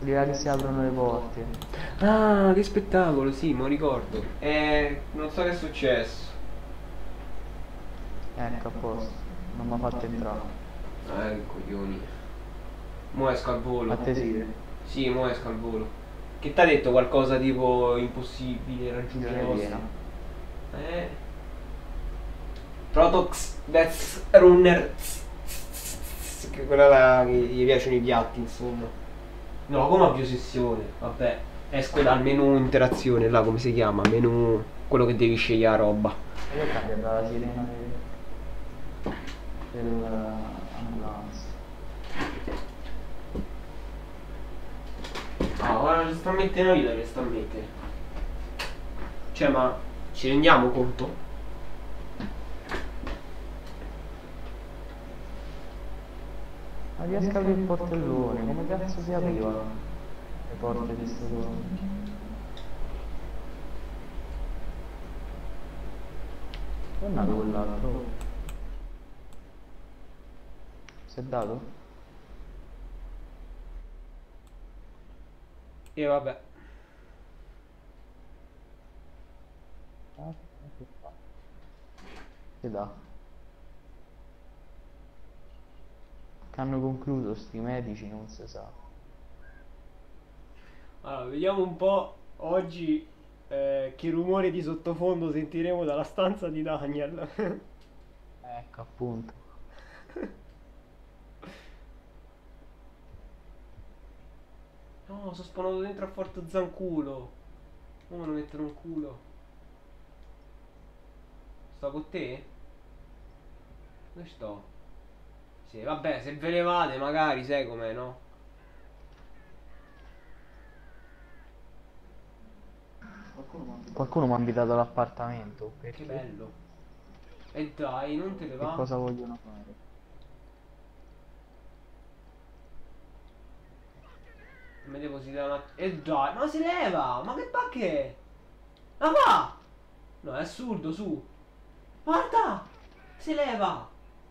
Quelli là che si aprono le porte. Ah, che spettacolo, sì, me lo ricordo. Non so che è successo. Ecco, a posto. Non mi ha fatto entrare. Che coglioni. Mo esco al A volo. te sì? Sì, mo esco al volo. Che t'ha detto qualcosa tipo impossibile raggiungere le Missione vostre? piena. Eh. Protox, Death Runner. Che quella là che gli piacciono i piatti, insomma. No, come avvio sessione? Vabbè. Esco dal menu interazione, là come si chiama? Menu. Quello che devi scegliere la roba. E io ho cambiato la sirena dell'ambulance. Ah, guarda, ci sta a mettere una vita che sta a mettere. Cioè, ma ci rendiamo conto? Non riesco a aprire il portellone. Come cazzo si aprivano le porte di sto coso? È nato quell'altro. Si è dato? E vabbè. Ah, che fa? Si dà. Che hanno concluso sti medici non si sa. Allora, vediamo un po' oggi che rumore di sottofondo sentiremo dalla stanza di Daniel. Ecco, appunto. No, sono spawnato dentro a Forte Zanculo. Come non mettere un culo? Sto con te? Dove sto? Sì, vabbè, se ve ne vate magari, sai com'è, no? Qualcuno mi ha invitato all'appartamento. Che Perché? bello. E dai, non te ne Che va? cosa vogliono fare? Mi deposita una. E dai, ma si leva! Ma che pacche è? Ma va! No, è assurdo, su! Guarda! Si leva!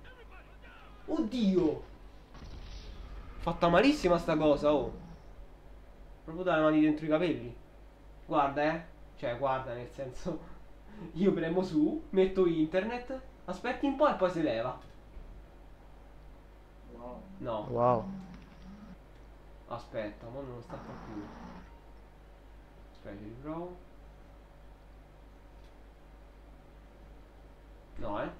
Oddio! Fatta malissima sta cosa, oh! Proprio dalle mani dentro i capelli. Guarda, eh. Cioè, guarda, nel senso. Io premo su, metto internet, aspetti un po' e poi si leva. No, Wow. aspetta, ma non sta fa più. Aspetta, riprovo. No, eh.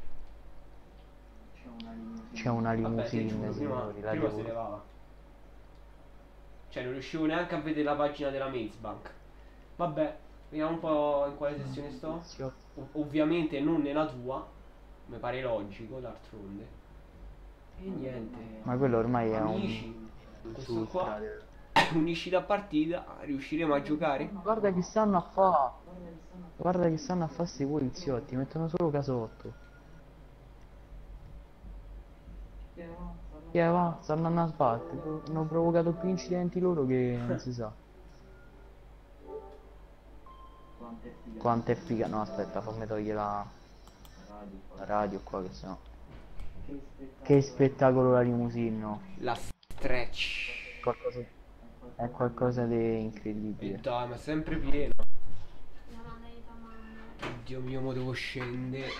C'è una Vabbè, ti limousine, giuro, signori, la prima si devo... levava. Cioè, non riuscivo neanche a vedere la pagina della Mazebank. Vabbè, vediamo un po' in quale sessione sto. Ovviamente non nella tua, mi pare logico, d'altronde. E niente, Ma quello ormai è un amici, plus questo qua, ultra. unisci la partita, riusciremo a giocare? Guarda che stanno a fa. Guarda che stanno a fa sti poliziotti, mettono solo casotto. Che va, stanno andando a sbattere. Hanno provocato più incidenti loro che non si sa. Quanto è figa. No, aspetta, fammi togliere la radio qua che sennò. Che spettacolo la limousine, no. La stretch. Qualcosa... È qualcosa di E incredibile. dai, ma è sempre piena. Dio mio, mo devo scendere.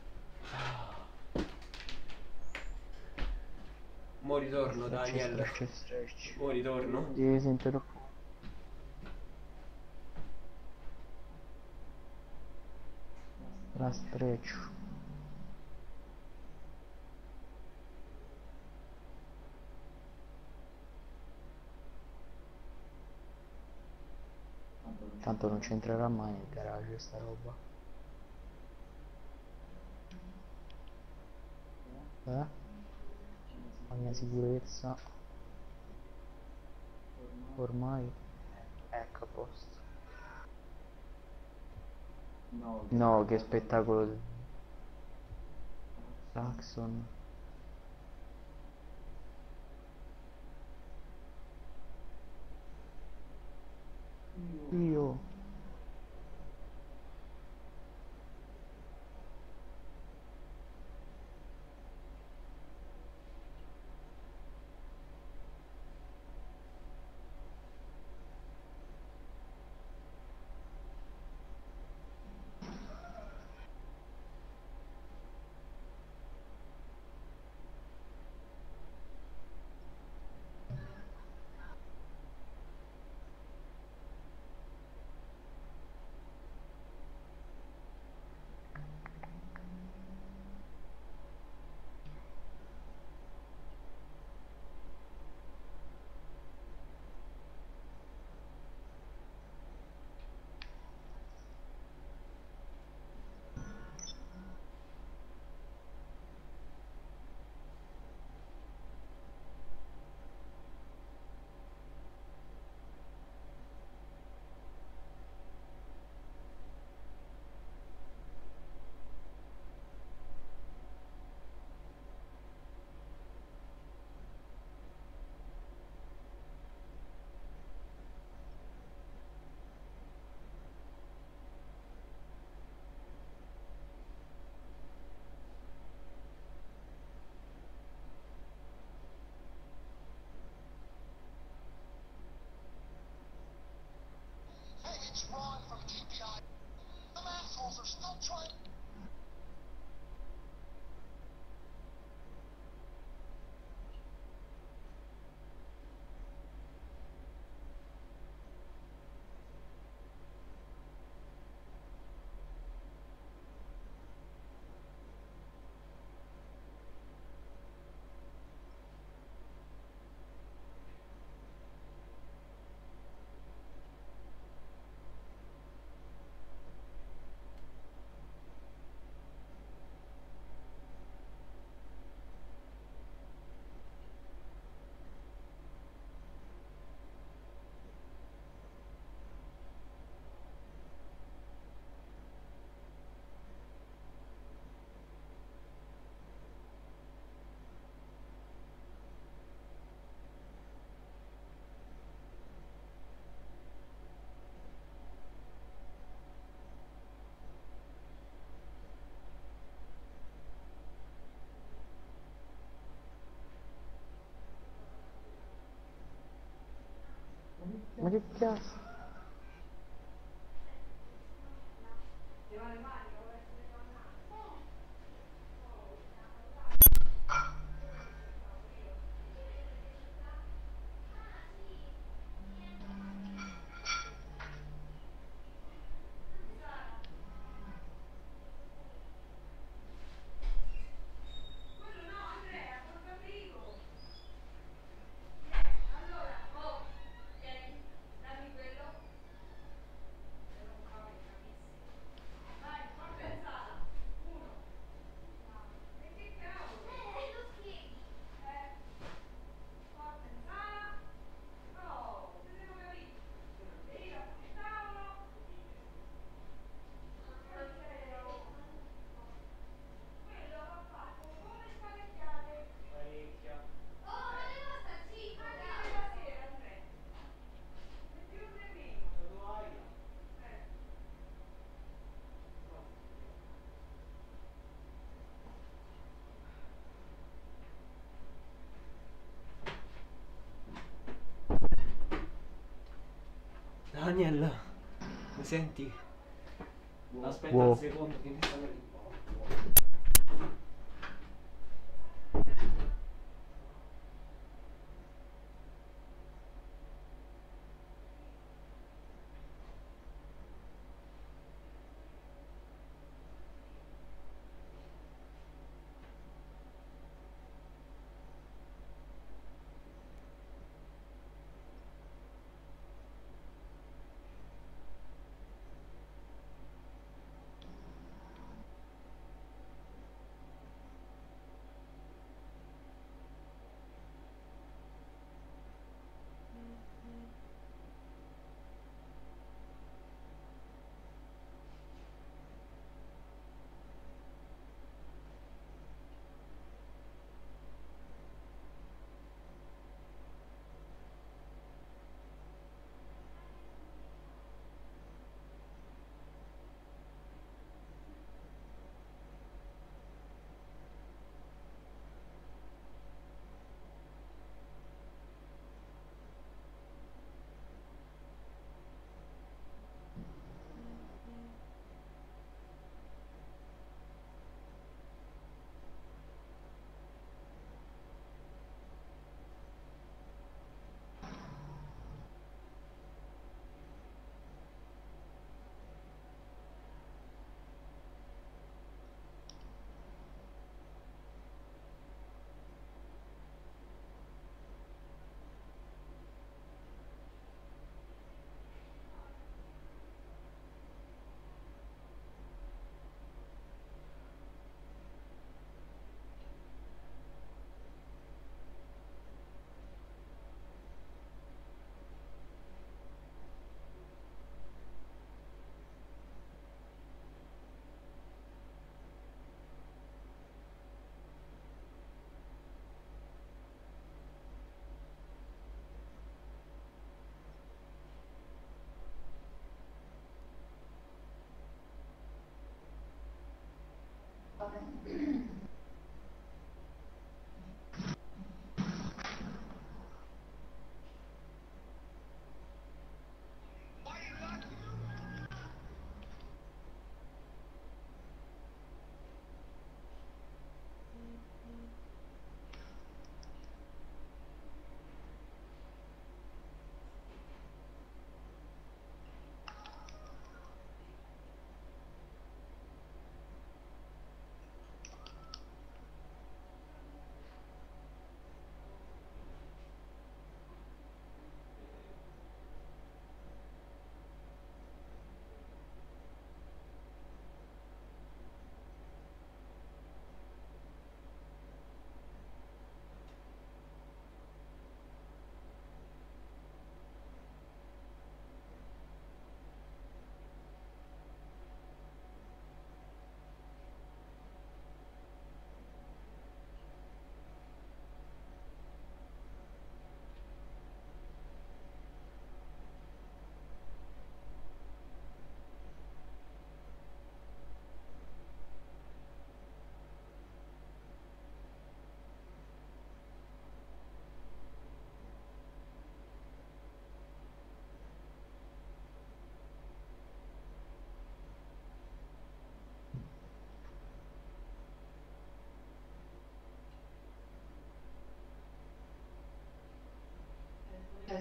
Mo ritorno, Stretch, Daniel. stretch, stretch. Mo ritorno. Sì, si interrompe. La stretch. Tanto non c'entrerà mai nel garage sta roba. La mia sicurezza. Ormai. Ecco a posto. No, che spettacolo. Jackson. Io. Ma che cazzo? Daniel, mi senti? Aspetta Wow. un secondo che mi stanno arrivando.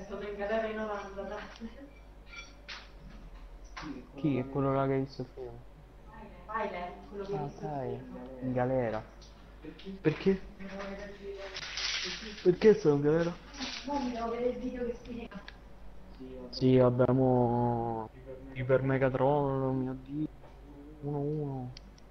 stato in galera in Olanda, dai. Chi? È quello là che hai visto il film? Tyler, quello che Ah, hai visto il dai, film. in galera. Perché? Perché sono in galera? No, mi devo vedere il video che spiega. Sì, abbiamo Iper Megatron, oh mio Dio. 1-1.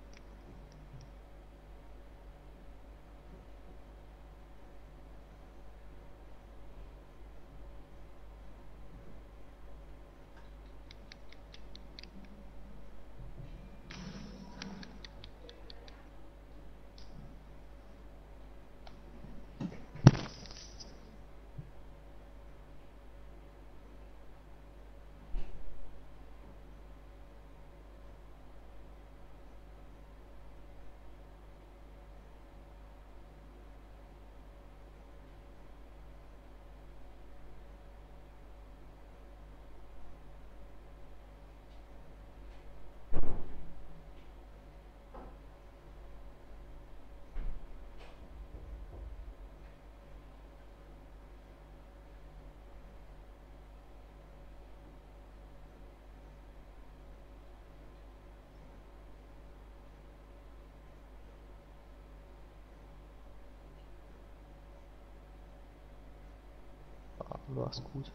Allora, scusa.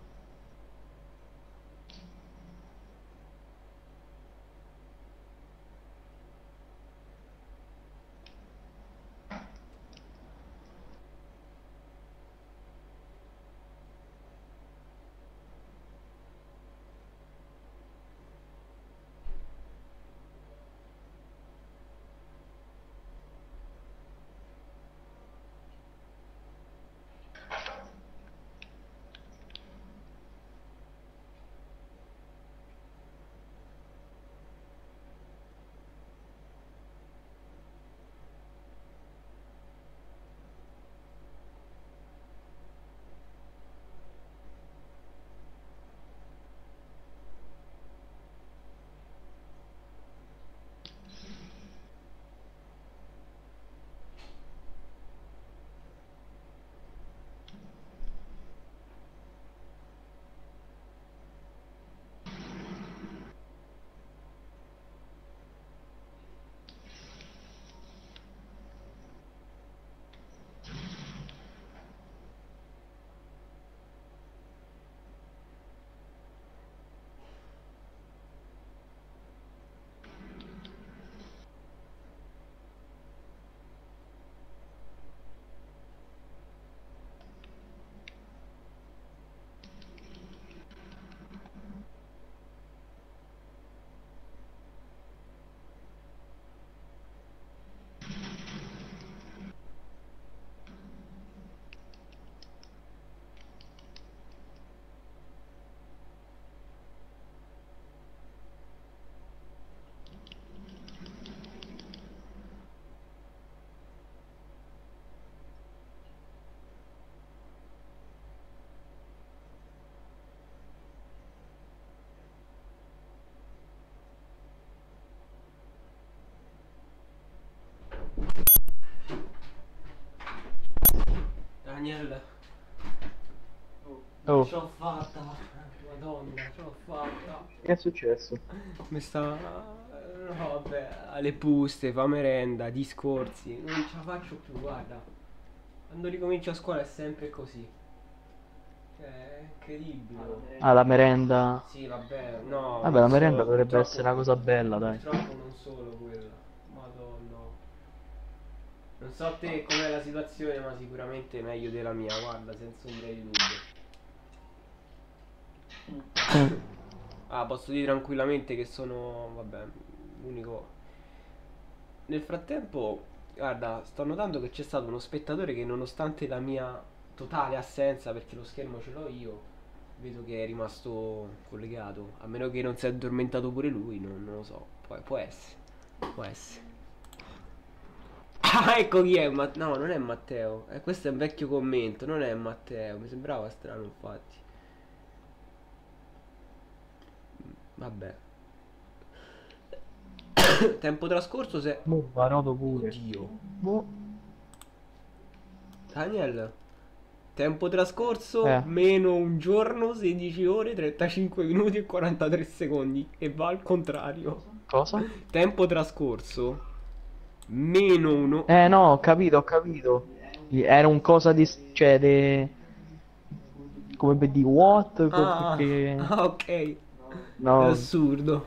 Daniel, Oh, ce l'ho fatta. Madonna, ce l'ho fatta. che è successo? Mi sta... No, vabbè, alle buste, fa merenda, discorsi. Non ce la faccio più, guarda. Quando ricomincio a scuola è sempre così. È incredibile. Ah, la merenda. Sì, vabbè, no. Vabbè, non la merenda solo, dovrebbe purtroppo- essere una cosa bella, dai. Purtroppo non solo quella. Madonna. Non so te com'è la situazione, ma sicuramente meglio della mia, guarda, senza ombra di dubbio. Ah, posso dire tranquillamente che sono, vabbè, l'unico. Nel frattempo, guarda, sto notando che c'è stato uno spettatore che nonostante la mia totale assenza, perché lo schermo ce l'ho io, vedo che è rimasto collegato. A meno che non si è addormentato pure lui, non lo so. Può essere. Può essere. Ah, ecco chi è. No, non è Matteo. Questo è un vecchio commento. Non è Matteo. Mi sembrava strano, infatti. Vabbè. Tempo trascorso se... Varoto pure. Oddio. Boh. Daniel. Tempo trascorso Eh. meno un giorno, 16 ore, 35 minuti e 43 secondi. E va al contrario. Cosa? Tempo trascorso meno uno. No, ho capito, ho capito. Era un cosa di... cioè, come per dire, what? Ah, Perché... ok. È No, assurdo.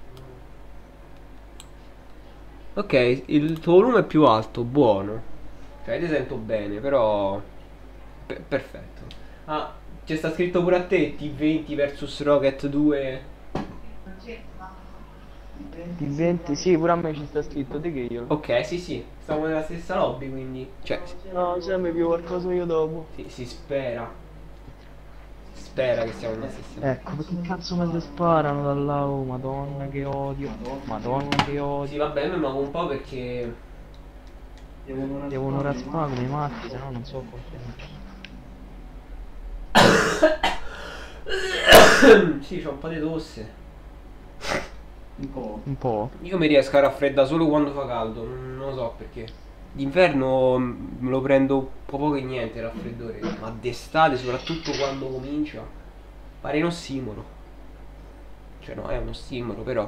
Ok, il tuo volume è più alto, buono. Cioè, ti sento bene, però... perfetto. Ah, c'è sta scritto pure a te T20 vs Rocket 2. di 20, sì, pure a me ci sta scritto di che io. Ok, sì, sì, stiamo nella stessa lobby, quindi... Cioè, No, se mi più qualcosa io dopo. si spera. Si spera che siamo nella stessa. Ecco, perché cazzo me ne sparano da là? Oh, madonna che odio. Madonna che Sì, odio. vabbè, mi manco un po' perché... Devono raspare come i matti, se no non so come. Sì, c'ho un po' di tosse. Un po'. Io mi riesco a raffreddare solo quando fa caldo, non lo so perché. D'inverno me lo prendo poco che niente il raffreddore, ma d'estate, soprattutto quando comincia, pare un ossimoro. Cioè no, è un ossimoro, però.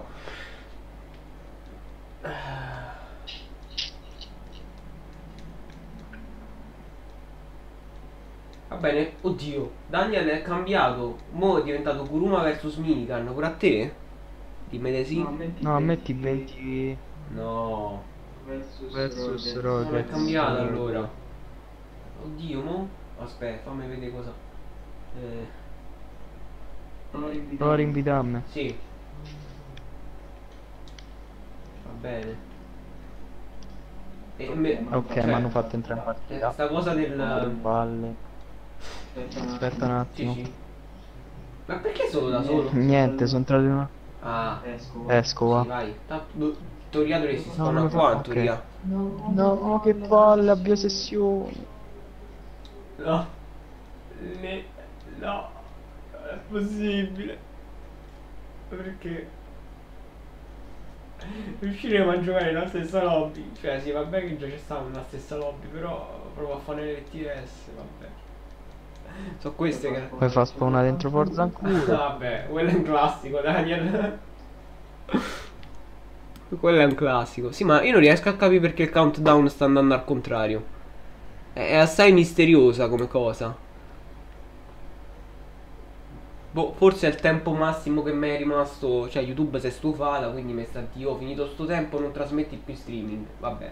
Va bene, oddio, Daniel è cambiato, mo' è diventato Kuruma vs Minikan, pure a te? Dimmi di sì? No, metti 20 No, versus non è Rockets. cambiato allora. Oddio, mo? Aspetta, fammi vedere cosa. Prova a rinvitarmi. Sì. Va bene. Ok, cioè, mi hanno fatto entrare in partita. sta cosa Che del... palle. Aspetta un Sì, attimo. sì. Ma perché solo da solo? Niente, sono entrato in una... Ah, Esco, sì, va. vai. In teoria dovresti No, spawnare non mi qua, fa- in teoria. No, che palle, avvio sessione. No. No. Non è possibile. Perché? Riusciremo a giocare nella stessa lobby. Cioè, sì, vabbè che già ci stavamo nella stessa lobby, però provo a fare le TS, vabbè. Sono queste che... Poi fa spawnare dentro Forza ancora. Vabbè, quello è un classico, Daniel. Quello è un classico. Sì, ma io non riesco a capire perché il countdown sta andando al contrario. È assai misteriosa come cosa. Boh, forse è il tempo massimo che mi è rimasto. Cioè, YouTube si è stufata, quindi mi sta di ho finito sto tempo, non trasmetti più streaming. Vabbè.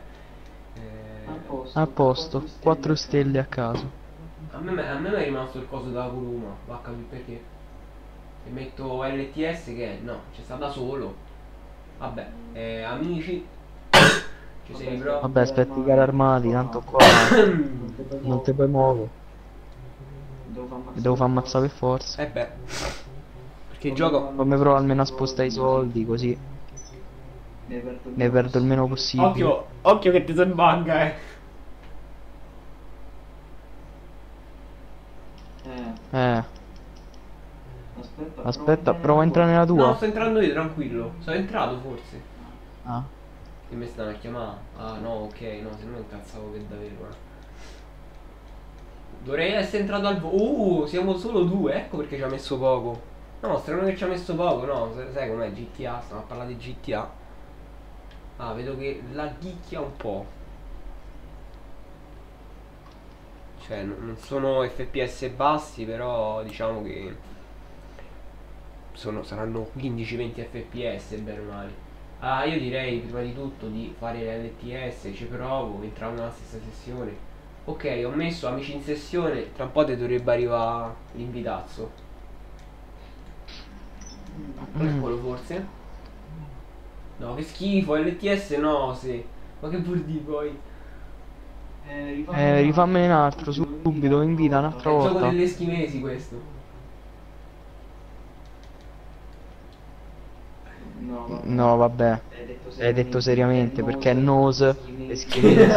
A posto, 4 stelle a caso. A me è rimasto il coso della Kuruma. Va a capire perché. E metto LTS che no, c'è sta da solo. Vabbè, amici. Ci sei riprovato. Vabbè, aspetti i carri armati, tanto qua non ti puoi muovere. Mi devo far ammazzare per forza. Beh. Perché il gioco. Poi mi provo almeno a spostare i soldi, così ne perdo il meno possibile. Occhio, occhio che ti sei in banca, Aspetta, provo a entrare nella tua. No, sto entrando io, tranquillo. Sono entrato forse. Ah. Che mi stanno a chiamare. Ah no, ok, no, se no incazzavo che davvero, Dovrei essere entrato al siamo solo due, ecco perché ci ha messo poco. No, strano che ci ha messo poco, no, sai com'è GTA, stiamo a parlare di GTA. Ah, vedo che la ghicchia un po'. Cioè, non sono FPS bassi, però diciamo che saranno 15-20 FPS, bene o male. Ah, io direi prima di tutto di fare l'LTS, ci provo, entriamo nella stessa sessione. Ok, ho messo amici in sessione, tra un po' ti dovrebbe arrivare l'invitazzo. Eccolo forse. No, che schifo, LTS no, sì. Ma che vuol dire poi? Rifammene un altro subito, invita un'altra È il gioco volta. delle eschimesi questo. No, vabbè. Hai detto seriamente perché è nose e schifezze.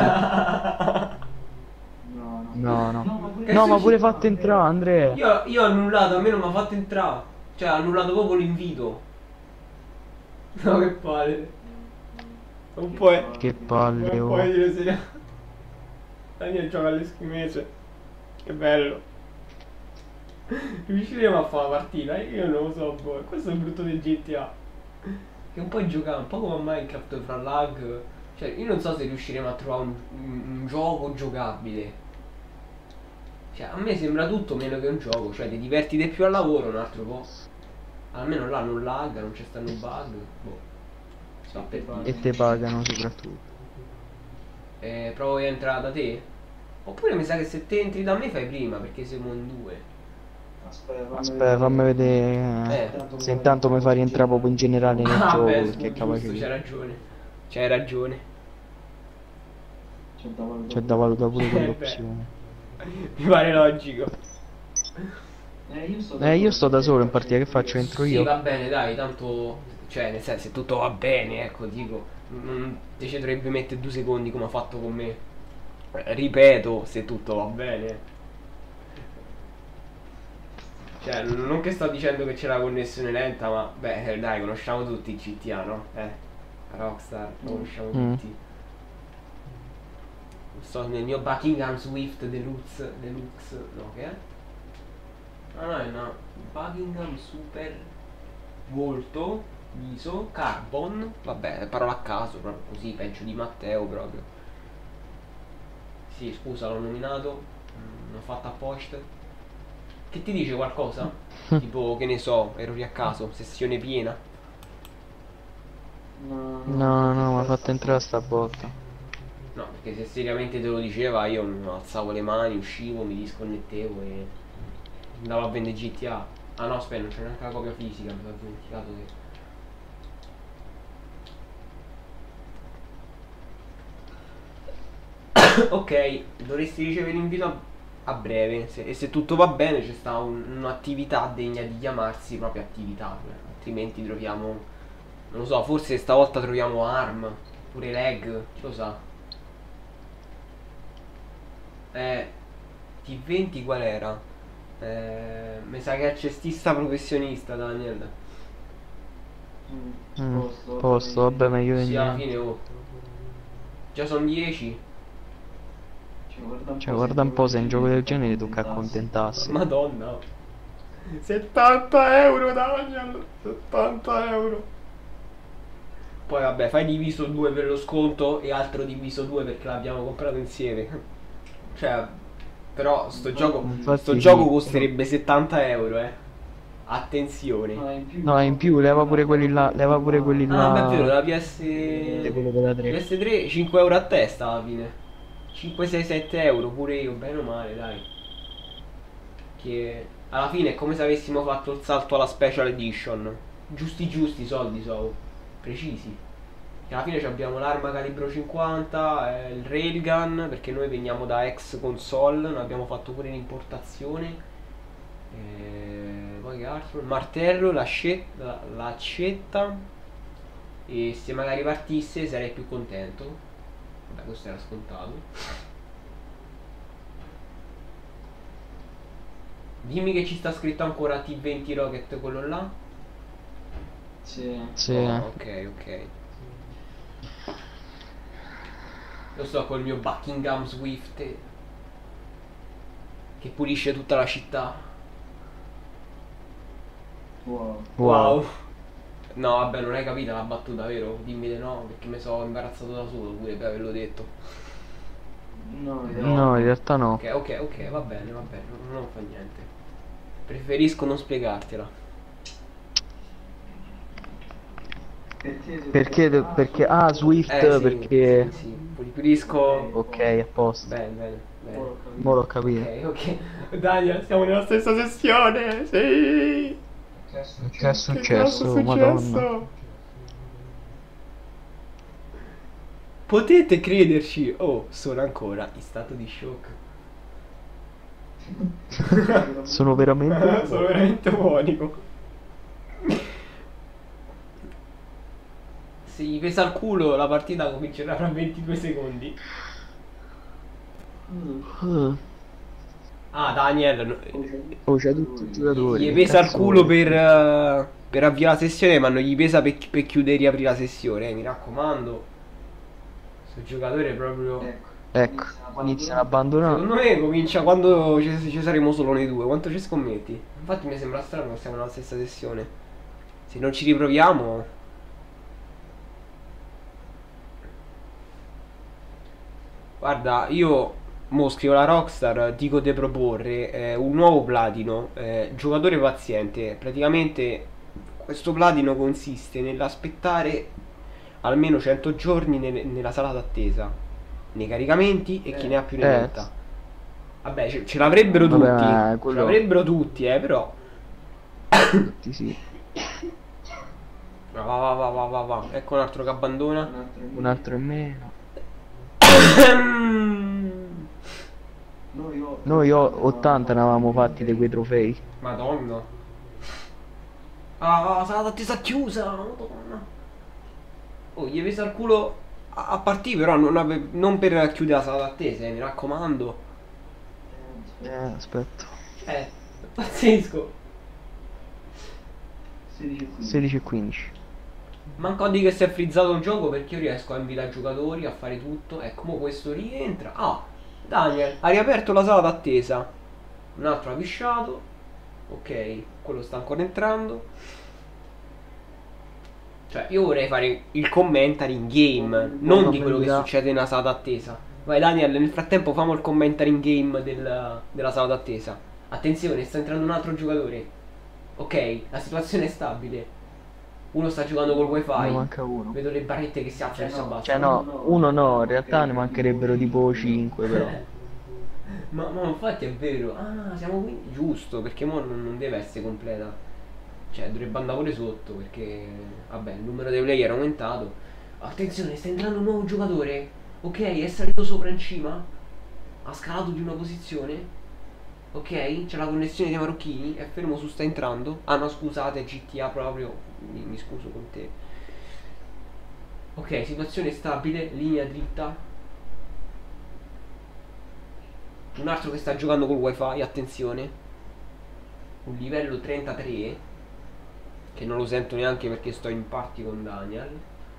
No, no. No, ma pure fatto entrare, Andrea. Io ho annullato, a me non mi ha fatto entrare. Cioè, ha annullato proprio l'invito. No, che palle. Non puoi. Che palle, Non oh. puoi dire seriamente. Daniel gioca all'eschimese. Che bello. Riusciremo a fare la partita? Io non lo so, boh. Questo è il brutto del GTA. Che un po' giocare, un po' come a Minecraft fra lag. Cioè, io non so se riusciremo a trovare un gioco giocabile. Cioè, a me sembra tutto meno che un gioco. Cioè, ti diverti di più al lavoro un altro po'. Almeno là non lagga, non c'è stanno bug. Boh. Sta per dire. E te pagano soprattutto. Provo a entrare da te? Oppure mi sa che se te entri da me fai prima, perché siamo in due. Aspetta, fammi vedere se intanto mi fa rientrare proprio in generale nel Ah, gioco, beh, perché è capace giusto, di... c'hai ragione. C'hai ragione. C'è da valutare pure Beh. quell'opzione. Mi pare logico. Io sto da solo in partita, che faccio? Entro Sì, io? va bene, dai, tanto. Cioè, nel senso, se tutto va bene, ecco, dico. Non ti ci dovrebbe mettere 2 secondi come ha fatto con me. Ripeto, se tutto va bene. Cioè, non che sto dicendo che c'è la connessione lenta, ma beh, dai, conosciamo tutti il GTA, no? Rockstar, lo conosciamo tutti. Sto nel mio Buckingham Swift Deluxe, no, che è? No, è una Buckingham Super Volto Viso Carbon. Vabbè, parola a caso, proprio così, peggio di Matteo proprio. Sì, scusa, l'ho nominato, l'ho fatto apposta. Che ti dice qualcosa? Tipo, che ne so, errori a caso, sessione piena. No, mi ha fatto entrare sta botta. No, perché se seriamente te lo diceva io alzavo le mani, uscivo, mi disconnettevo e andavo a vendere GTA. Ah no, aspetta, non c'è neanche la copia fisica, mi sono dimenticato che... Ok, dovresti ricevere l'invito a breve e se tutto va bene c'è sta un'attività degna di chiamarsi proprio attività, altrimenti troviamo, non lo so, forse stavolta troviamo ARM, pure lag, chi lo sa. T20 qual era? Mi sa che è cestista professionista, Daniel. Posto, vabbè, meglio di Sì, alla niente. fine, oh. Già sono 10. Cioè, guarda un po', se in gioco del genere tocca accontentarsi. Madonna. 70 euro, Daniel. 70 euro. Poi vabbè, fai diviso 2 per lo sconto e altro diviso 2 perché l'abbiamo comprato insieme. Cioè, però sto gioco Infatti, costerebbe 70 euro, Attenzione. No, in più, leva pure quelli là, leva pure quelli Ah, beh, è vero, là. la Quello della 3. PS3 5 euro a testa alla fine. 5, 6, 7 euro pure io, bene o male, dai. Che alla fine è come se avessimo fatto il salto alla Special Edition. Giusti i soldi so, precisi. Che alla fine abbiamo l'arma calibro 50, il railgun, perché noi veniamo da ex console, noi abbiamo fatto pure l'importazione. Poi che altro? Il martello, l'accetta. E se magari partisse sarei più contento. Vabbè, questo era scontato. Dimmi che ci sta scritto ancora T20 Rocket, quello là. Sì. Oh, ok. Io sto col mio Buckingham Swift che pulisce tutta la città. Wow. No, vabbè, non hai capito la battuta, vero? Dimmi di no, perché mi sono imbarazzato da solo pure per averlo detto. No, in realtà no. Ok, va bene, non fa niente. Preferisco non spiegartela. Perché ah, Swift, Sì, perché... sì. Preferisco... Ok, a posto. Bene. Mo l'ho capito. Ok. Daniel, siamo nella stessa sessione, sì! Che è successo? Madonna. Potete crederci, oh, sono ancora in stato di shock. Sono veramente... Sono veramente unico. Se gli pesa il culo la partita comincerà fra 22 secondi. Ah, Daniel, Oh, c'è tutti i giocatori. gli che pesa il cazzo culo vuoi? per avviare la sessione, ma non gli pesa per chiudere e riaprire la sessione, mi raccomando. Questo giocatore è proprio Ecco, iniziano a abbandonare. Secondo me comincia quando ci saremo solo noi due. Quanto ci scommetti? Infatti mi sembra strano che siamo nella stessa sessione. Se non ci riproviamo. Guarda, io mo scrivo la Rockstar, dico di proporre un nuovo platino, giocatore paziente. Praticamente questo platino consiste nell'aspettare almeno 100 giorni nella sala d'attesa, nei caricamenti e chi ne ha più ne metta. Vabbè, ce l'avrebbero tutti, Vabbè, ce l'avrebbero tutti, però. Tutti sì. Va. Ecco un altro che abbandona. Un altro in meno. Noi 80 ne avevamo fatti di quei trofei. Madonna. Ah, sala d'attesa chiusa. Madonna. Oh, gli hai preso al culo a partire, però non per chiudere la sala d'attesa, mi raccomando. Aspetta. Pazzesco. 16 e 15. Manco di che si è frizzato il gioco, perché io riesco a invitare i giocatori, a fare tutto. Ecco, mo questo rientra. Ah, Daniel, ha riaperto la sala d'attesa. Un altro ha pisciato. Ok, quello sta ancora entrando. Cioè, io vorrei fare il commentary in game, non di quello che succede nella sala d'attesa. Vai Daniel, nel frattempo famo il commentary in game della sala d'attesa. Attenzione, sta entrando un altro giocatore. Ok, la situazione è stabile. Uno sta giocando col wifi. Ne manca uno. Vedo le barrette che si alzano e si abbassano. Cioè no, uno no, in realtà ne mancherebbero tipo 5 però. Ma infatti è vero. Ah, siamo qui giusto, perché mo non deve essere completa. Cioè dovrebbe andare pure sotto, perché vabbè, il numero dei player è aumentato. Attenzione, sta entrando un nuovo giocatore. Ok, è salito sopra in cima. Ha scalato di una posizione. Ok, c'è la connessione dei marocchini. È fermo su, sta entrando. Ah no, scusate, GTA proprio. Mi scuso con te. Ok, situazione stabile, linea dritta. Un altro che sta giocando col wifi, attenzione. Un livello 33, che non lo sento neanche perché sto in party con Daniel.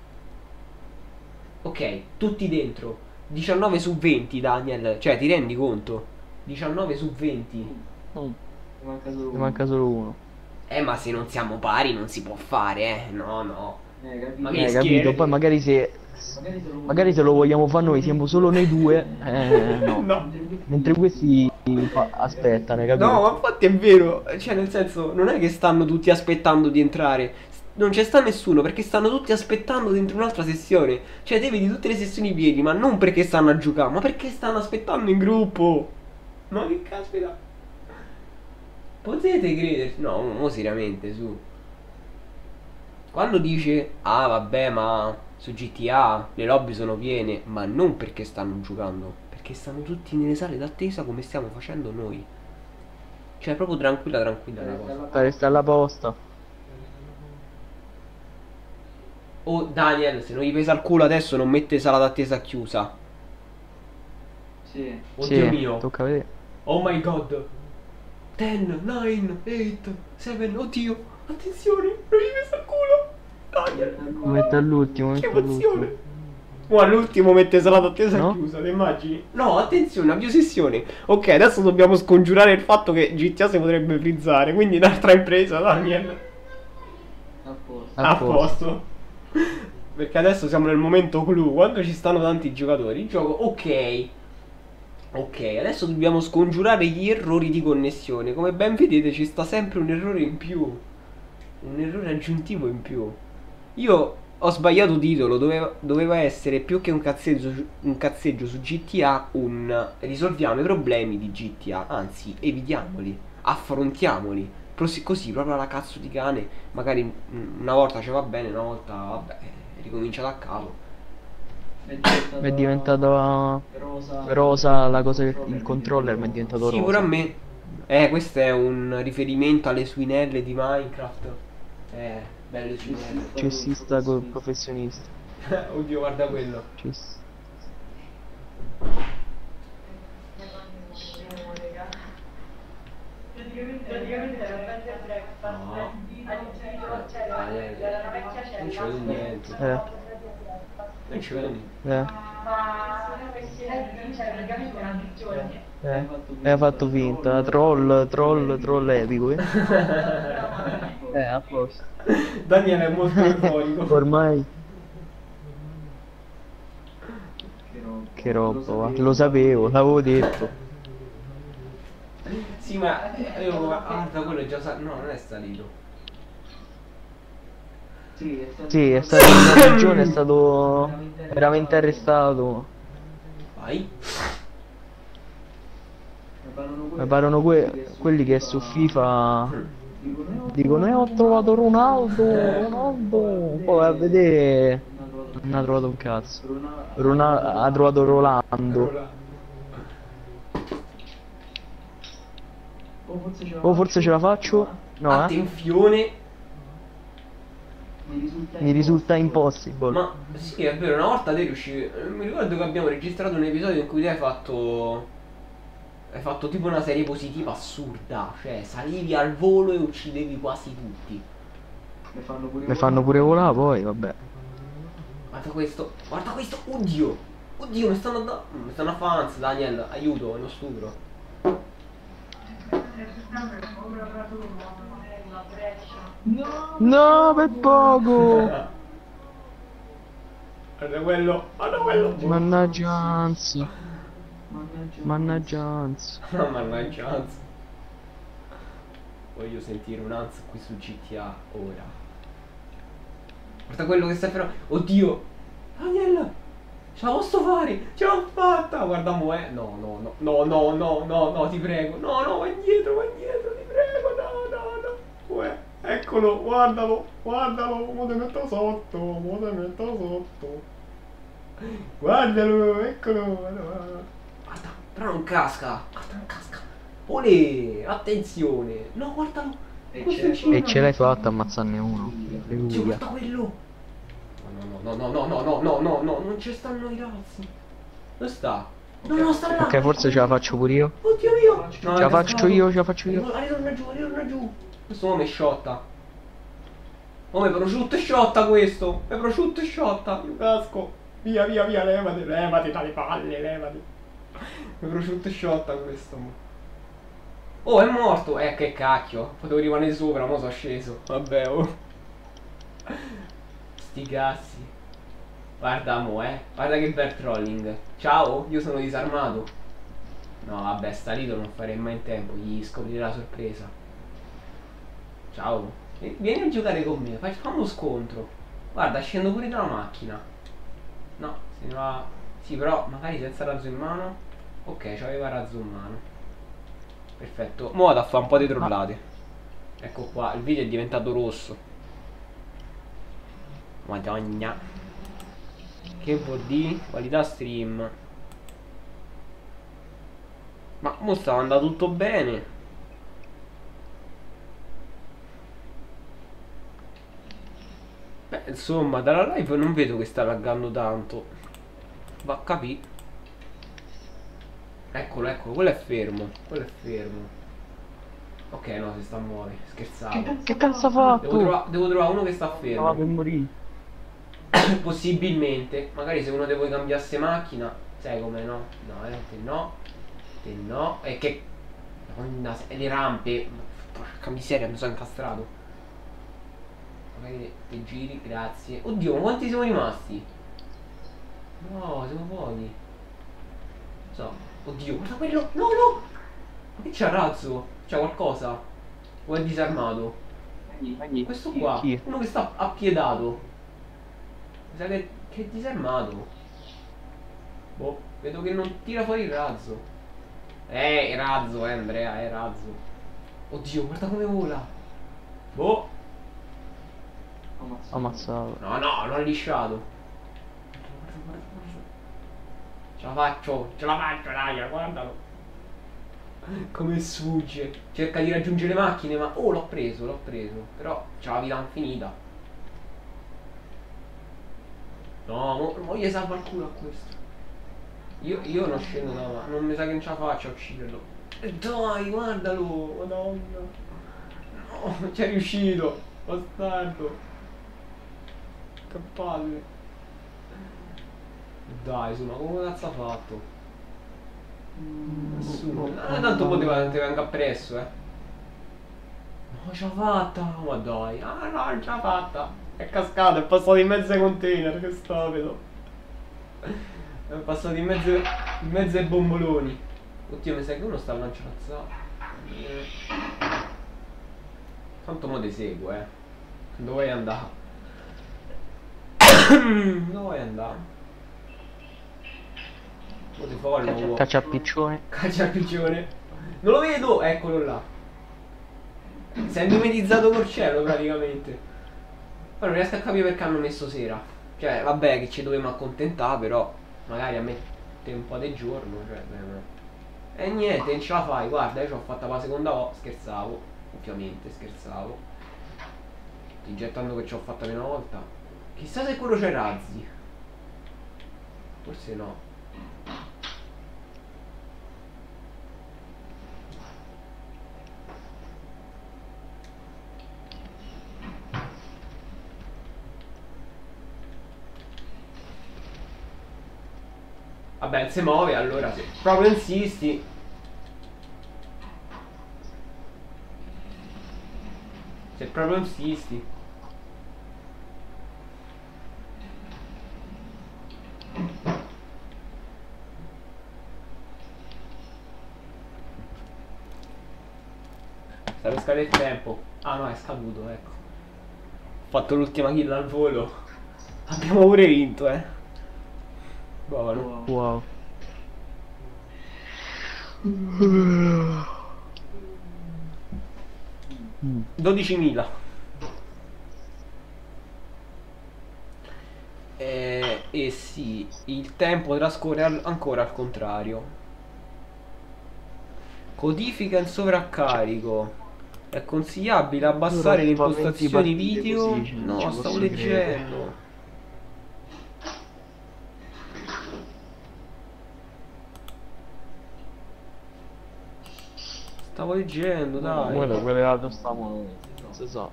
Ok, tutti dentro. 19 su 20 Daniel. Cioè, ti rendi conto? 19 su 20. Ne manca solo uno. Ma se non siamo pari non si può fare, No. Ma che capito? Poi magari se lo vogliamo fare noi, siamo solo noi due, no. No. Mentre questi aspettano, capito? No, ma infatti è vero. Cioè, nel senso, non è che stanno tutti aspettando di entrare. Non c'è sta nessuno, perché stanno tutti aspettando dentro un'altra sessione. Cioè, te vedi tutte le sessioni pieni, ma non perché stanno a giocare, ma perché stanno aspettando in gruppo. Ma che caspita. Potete crederci? No, mo seriamente, su. Quando dice, ah vabbè, ma su GTA le lobby sono piene, ma non perché stanno giocando, perché stanno tutti nelle sale d'attesa come stiamo facendo noi. Cioè, proprio tranquilla la cosa. Resta alla posta. Oh Daniel, se non gli pesa il culo adesso non mette sala d'attesa chiusa. Sì. Oddio Sì, mio. tocca vedere. Oh my god. 10, 9, 8, 7, oddio. Attenzione, non gli pesa il culo. Daniel. Lo metto all'ultimo, Che emozione. Oh, all'ultimo mette sala d'attesa chiusa, ti immagini? No, attenzione, avvio sessione. Ok, adesso dobbiamo scongiurare il fatto che GTA si potrebbe frizzare. Quindi un'altra impresa, Daniel. A posto. Perché adesso siamo nel momento clou. Quando ci stanno tanti giocatori, il gioco, ok, adesso dobbiamo scongiurare gli errori di connessione. Come ben vedete ci sta sempre un errore in più. Un errore aggiuntivo in più. Io ho sbagliato titolo. Doveva essere più che un cazzeggio su GTA, un risolviamo i problemi di GTA. Anzi, evitiamoli, affrontiamoli. Così, proprio alla cazzo di cane. Magari una volta ci va bene, una volta vabbè, ricomincia da capo. È diventato rosa la cosa, il controller mi è diventato rosa. Sì, pure a me. Questo è un riferimento alle suinelle di Minecraft. Belle suinelle. Cessista professionista. Oddio, guarda quello. Praticamente era un bed and breakfast. No. C'era la vecchia Non ci vedo niente. Eh. Non ci vedo niente. ma questi cioè praticamente una visione. Hai fatto finta, troll epico, a posto. Daniele è molto euforico. Ormai. Che roba, va. Lo sapevo, l'avevo detto. Sì, ma guarda, quello è già no, non è salito. Sì, è stato in una regione, è stato veramente arrestato. Vai. Mi parlano quelli che su FIFA dicono ho trovato Ronaldo, poi a vedere non ha trovato un cazzo. Ha trovato Rolando. O forse ce la faccio? No, Attenzione. Mi risulta impossible. Ma sì, è vero, una volta te riuscivi. Mi ricordo che abbiamo registrato un episodio in cui te hai fatto. Hai fatto tipo una serie positiva assurda. Cioè, salivi al volo e uccidevi quasi tutti. Mi fanno pure volare poi, vabbè. Guarda questo, guarda questo, oddio. Oddio, mi stanno a fans, Daniel, aiuto, è uno stupro. No, per poco! Guarda quello, guarda quello. Mannaggia Hans. Mannaggia Hans. Mannaggia Hans. Voglio sentire un Hans qui su GTA ora. Guarda quello che sta fermando. Oddio. Daniel, ce la posso fare? Ce l'ho fatta. Guarda mo, No, no, no, no, no, no, no, ti prego. No, no, vai indietro, ti prego. No, no, no. Uè, eccolo, guardalo, mo te metto sotto, Guardalo, eccolo. Guarda, però non casca. Guarda, non casca. Olè, attenzione. No, guardalo. E ce l'hai fatta ammazzarne uno. Cioè, guarda quello. No, non ci stanno i razzi. Dove sta? No, sta là. Ok, forse ce la faccio pure io. Oddio mio. No, Ce la faccio io. Ritorna giù. Questo uomo è sciotta. Oh, è prosciutto e sciotta questo. È prosciutto e sciotta. Io casco. Via, levati dalle palle, levati. È prosciutto e sciotta questo. Oh, è morto. Che cacchio. Potevo rimanere sopra, mo sono sceso. Vabbè, oh. Sti cazzi. Guarda mo, guarda che bel trolling. Ciao, io sono disarmato. No, vabbè, salito non farei mai in tempo. Gli scoprirà la sorpresa. Ciao. Vieni a giocare con me, facciamo uno scontro. Guarda, scendo pure dalla macchina. No, se ne va. Sì, però magari senza razzo in mano. Ok, c'aveva razzo in mano. Perfetto. Mo' vado a fare un po' di trollate. Ecco qua, il video è diventato rosso. Madonna. Che vuol dire? Qualità stream. Ma mo stava andando tutto bene. Beh, insomma, dalla live non vedo che sta laggando tanto. Va a capì. Eccolo, quello è fermo. Ok, no, si sta a muovere. Scherzavo. Che cazzo ha fatto? Devo trovare uno che sta fermo. Per morire. Possibilmente. Magari se uno di voi cambiasse macchina. Sai come no? No, te no. Te no. E che. Madonna, le rampe. Porca miseria, mi sono incastrato. Magari te giri, grazie. Oddio, ma quanti siamo rimasti? No, siamo pochi. Non so. Oddio, guarda quello. No. Ma che c'ha razzo? C'ha qualcosa? O è disarmato? Questo qua. Chi? Uno che sta appiedato. Mi sa che è disarmato. Boh, vedo che non tira fuori il razzo. Razzo, Andrea, è razzo. Oddio, guarda come vola. Boh. Ammazzato. No, l'ho lisciato. Ce la faccio, dai, guardalo. Come sfugge. Cerca di raggiungere le macchine, ma. Oh, l'ho preso. Però c'ha la vita infinita. No, mo gli salva il culo a questo. Io non scendo da là. Non mi sa che non ce la faccio a ucciderlo. Dai, guardalo, madonna. No, ci è riuscito. Bastardo. Che palle. Dai, su, ma come cazzo ha fatto? Nessuno. Tanto poteva te venga appresso, No, ce l'ha fatta! Ma dai! Ah no, non ce l'ha fatta! È cascato, è passato in mezzo ai container, che stupido! È passato in mezzo ai bomboloni. Oddio, mi sa che uno sta a lanciarzare. Tanto mo ti seguo, Dove vuoi andare? Dove vuoi andare? Mo ti follow. Caccia a piccione. Caccia al piccione. Non lo vedo! Eccolo là. Si è mimetizzato col cielo praticamente. Poi non riesco a capire perché hanno messo sera. Cioè, vabbè che ci dovevamo accontentare, però magari a mettere un po' di giorno, cioè, e niente, non ce la fai, guarda, io ci ho fatta la seconda volta, scherzavo, ovviamente scherzavo. Ti gettando che ci ho fatta una volta. Chissà se quello c'è razzi. Forse no. Vabbè, se muove allora sì. Proprio insisti. Se proprio insisti. Sta per scadere il tempo. Ah no, è scaduto, ecco. Ho fatto l'ultima kill al volo. Abbiamo pure vinto, Buono. Wow. 12.000. E sì, il tempo trascorre ancora al contrario. Codifica in sovraccarico. È consigliabile abbassare le impostazioni video. No, stavo leggendo. Stavo leggendo, dai. Quelle là stiamo. Non si sa.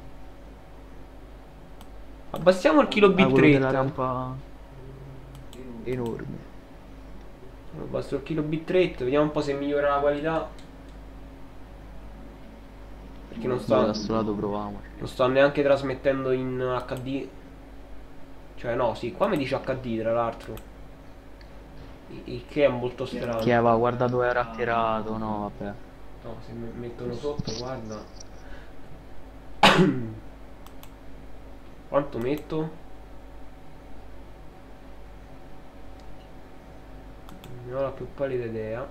Abbassiamo il kilo bitrate. La rampa enorme. Abbasso il kilo bitrate, vediamo un po' se migliora la qualità. Perché non sto. Da questo lato proviamo. Non sto neanche trasmettendo in HD. Cioè no, sì, qua mi dice HD tra l'altro. Il che è molto strano. Chi aveva guardato era attirato, no vabbè. No, se mi mettono sotto, guarda. Quanto metto? Non ho la più pallida idea.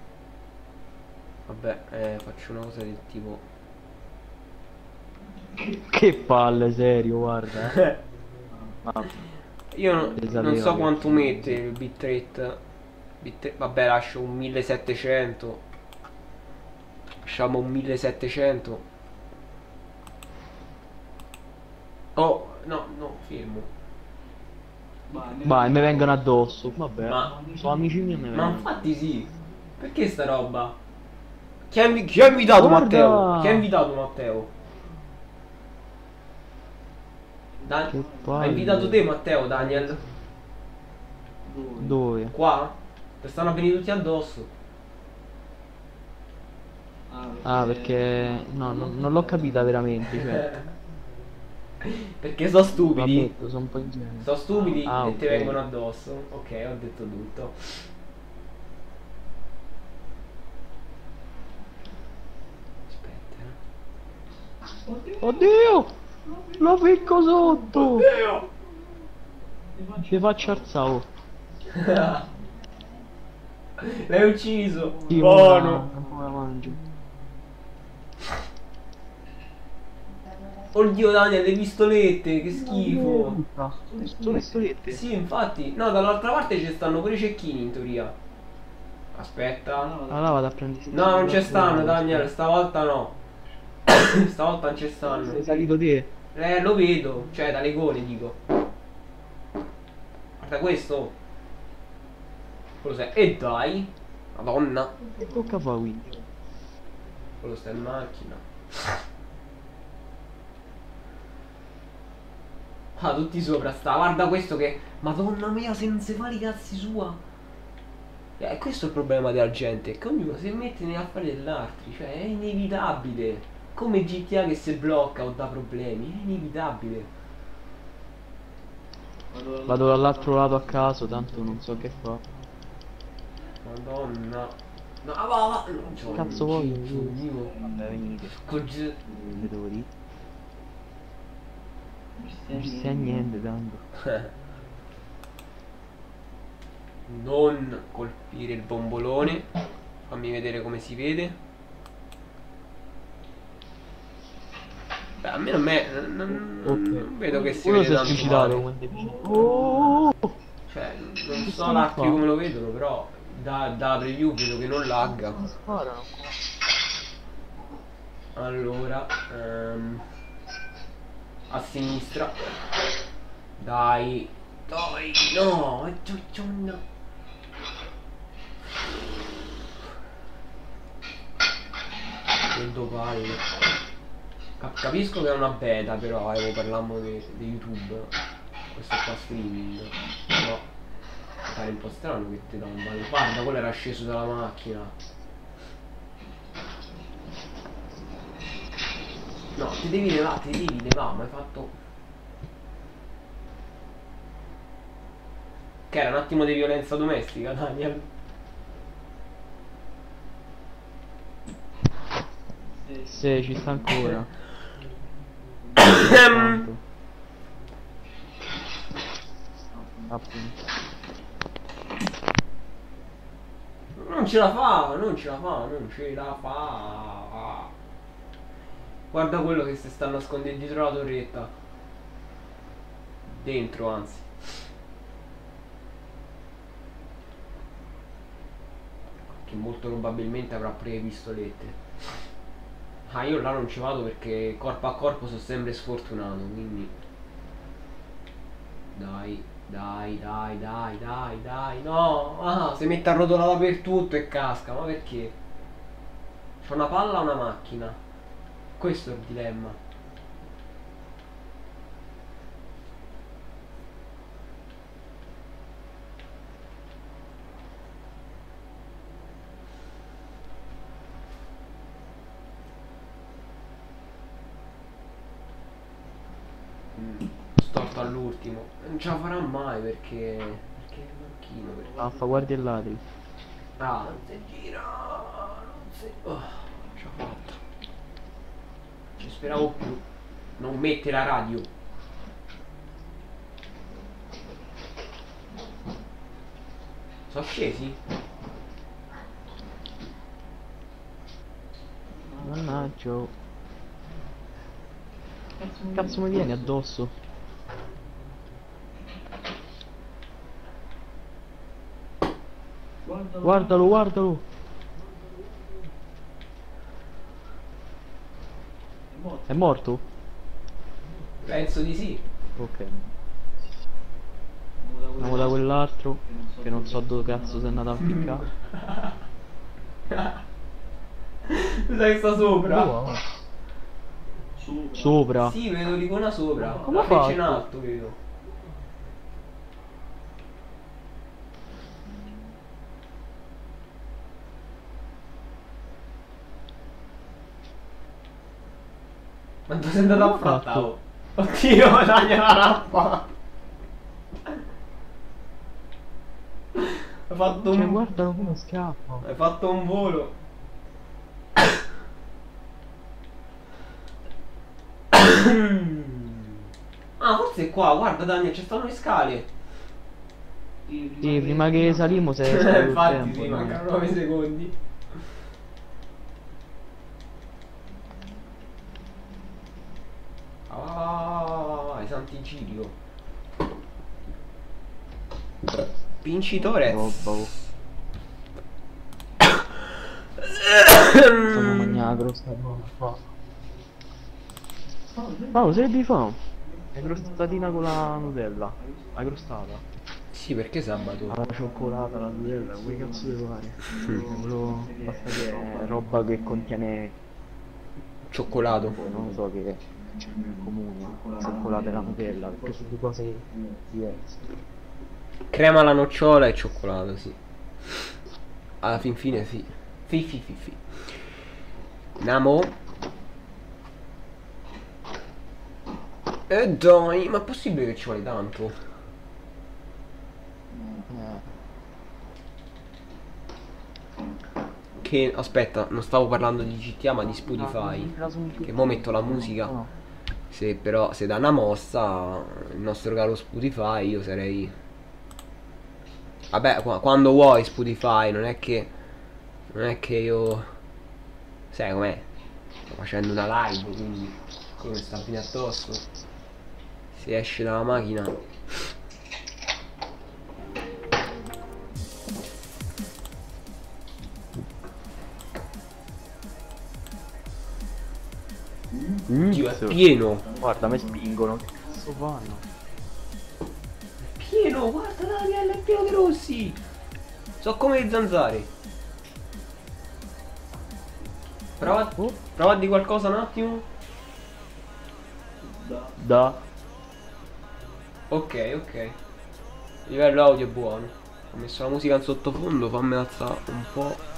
Vabbè, faccio una cosa del tipo. Che palle, serio, guarda. Io non so quanto mette il bitrate. Vabbè, lascio un 1700. Lasciamo un 1700. Oh, no, fermo. Vai, mi vengono addosso. Vabbè, Ma sono amici miei e mi Ma vengono. infatti sì. Perché sta roba? Chi ha invitato Guarda! Matteo? Chi ha invitato Matteo? Che Ha palle. invitato te Matteo, Daniel? Dove? Qua? Ti stanno a venire tutti addosso. Ah, perché. No, non l'ho capita veramente, cioè. Perché sono Lo stupidi. ammetto, sono un po' ingenuo. Sono stupidi Ah, e ti ok. vengono addosso. Ok, ho detto tutto. Aspetta. Oddio! Lo ficco sotto! Oddio! Ci faccio alzare. Oh. L'hai ucciso. Sì, Buono. ma la mangio. Oddio Daniel, le pistolette, che schifo. Sono pistolette? Sì, infatti. No, dall'altra parte ci stanno pure i cecchini in teoria. Aspetta. Allora vado a prendere. No, non ci stanno Daniel, stavolta no. Stavolta non ci stanno. Sei salito te? Lo vedo, cioè da legone dico. Guarda questo. Quello sei. E dai. Madonna. Che tocca fa quindi? Quello sta in macchina. Ah, tutti sopra sta. Guarda questo che... Madonna mia, se non si fa i cazzi sua. Questo è il problema della gente, che ognuno si mette negli affari dell'altro. Cioè, è inevitabile. Come GTA che si blocca o dà problemi. È inevitabile. Vado dall'altro lato a caso, tanto non so che fa. Madonna. No, va. Non c'ho Cazzo voglio io. Vabbè, venite. Cogge... Che devo dire? Non ci sta niente tanto. Non colpire il bombolone. Fammi vedere come si vede. Beh, a me non vedo che si Uno vede si è tanto suicidato male. quando Oh! Cioè, non so l'altri come lo vedono, però da preview vedo che non lagga. Sparano. Allora, a sinistra. Dai, no, no. Vedo palle. Capisco che è una beta, però parliamo di YouTube. Questo qua streaming. No, pare un po' strano che ti dà un ballo. Guarda, quello era sceso dalla macchina. No, ti devi levare, ma hai fatto... Che era un attimo di violenza domestica, Daniel. Sì, ci sta ancora. Appunto. Non ce la fa. Guarda quello che si sta nascondendo dietro la torretta. Dentro, anzi. Che molto probabilmente avrà pure le pistolette. Ah, io là non ci vado perché corpo a corpo sono sempre sfortunato, quindi... Dai, no! Ah, si mette a rotolare dappertutto e casca, ma perché? C'ho una palla o una macchina? Questo è il dilemma. Storto all'ultimo. Non ce la farà mai perché è macchino. Fa guardia ai ladri. Ah, non si gira. Non si... Oh, ce l'ho fatta. Ci speravo più. Non mette la radio. Sono scesi? Mannaggia. Cazzo mi vieni addosso? Guardalo. È morto? Penso di sì. Ok. Andiamo da quell'altro che non so dove cazzo sei andato a piccare. Mi sa che sta sopra. Sopra. Sì, vedo l'icona sopra. Come La ha fatto? fece in alto, vedo. Ma dove sei andato a Come ha frattare? Oddio, Daniel la rappa. Hai fatto Cioè, un... guardalo come scappa. Hai fatto un volo. Ah, forse è qua, guarda Daniel, ci stanno le scale. Sì, prima che salimo se è stato il Infatti tempo, sì, no? mancano 9 secondi. Vai, Sant'Egidio. Vincitore. Roba, oh. Sono magnagro sta roba qua. Paolo, se devi fare? È crostatina con la Nutella. Hai crostata? Sì, perché sabato? La cioccolata, la Nutella, come cazzo devo fare? Basta che è roba che contiene... Cioccolato. non lo so che... comune, cioccolato e la Nutella, perché sono due cose diverse. Crema alla nocciola e cioccolato, sì. Alla fin fine sì. Fi. Namo. E dai, ma è possibile che ci vuole tanto? Che, aspetta, non stavo parlando di GTA ma di Spotify. Che mo metto la musica. Se però, se dà una mossa, il nostro caro Spotify, io sarei... Vabbè, quando vuoi Spotify, non è che io... Sai com'è? Sto facendo una live, quindi... Come sta fino addosso. Si esce dalla macchina. Dio, è pieno. Guarda, mi spingono. Che cazzo fanno? Pieno, guarda Daniel, è pieno di rossi. So come le zanzare. Prova a di qualcosa un attimo. Da. Ok. Il livello audio è buono. Ho messo la musica in sottofondo, fammi alzare un po'.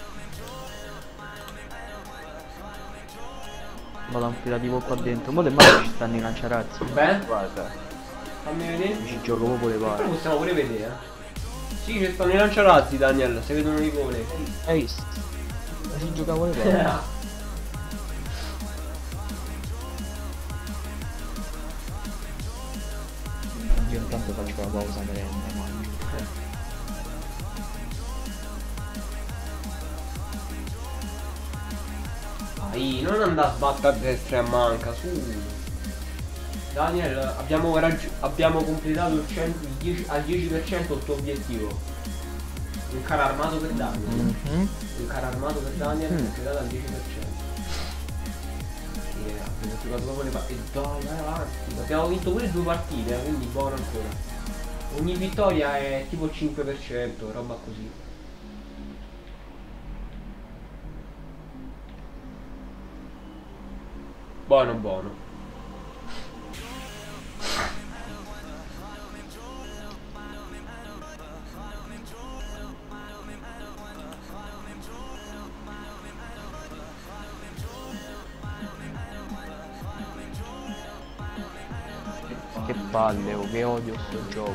Vado a infilare tipo qua dentro. Mo' le mani ci stanno i lanciarazzi. Beh, Guarda, fammi vedere. ci gioco proprio le Però palle. possiamo pure vedere. Sì, ci stanno i lanciarazzi, Daniel, si vedono le icone. Hai visto? Si giocavo le palle. Io intanto faccio la pausa merenda, mangio. Dai, non andare a sbattere a destra e a manca, su. Daniel, abbiamo completato il 10 al 10% il tuo obiettivo. Un carro armato per Daniel. Un carro armato per Daniel completato al 10%. Abbiamo giocato proprio le partite. E dai, vai avanti. Abbiamo vinto pure 2 partite, quindi buono ancora. Ogni vittoria è tipo il 5%, roba così. Buono. Che palle, oh, che odio sto gioco.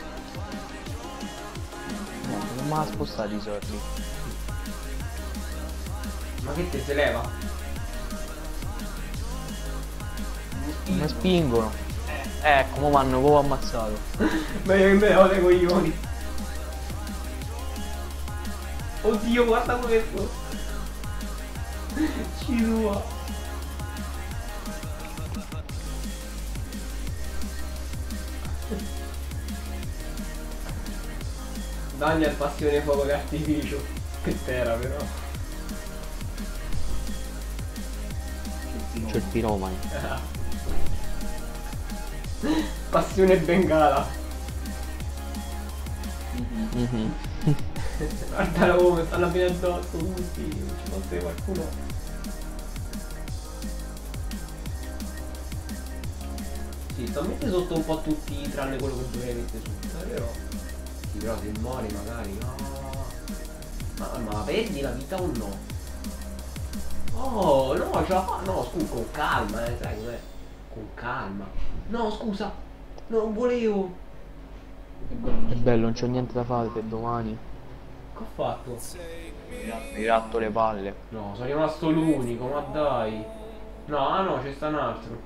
No, non mi ha spostato i soldi. Ma che te se leva? Mi spingono. Come mi hanno proprio ammazzato. Meglio che me ho dei coglioni. Oddio, guarda questo. Cinua. Daniel, passione fuoco d'artificio. Che terra però. C'è il piromane. Passione bengala. Guardalo come stanno bene addosso tutti. Non ci fosse qualcuno. Sì, sto mettendo sotto un po' tutti tranne quello che dovrei mettere sotto, è vero? Sì, però se muori magari no. Ma perdi la vita o no? Oh no, ce la fa. No, scusa, con calma, sai com'è? Con calma. No, scusa. Non volevo. È bello, non c'ho niente da fare per domani. Che ho fatto? Mi ratto le palle. No, sono rimasto l'unico, ma dai. No, ah no, c'è sta un altro.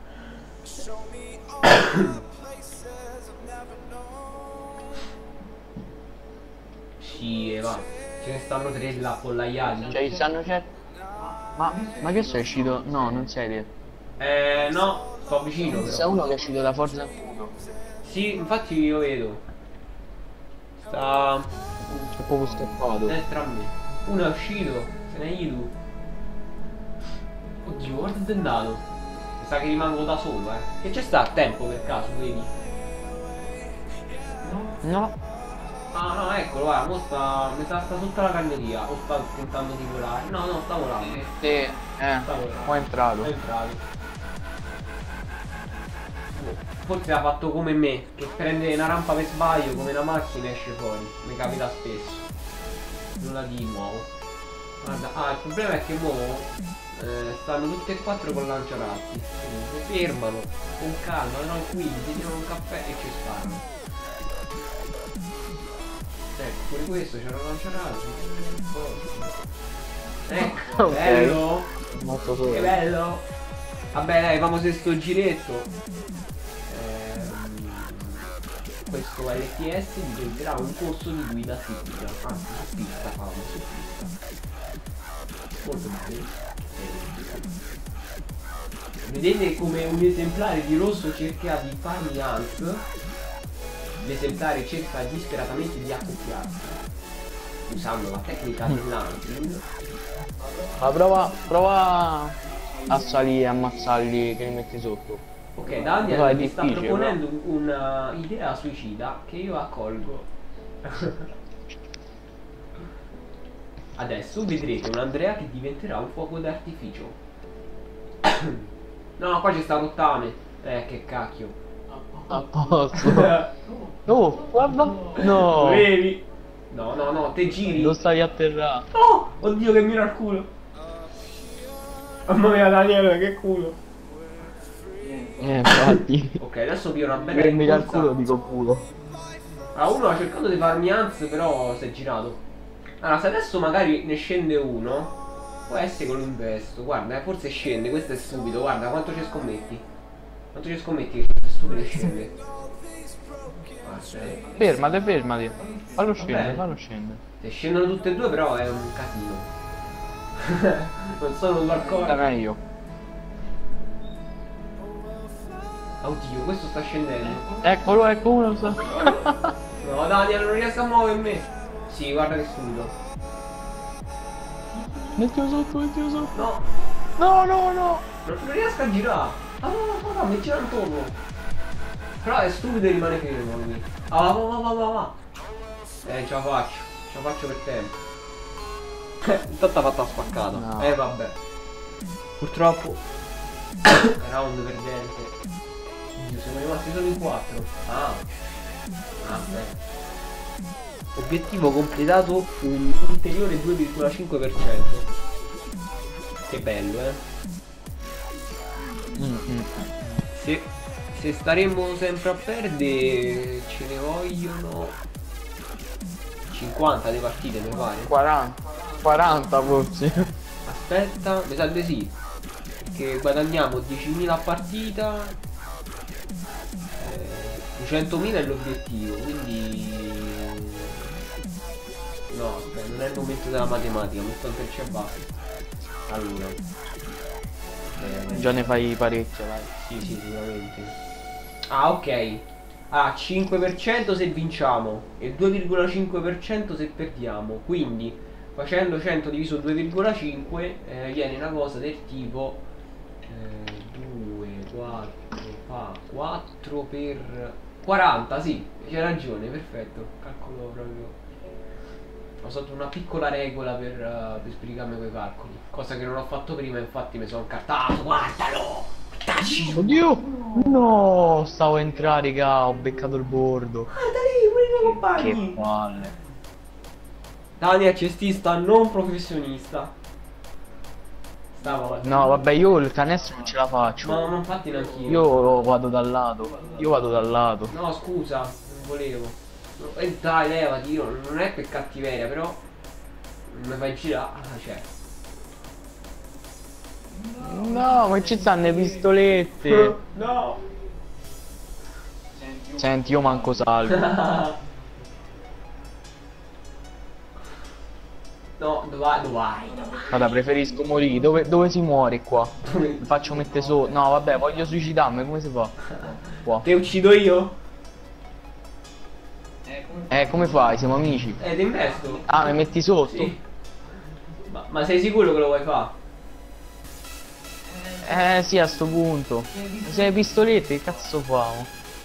Sì, va. Ce ne stanno 3 là appollaiati. Cioè, stanno ma che sei uscito? No, non sei te. No, sto vicino C'è però. uno che è uscito da Forza 1. Sì, infatti io vedo. Sta C'è proprio scappato. destra a me. Uno è uscito, se ne è ido. Oddio, guarda dove è andato. Mi sa che rimango da solo, Che c'è sta a tempo per caso, vedi? No. Ah no, eccolo, guarda, mo mi sta sotto la cagnolia. O sta tentando di volare. No, sta volando. Sì, Sta volando. ho entrato. È entrato. forse ha fatto come me, che prende una rampa per sbaglio come una macchina e esce fuori. Mi capita spesso. Nulla di nuovo. Guarda, il problema è che mo stanno tutte e quattro con lanciarazzi. Quindi si fermano con calma, tranquilli, si tirano un caffè e ci sparano. Ecco, pure questo c'era un lanciarazzi. Ecco, Ok. bello! Molto Che solo. bello! Vabbè dai, famo se sto giretto. Questo LTS vi prenderà un corso di guida su pista. Anzi, su pista, famo, su pista. Molto bene. Vedete come un esemplare di rosso cerca di farmi Hans. L'esemplare cerca disperatamente di accoppiarsi usando la tecnica dell'hunting. Ma prova a salire e ammazzarli che li metti sotto. Ok, No, è Daniel mi sta difficile, proponendo una idea suicida che io accolgo. Adesso vedrete un Andrea che diventerà un fuoco d'artificio. No, qua c'è sta rottame. Che cacchio. A posto. Oh, guarda. No. Vedi? No, te giri. Lo stavi a terra. Oh, oddio che mira al culo. Mamma mia Daniele, che culo. Infatti. Ok, adesso vi ho una bella Per mirare il rincorsa. culo dico culo. Allora, uno ha cercato di farmi Hans, però si è girato. Allora, se adesso magari ne scende uno, può essere che lo investo. Guarda, forse scende, questo è stupido. Guarda, quanto ci scommetti? Quanto ci scommetti che questo è stupido e scende? Fermati, fermati. Fallo scendere, Vabbè. fallo scendere. Se scendono tutte e due, però è un casino. Non sono due al Sta corpo. meglio. Oddio, questo sta scendendo. Eccolo, ecco uno. Sta... No, Daniel, non riesco a muovermi. Sì, guarda che stupido. Mettilo sotto, mettilo sotto. No, No. non riesco a girare. Ah, no, mi gira intorno. Però è stupido e rimane fermo lui. Ah, va. Ce la faccio per tempo. Intanto ha fatto la spaccata. No. Vabbè. Purtroppo round perdente. Oddio, siamo rimasti solo in 4. Beh. Obiettivo completato un ulteriore 2,5%. Che bello, Se staremo sempre a perdere ce ne vogliono 50 le partite mi pare. 40 forse. Aspetta, mi sa di sì. Che guadagniamo 10.000 a partita. 200.000 è l'obiettivo, quindi no, aspetta, non è il momento della matematica, mi sto per cervello. Allora. Già ne fai parecchio, dai. Sì, sicuramente. Ok. 5% se vinciamo e 2,5% se perdiamo. Quindi facendo 100 diviso 2,5 viene una cosa del tipo 2, 4 per 40, sì, c'è ragione, perfetto. Calcolo proprio. Ho usato una piccola regola per spiegarmi quei calcoli. Cosa che non ho fatto prima, infatti mi sono incartato. Guardalo! Tacci! Oddio! No, stavo a entrare, raga, ho beccato il bordo. Guarda lì, pure i miei compagni! Che palle. Daniel, cestista non professionista. Stavolta. No, vabbè, io il canestro non ce la faccio. No, infatti neanch'io. Io vado dal lato. No, scusa, non volevo. Dai, levati, io non è per cattiveria, però non mi fai girare. Cioè. No, ma ci stanno le pistolette. No. Senti, io manco salvo. No, dove vai? Guarda, preferisco morire. Dove si muore qua? Mi faccio mettere sotto. No, vabbè, voglio suicidarmi, come si fa? Qua. Te uccido io? Come fai? Siamo amici. Ti investo. Ah, mi metti sotto? Sì. Ma sei sicuro che lo vuoi fare? Sì, a sto punto. Se hai pistolette, che cazzo famo?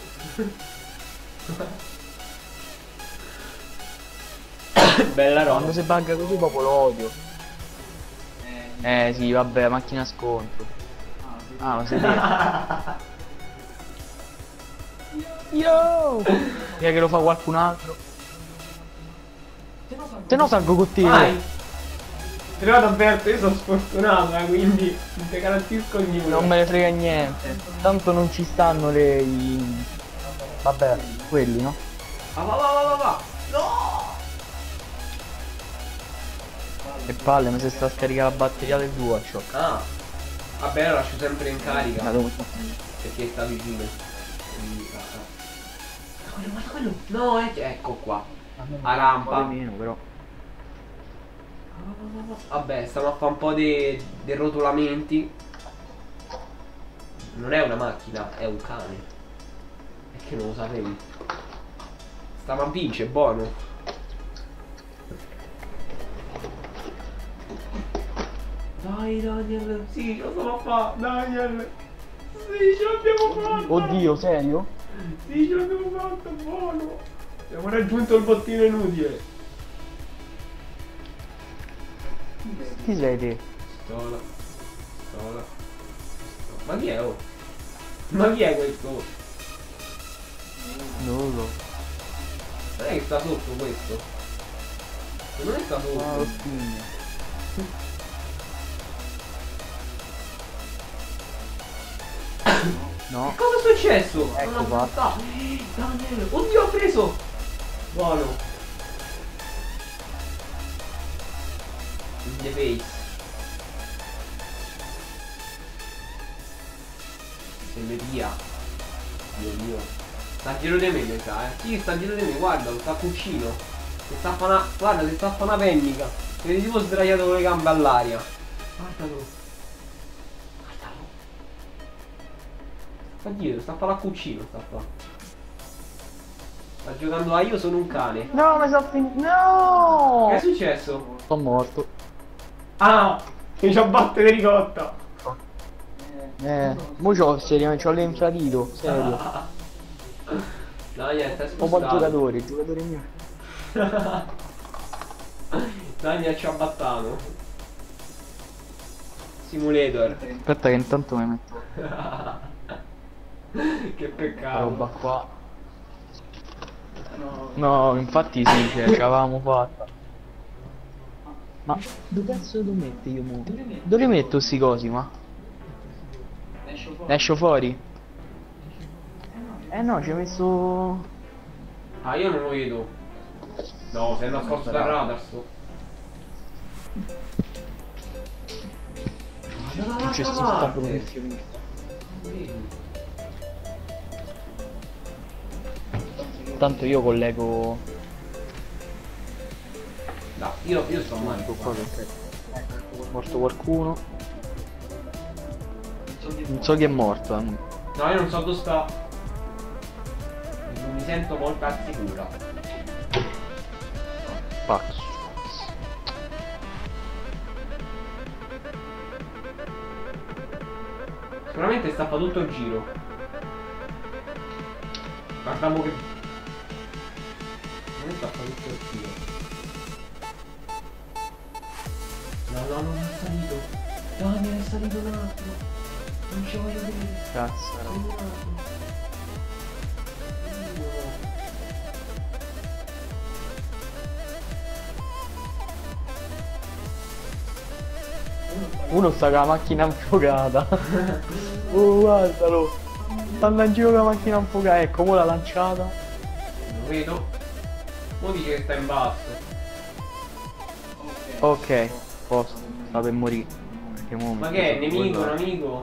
Bella roba. Quando si bugga così proprio lo odio. Sì, vabbè, macchina scontro. Ah, lo sai dire. Yo! Via che lo fa qualcun altro. Se no salgo con te. Vai! Però Alberto, io sono sfortunato, quindi non ti garantisco niente. Non me ne frega niente. Tanto non ci stanno le... Vabbè, quelli, no? Va. No! E palle, mi si sta a scaricare la batteria del DualShock. Ah. Vabbè, lo lascio sempre in carica. Ma dove... Perché sta vicino. Guarda quello. No, ecco qua. A rampa. Meno, però. Vabbè, stiamo a fare un po' dei rotolamenti. Non è una macchina, è un cane. Perché non lo sapevi? Sta mampince, è buono. Dai Daniel, sì, lo so fa, Daniel. Sì, ce l'abbiamo fatta. Oddio, serio? Sì, ce l'abbiamo fatta, buono. Abbiamo raggiunto il bottino inutile. Chi sei te? Stola. Ma chi è, oh? Ma chi è questo? Non lo so. Non è che sta sotto questo? Non è sta sotto. Ah, lo spugno. No. Che cosa è successo? Ecco Non qua. l'ha fatta. Daniele. Oddio, ha preso. Buono. In the face. Se ne via. Dio mio. Sta a giro di me, mi sa, Sì, sta a giro di me, guarda, sta a cucino. Guarda, si sta a fare una pennica. Si vede tipo sdraiato con le gambe all'aria. Guardalo. Sta dietro, sta a fare a cucino, sta qua. Sta giocando a io sono un cane. No, mi sono finito. No! Che è successo? Sono morto. Ah! Mi c'ho batte di ricotta. Mo c'ho seriamente, c'ho l'infradito, serio. No, niente, è Ho il spostato. il giocatore mio. Daniel ci ha battato. Simulator. Aspetta che intanto mi metto Che la peccato. roba qua. No, infatti sì, ce l'avevamo fatta. Ma dove cazzo lo metto io mo? Dove li metto sti cosi, ma? Ne esco fuori? Eh no, ci ho messo... Ah, io non lo vedo. No, sei nascosto dal radar sto. Non c'è sto stabilo che fiume. Tanto io collego... No, io sto male. Qua perché... È morto qualcuno. Non so chi è morto, No, io non so dove sta. Non mi sento molto al sicuro. Pax. Sicuramente stappa tutto il giro. Guardiamo che... Non stappa tutto il giro. No, non è salito. Daniel è salito un attimo. Non ci voglio vedere. Cazzo. Salito un attimo. Uno sta con la macchina infuocata. Oh, guardalo. Sta andando in giro con la macchina infuocata. Ecco, mo l'ha lanciata. Lo vedo. Mo dice che sta in basso. Ok, posto. Sta per morire. Perché mo Ma mi che è? sto Nemico, un guardando. amico?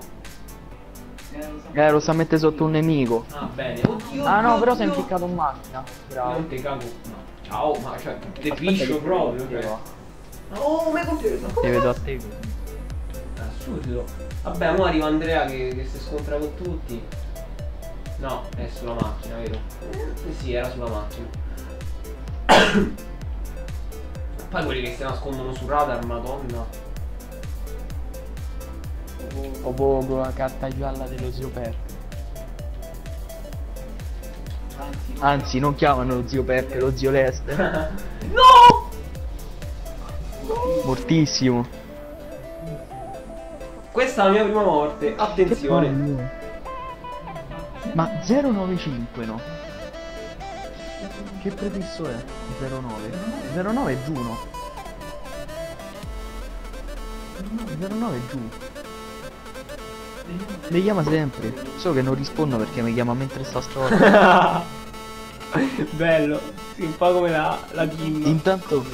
Lo sta a mettere sotto un nemico. Ah, bene. Oddio, Ah no, oddio, però si è oddio. impiccato in macchina. Bravo. Non te cago. No. Ciao, ma cioè, te Aspetta piscio che proprio. ti Cioè. Oh, mi hai compiuto. Ti vedo a te. Assurdo. Vabbè, ora arriva Andrea che si scontra con tutti. No, è sulla macchina, vero? Sì, era sulla macchina. Poi quelli che si nascondono sul radar, madonna. Proprio con la carta gialla dello zio Peppe. Anzi, non chiamano lo zio Peppe, lo zio Lester. No! Mortissimo. Questa è la mia prima morte, attenzione. Ma 095 no? Che prefisso è? 09? 09 è giù, no? 09 è giù. Mi chiama sempre. So che non rispondo perché mi chiama mentre sta storia. Bello, sì, un po' come la team. Intanto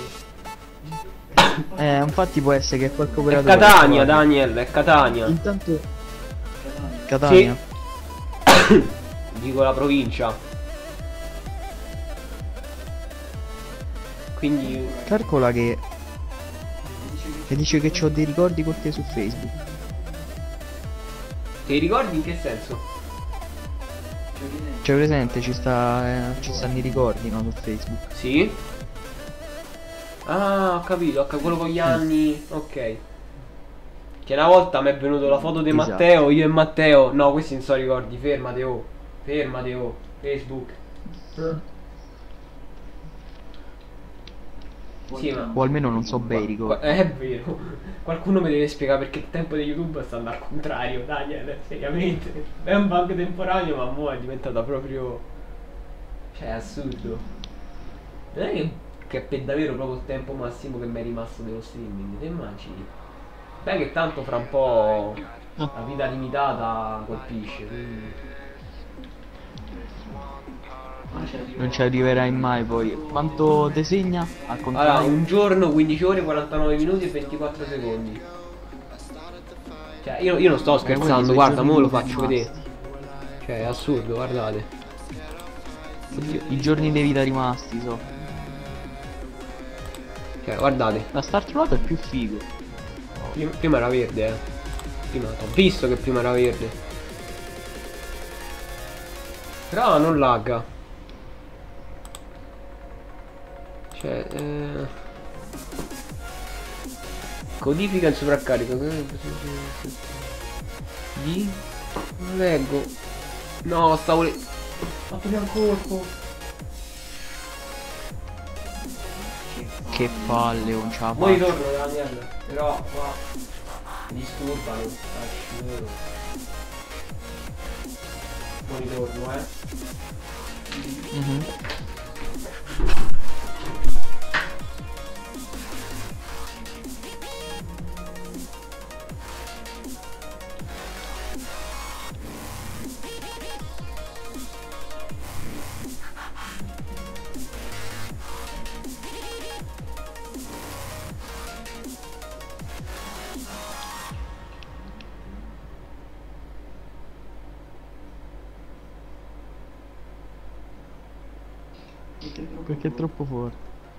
infatti può essere che è qualche È operatore. Catania, Daniel, è Catania. Intanto Catania. Sì. Dico la provincia. Quindi Calcola che dice che ho dei ricordi con te su Facebook. ti ricordi in che senso? C'è presente, ci stanno i ricordi, no, su Facebook. Sì. Ah, ho capito, quello con gli anni. Ok. Che una volta mi è venuto la foto di Esatto. Matteo, io e Matteo. No, questi non so ricordi, fermate oh. Fermate oh. Facebook. Sì, ma O almeno non so bei ricordi. è vero. Qualcuno mi deve spiegare perché il tempo di YouTube sta andando al contrario, Daniel, seriamente. È un bug temporaneo, ma mo' è diventata proprio. Cioè, è assurdo. Non è che è per davvero proprio il tempo massimo che mi è rimasto dello streaming, te immagini? Beh, che tanto fra un po' la vita limitata colpisce, quindi. Non ci arriverai mai poi. Quanto te segna? Al Allora, contrario. un giorno, 15 ore, 49 minuti e 24 secondi. Cioè, io non sto quelli scherzando, sono i guarda, giorni mo lo di faccio rimasti. vedere. Cioè, è assurdo, guardate. Oddio, i giorni di vita rimasti so. Cioè, guardate. La Startrollata è più figo. Prima era verde, eh. Prima, ho visto che prima era verde. Però non lagga. Cioè, codifica in sovraccarico. Di? Non leggo. No, stavo le. Fatto via un colpo. Che palle, non ce la Poi faccio. torno Daniel. Però qua mi disturbano. Cacchio. Poi torno, Mhm. Perché è troppo forte.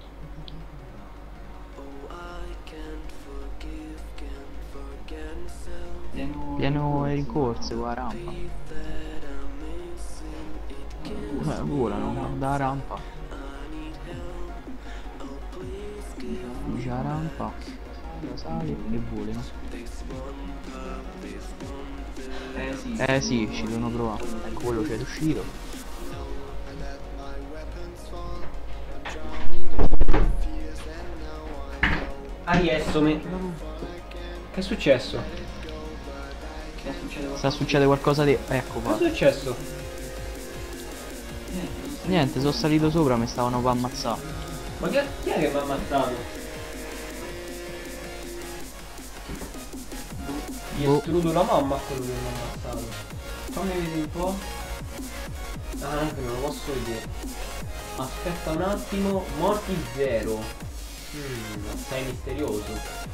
Pieno e rincorse qua rampa. Volano da rampa. Dice la rampa. Sale e volano. Sì, ci devono provare. Ecco, quello c'è riuscito. Ariessome. Che è successo? Sta succede qualcosa di. Ecco qua. Cosa è successo? Niente, sono salito sopra, mi stavano per ammazzare. Ma chi è che mi ha ammazzato? Gli Boh. estrudo la mamma quello che mi ha ammazzato. Fammi vedere un po'. Ah, anche non lo posso vedere. Aspetta un attimo. Morti 0. Sei misterioso.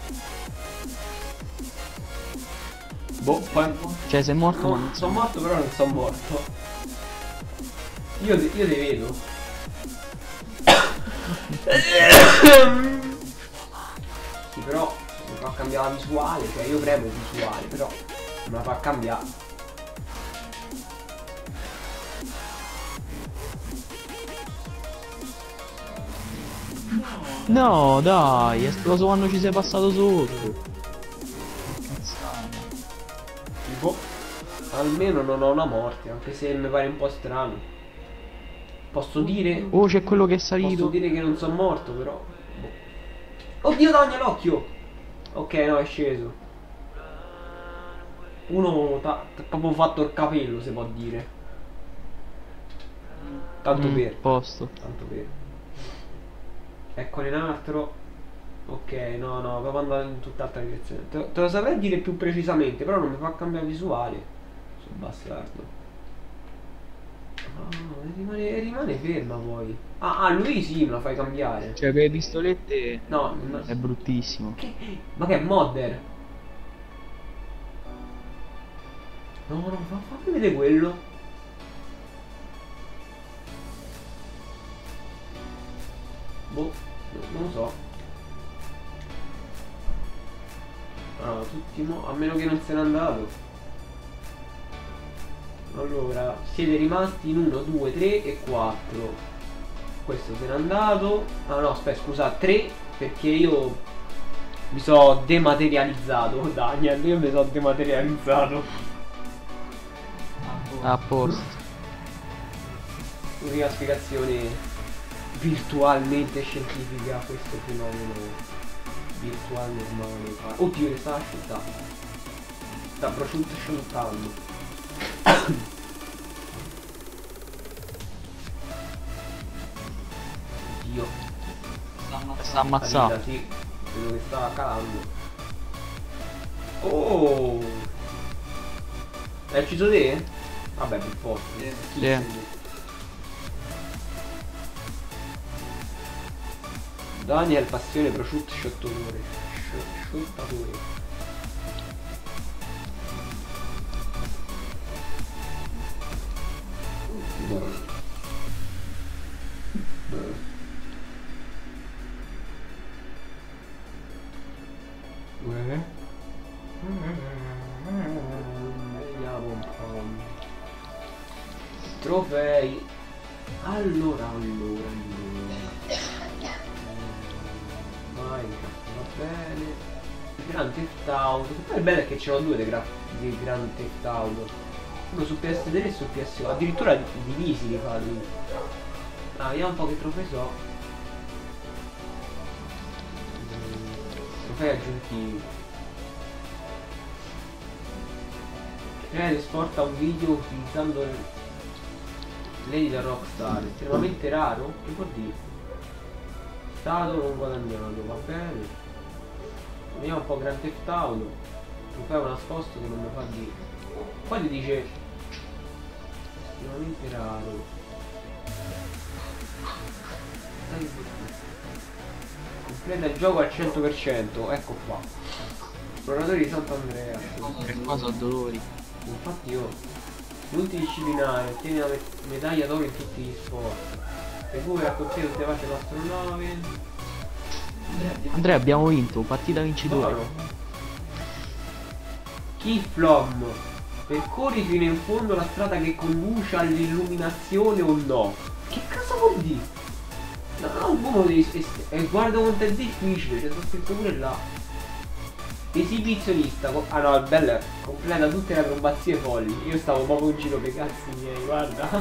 Boh, poi. Cioè, sei morto ma No, non sono morto però non sono morto. Io te vedo. Sì, però mi fa cambiare la visuale, cioè io premo visuale, però non la fa cambiare. No, dai, è esploso quando ci sei passato sotto. Cazzata. Boh, almeno non ho una morte, anche se mi pare un po' strano. Posso dire? Oh, c'è quello che è Posso salito. dire che non sono morto, però. Boh. Oddio, Daniel, l'occhio! Ok, no, è sceso. Uno t'ha proprio fatto il capello, si può dire. Tanto per. Posto. Tanto per. Eccone un altro. Ok, no, proprio andare in tutt'altra direzione. Te lo saprei dire più precisamente, però non mi fa cambiare visuale. Sul bastardo. Rimane ferma poi. Ah, lui sì, me la fai cambiare. Cioè, per le pistolette No, è bruttissimo. ma che è modder? No, fammi vedere quello. Boh, non lo so. Allora, tutti a meno che non se n'è andato. Allora, siete rimasti in 1, 2, 3 e 4. Questo se n'è andato. Ah no, aspetta, scusa, 3 perché io mi sono dematerializzato. Daniel, io mi sono dematerializzato. A posto. L'unica spiegazione virtualmente scientifica a questo fenomeno virtuale normale. Oddio, le sta asciuttando. Sta prosciutto asciuttando. Oddio. Sta ammazzando. Sì, vedo che sta calando. Oh! Hai ucciso te? Vabbè, per forza. Sì. Daniel, passione, prosciutto, sciottatore. Sciottatore. Vediamo un po'. Trofei. Allora. Minecraft va bene. Grand Theft Auto. Poi il bello è che ce n'ho due di Grand Theft Auto. Uno su PS3 e su PS4. Addirittura divisi li fa lui. Ah, vediamo un po' che trofei so. Trofei aggiuntivi. Crea ed esporta un video utilizzando l'editor Rockstar. Estremamente raro? Che vuol dire? Stato non guadagnato, va bene. Vediamo un po' Grand Theft Auto. Trofeo nascosto che non mi fa dire. Poi ti dice estremamente raro. Completa il gioco al 100%. Ecco qua. Esploratori di Sant'Andrea. Per qua sono dolori. Infatti io multidisciplinare, ottieni la medaglia d'oro in tutti gli sport. Recupera con te tutte le parti dell'astronave. Andrea, abbiamo vinto, partita vincitore. Buono. Keyflom. Percorri fino in fondo la strada che conduce all'illuminazione o no. Che cosa vuol dire? No, uno guarda quanto è difficile, c'è scritto pure là. Esibizionista, ah no, il bello è completa tutte le acrobazie folli. Io stavo proprio in giro per i cazzi miei, guarda.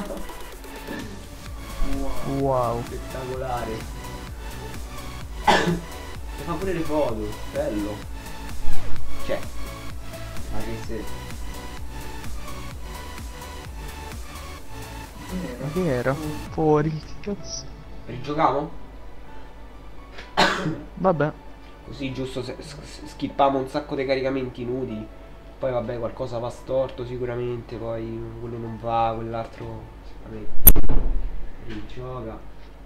Wow. Spettacolare. E fa pure le foto, bello. Cioè, ma che se... Ma che era? Fuori, che cazzo? Rigiochiamo? Vabbè. Così giusto skippiamo un sacco di caricamenti inutili. Poi vabbè qualcosa va storto sicuramente. Poi quello non va, quell'altro vabbè. Rigioca.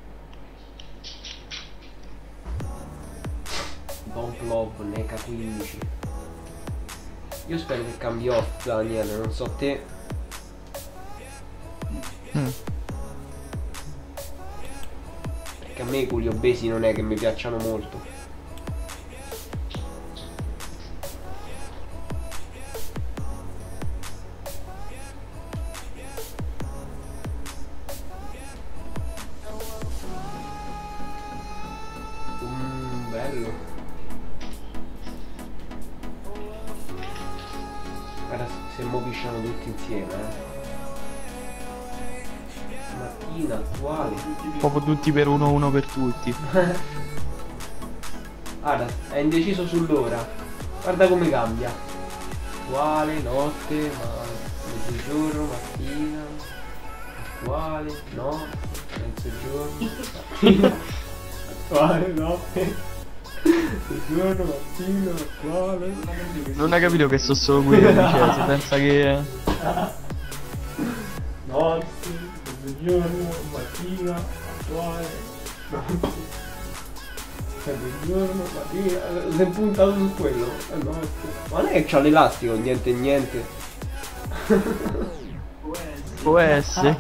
Don't Love, NECA 15. Io spero che cambi off, Daniele, non so te. Perché a me quelli obesi non è che mi piacciono molto. Bello. Guarda se mo pisciano tutti insieme, Mattina attuale. Proprio tutti per uno per tutti. Guarda, è indeciso sull'ora. Guarda come cambia. Attuale, notte, mezzogiorno, mattina. attuale, no, mezzogiorno, attuale, notte, mezzogiorno, mattino, attuale. Non hai capito che so solo quello, cioè, se pensa che... Notte, mezzogiorno, mattina, attuale, notte, mezzogiorno, mattina, si è puntato su quello, notte. Ma non è che c'ha l'elastico, niente niente. Può essere.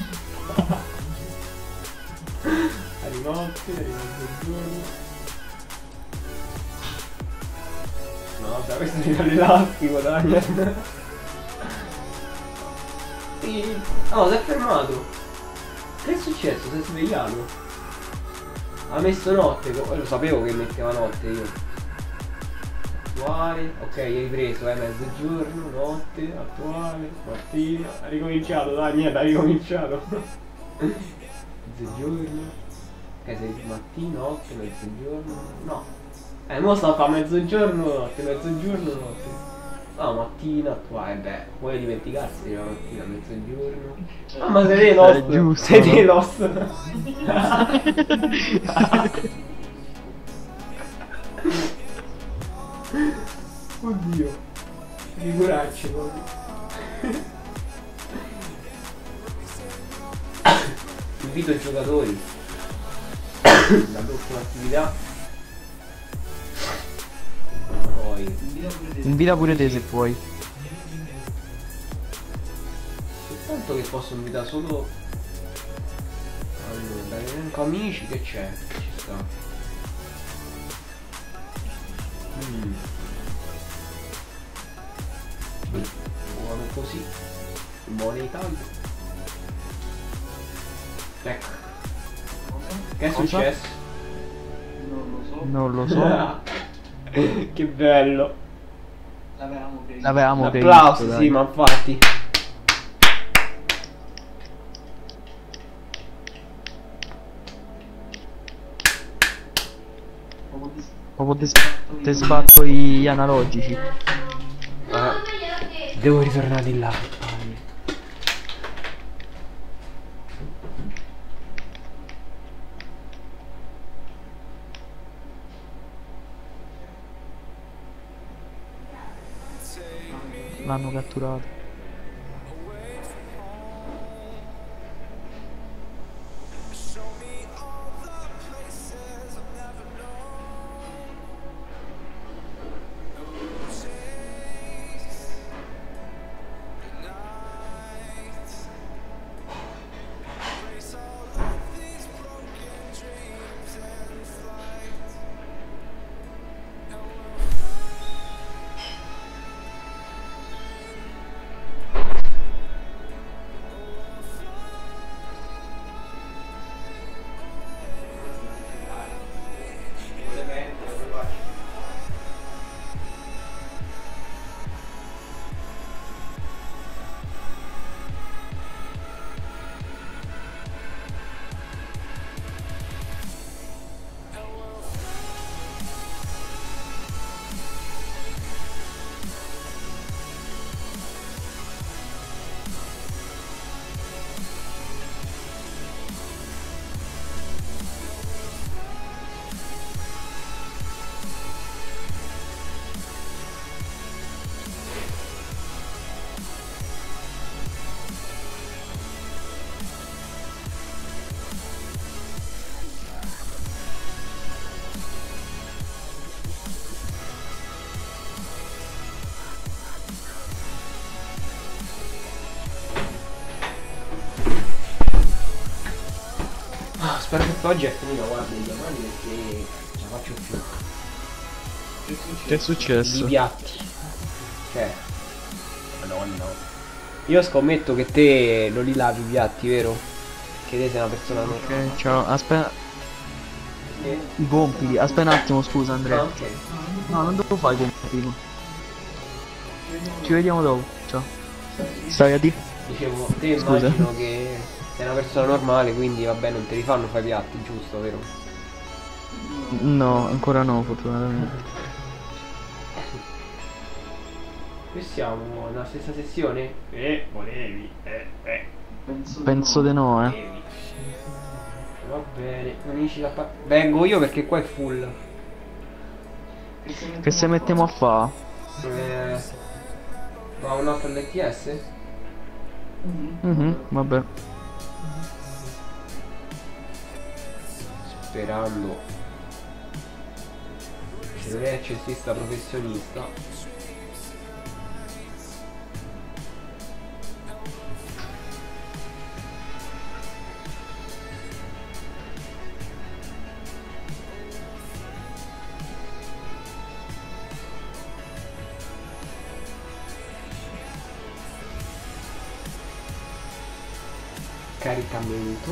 Di notte, di mezzogiorno. No, vabbè, questo mi dà l'elastico, dai. Sì. Oh, si è fermato. Che è successo? Si è svegliato. Ha messo notte, lo sapevo che metteva notte io. Attuale, ok, hai ripreso, mezzogiorno, notte, attuale, mattina. Ha ricominciato, dai, niente, ha ricominciato. Mezzogiorno. Ok, sei mattina, notte, mezzogiorno. No. Mo sta a mezzogiorno, notte, mezzogiorno, notte. No, mattina, attuale, beh, puoi dimenticarsi la mattina, mezzogiorno. Ah, ma sei lost, giusto. sei lost. Oddio, figuracci proprio. Invito i giocatori la prossima attività. Poi Invita pure te se puoi. soltanto che posso invitare solo. Allora, dall'elenco amici che c'è? Ci sta. Buono così. Buona Italia. Ecco. Che è Cosa? successo? Non lo so. Che bello. L'avevamo previsto, Applausi, dai. sì, ma infatti. Proprio te sbatto gli analogici. Devo ritornare di là. L'hanno catturato. Spero che oggi è finita, guarda, domani perché ce la faccio più. Che è successo? I piatti. Cioè. Madonna. Io scommetto che te non li lavi i piatti, vero? Che te sei una persona normale. Ok, ciao. Aspetta. I compiti. Aspetta un attimo, scusa Andrea. Ah, ok. No, non devo fare i compiti. Ci vediamo dopo. Ciao. Stai a dire? Dicevo, te Scusa. immagino che sei una persona normale, quindi vabbè, non te li fanno fare i piatti, giusto, vero? No, ancora no, fortunatamente. Qui siamo nella stessa sessione? Volevi, Penso di no, Va bene, amici da vengo io perché qua è full. Che se mettiamo a fa? Va un altro LTS? Vabbè. Sperando che non è accessista professionista. Caricamento.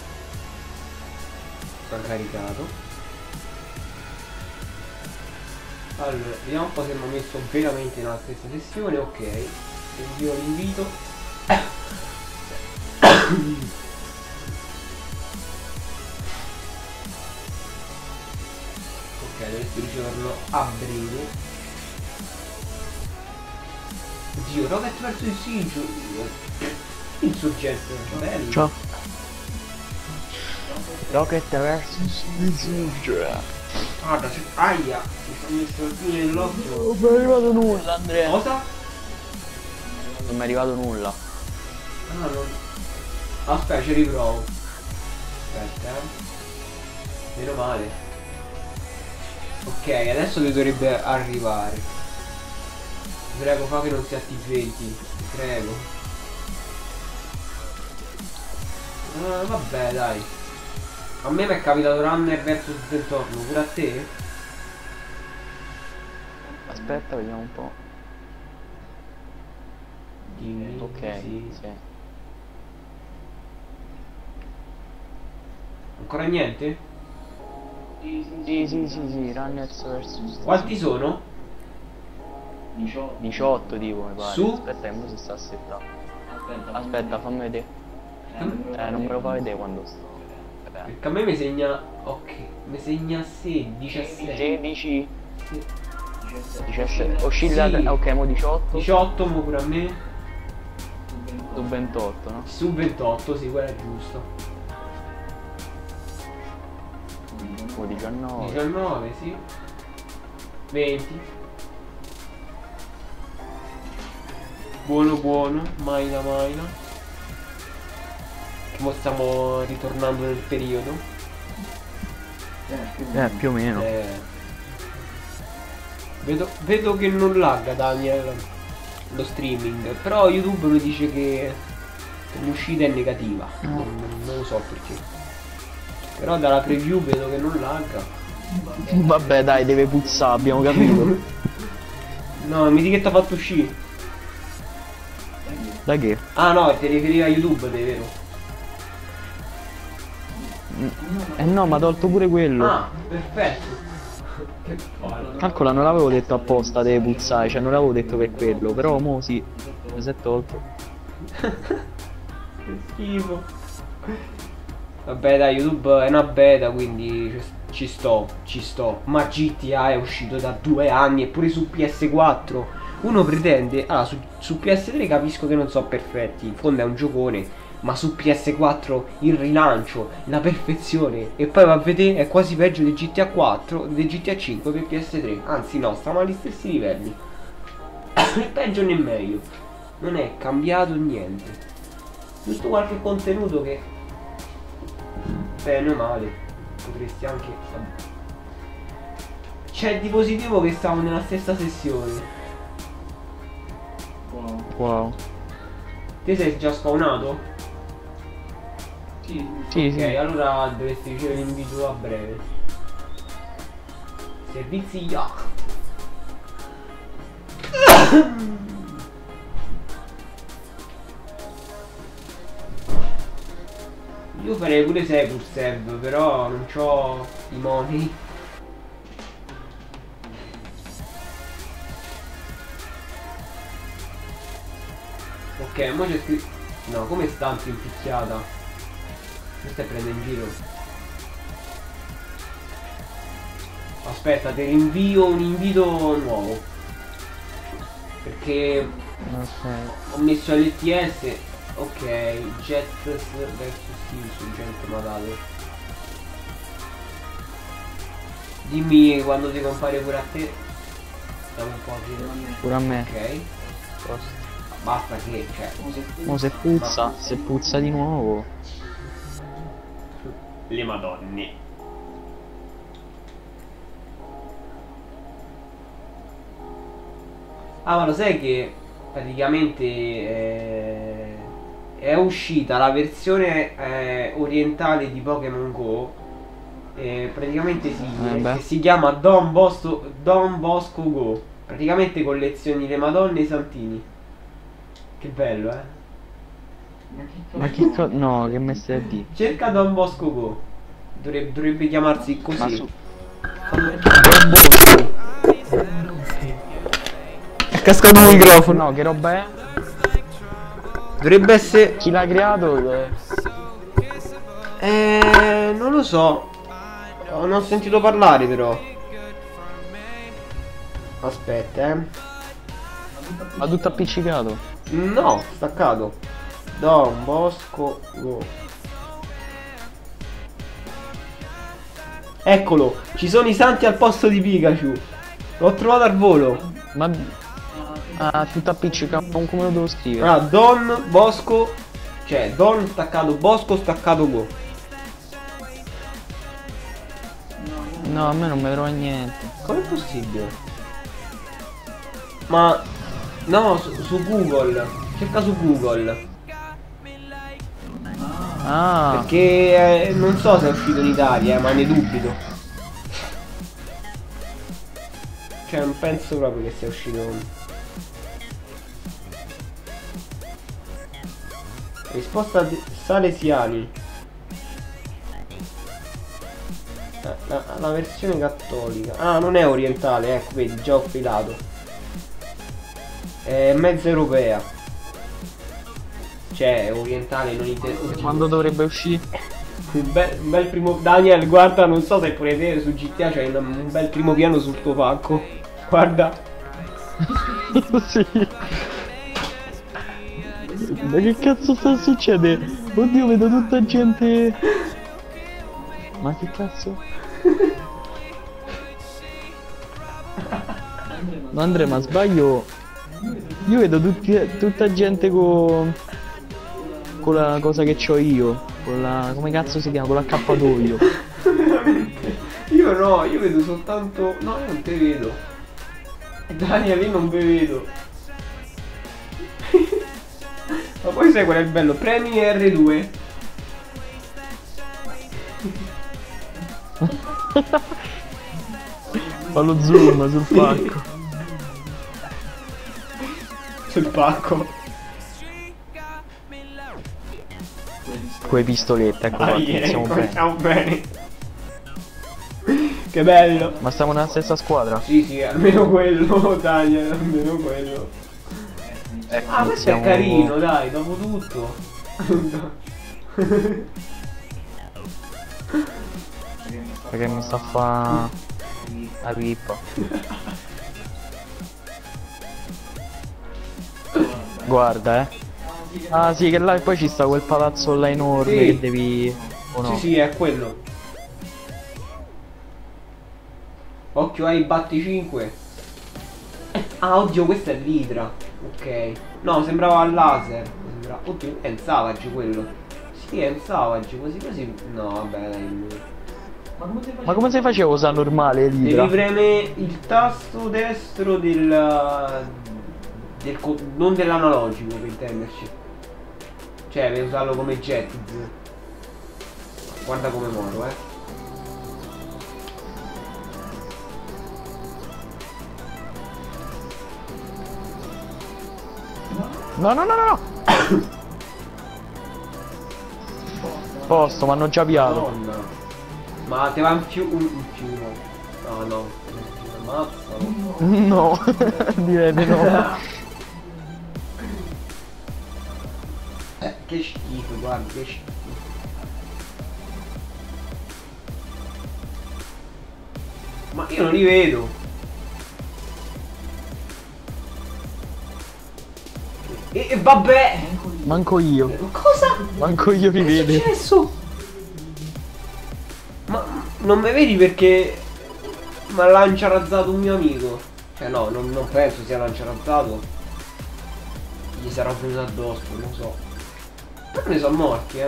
Ha caricato. Allora, vediamo un po' se mi ha messo veramente nella stessa sessione. Ok, invio l'invito. Ok, dovresti riceverlo a breve. Oddio, Rocket verso il Siege. Insurgente, bello. Ciao. Rocket vs Insurgente. Guarda, aia, mi sono messo il più nell'occhio. Non mi è arrivato nulla, Andrea. Cosa? Non mi è arrivato nulla. Ah, non... Aspetta, ci riprovo. Aspetta, meno male. Ok, adesso ti dovrebbe arrivare. Ti prego, fa che non sia T20. Ti prego. Vabbè, dai. A me mi è capitato Runner versus Bentorno, pure a te? Aspetta, vediamo un po'. Dimmi. Ok, Sì. sì. Ancora niente? Sì, Runners vs. Quanti sono? 18 tipo mi pare. Su? Aspetta che mo si sta assettando. Aspetta, fammi vedere. Non me lo fa vedere quando sto. Perché a me mi segna... Ok, mi segna 17. 16 17 oscilla Sì. ok, mo 18 18, mo pure a me. su 28, no? Su 28, sì, quello è giusto. O 19 19, sì. 20. Buono, maina. Che mo stiamo ritornando nel periodo. più o meno. Vedo che non lagga, Daniel, lo streaming. Però YouTube mi dice che l'uscita è negativa. Non lo so perché. Però dalla preview vedo che non lagga. Vabbè dai, deve puzzare, abbiamo capito. No, mi dici che ti ha fatto uscire. Da che? Ah no, ti riferiva a YouTube, è vero? No, ma ha tolto pure quello. Ah, perfetto. Che palle. Calcola, non l'avevo detto apposta deve puzzare, cioè non l'avevo detto per quello, però mo sì, mi si è tolto. Che schifo. Vabbè dai, YouTube è una beta, quindi ci sto. Ma GTA è uscito da 2 anni, eppure su PS4. Uno pretende... Allora, su PS3 capisco che non sono perfetti, in fondo è un giocone. Ma su PS4 il rilancio, la perfezione. E poi va a vedere, è quasi peggio di GTA 4, di GTA 5 per PS3. Anzi no, stiamo agli stessi livelli. Né peggio né meglio. Non è cambiato niente. Giusto qualche contenuto che... bene o male potresti anche... C'è di positivo che stiamo nella stessa sessione. Wow. Te sei già spawnato? Sì, Ok, sì. allora dovresti ricevere l'invito a breve. Servizi yacht. Io farei pure Secur Serve, però non c'ho i money. Ok, mo c'è scritto... No, come stanza impicchiata? Questa è presa in giro. Aspetta, ti rinvio un invito nuovo. Perché ho messo l'LTS. Ok, Jet versus Insurgent Madale. Dimmi quando ti compare pure a te. Siamo un po' Pure a me. ok. Basta che, cioè. Mo se puzza di nuovo. Le madonne. Ah, ma lo sai che praticamente è uscita la versione orientale di Pokémon Go. Praticamente che si chiama Don Bosco Go. Praticamente collezioni le madonne e i santini. Che bello, eh? Ma che cosa? No, che messa è di? Cerca Don Bosco Go. Dovrebbe chiamarsi così. Ma su. È cascato il microfono. No, che roba è? Dovrebbe essere. Chi l'ha creato? Non lo so. Non ho sentito parlare però. Aspetta, Ma tutto appiccicato? No, staccato. Don Bosco Go. Eccolo, ci sono i santi al posto di Pikachu. L'ho trovato al volo. Ma... Ah, tutto appiccicato, come lo devo scrivere? Ah, Don Bosco. Cioè, Don staccato Bosco staccato Go. No, a me non mi trova niente. Com'è possibile? Ma... No, su Google. Cerca su Google. Ah, Perché non so se è uscito in Italia, ma ne dubito. Cioè non penso proprio che sia uscito. Risposta Salesiani. La versione cattolica. Ah, non è orientale, ecco, vedi, già ho filato. È mezza europea. Cioè, orientale, non italiano. quando dovrebbe uscire? Un bel primo. Daniel, guarda, non so se pure te su GTA c'hai un bel primo piano sul tuo pacco. Guarda. Sì. Ma che cazzo sta succedendo? Oddio, vedo tutta gente. Ma che cazzo? Ma Andrea, ma sbaglio? Io vedo tutta gente con la cosa che c'ho io. Con la... come cazzo si chiama? Con l'accappatoio. Veramente. Io no, io vedo soltanto. No, io non te vedo. Daniel, io non ve vedo. Ma poi sai qual è il bello? Premi R2. Fa lo zoom sul pacco. Sul pacco. Quei pistolette, ecco qua, iniziamo bene. Siamo bene. Che bello. Ma stiamo nella stessa squadra? Sì, sì, almeno quello, Daniel, almeno quello. Ecco, Ah, questo è carino, dai, dopo tutto. Perché mi sta a fa la pippa. Guarda, eh. Ah sì, che là e poi ci sta quel palazzo là enorme, sì, che devi... o no? Sì, sì, è quello. Occhio ai batticinque. Ah, oddio, questo è l'idra. Ok. No, sembrava al laser. Oddio, è un Savage quello. Sì, è un Savage, così così. No, vabbè, dai. Ma come si faceva a usare normale l'idra? Devi premere il tasto destro non dell'analogico, per intenderci. Cioè, devi usarlo come jet. Guarda come muoro, eh. No, no, no, no! Posto, mi hanno già piato. Madonna. Ma te va un fiume. No, no. Ammazza. No, direi di no. Che schifo, guarda, che schifo. Ma io non li vedo. E vabbè. Manco io. Cosa? Manco io mi Che è vede. successo? Ma non mi vedi perché mi ha lanciarazzato un mio amico? Cioè no, non penso sia lanciarazzato. Gli sarà venuto addosso, non so. Per me sono morti,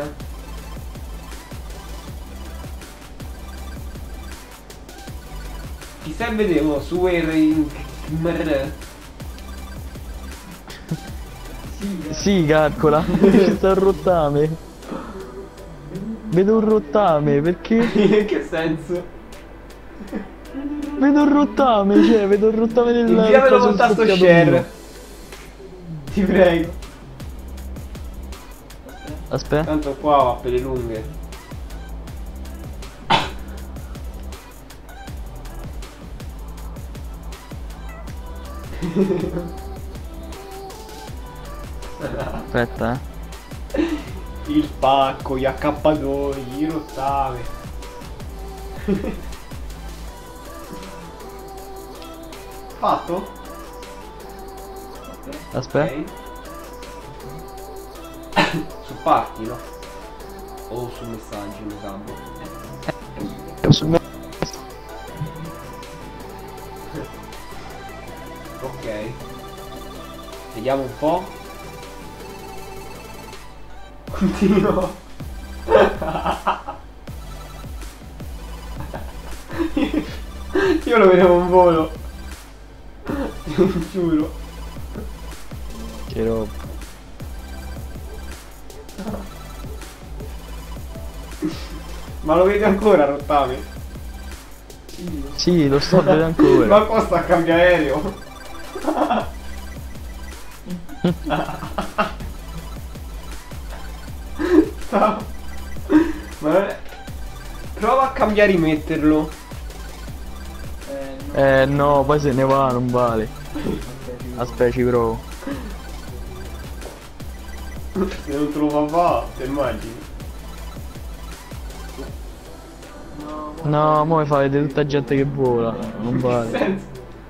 Chi stai a vedere su Mr. Sì, calcola. Ci sta un rottame. Vedo un rottame, perché? In che senso? Vedo un rottame, cioè, vedo un rottame nel Inviamelo coso con tasto scoppiato share. mio. Ti prego. Aspetta. Tanto qua va per le lunghe. Aspetta, Il pacco, gli accappatoi, i rottame. Fatto? Aspetta. Ok. Su parti, no? O su messaggi, mi sa. Ok. Vediamo un po'. Continuo. Io lo vedevo in volo. Giuro. Che roba. Ma lo vedi ancora, rottami? Sì, lo sto vedendo ancora. Ma qua sta a cambiare aereo. Stavo. Ma non è... Prova a cambiare e rimetterlo. No, poi se ne va, non vale. Aspetta, ci provo. Se non te lo fa va, te immagini. No, mo mi fa vedere tutta gente che vola. Non Che vale. senso?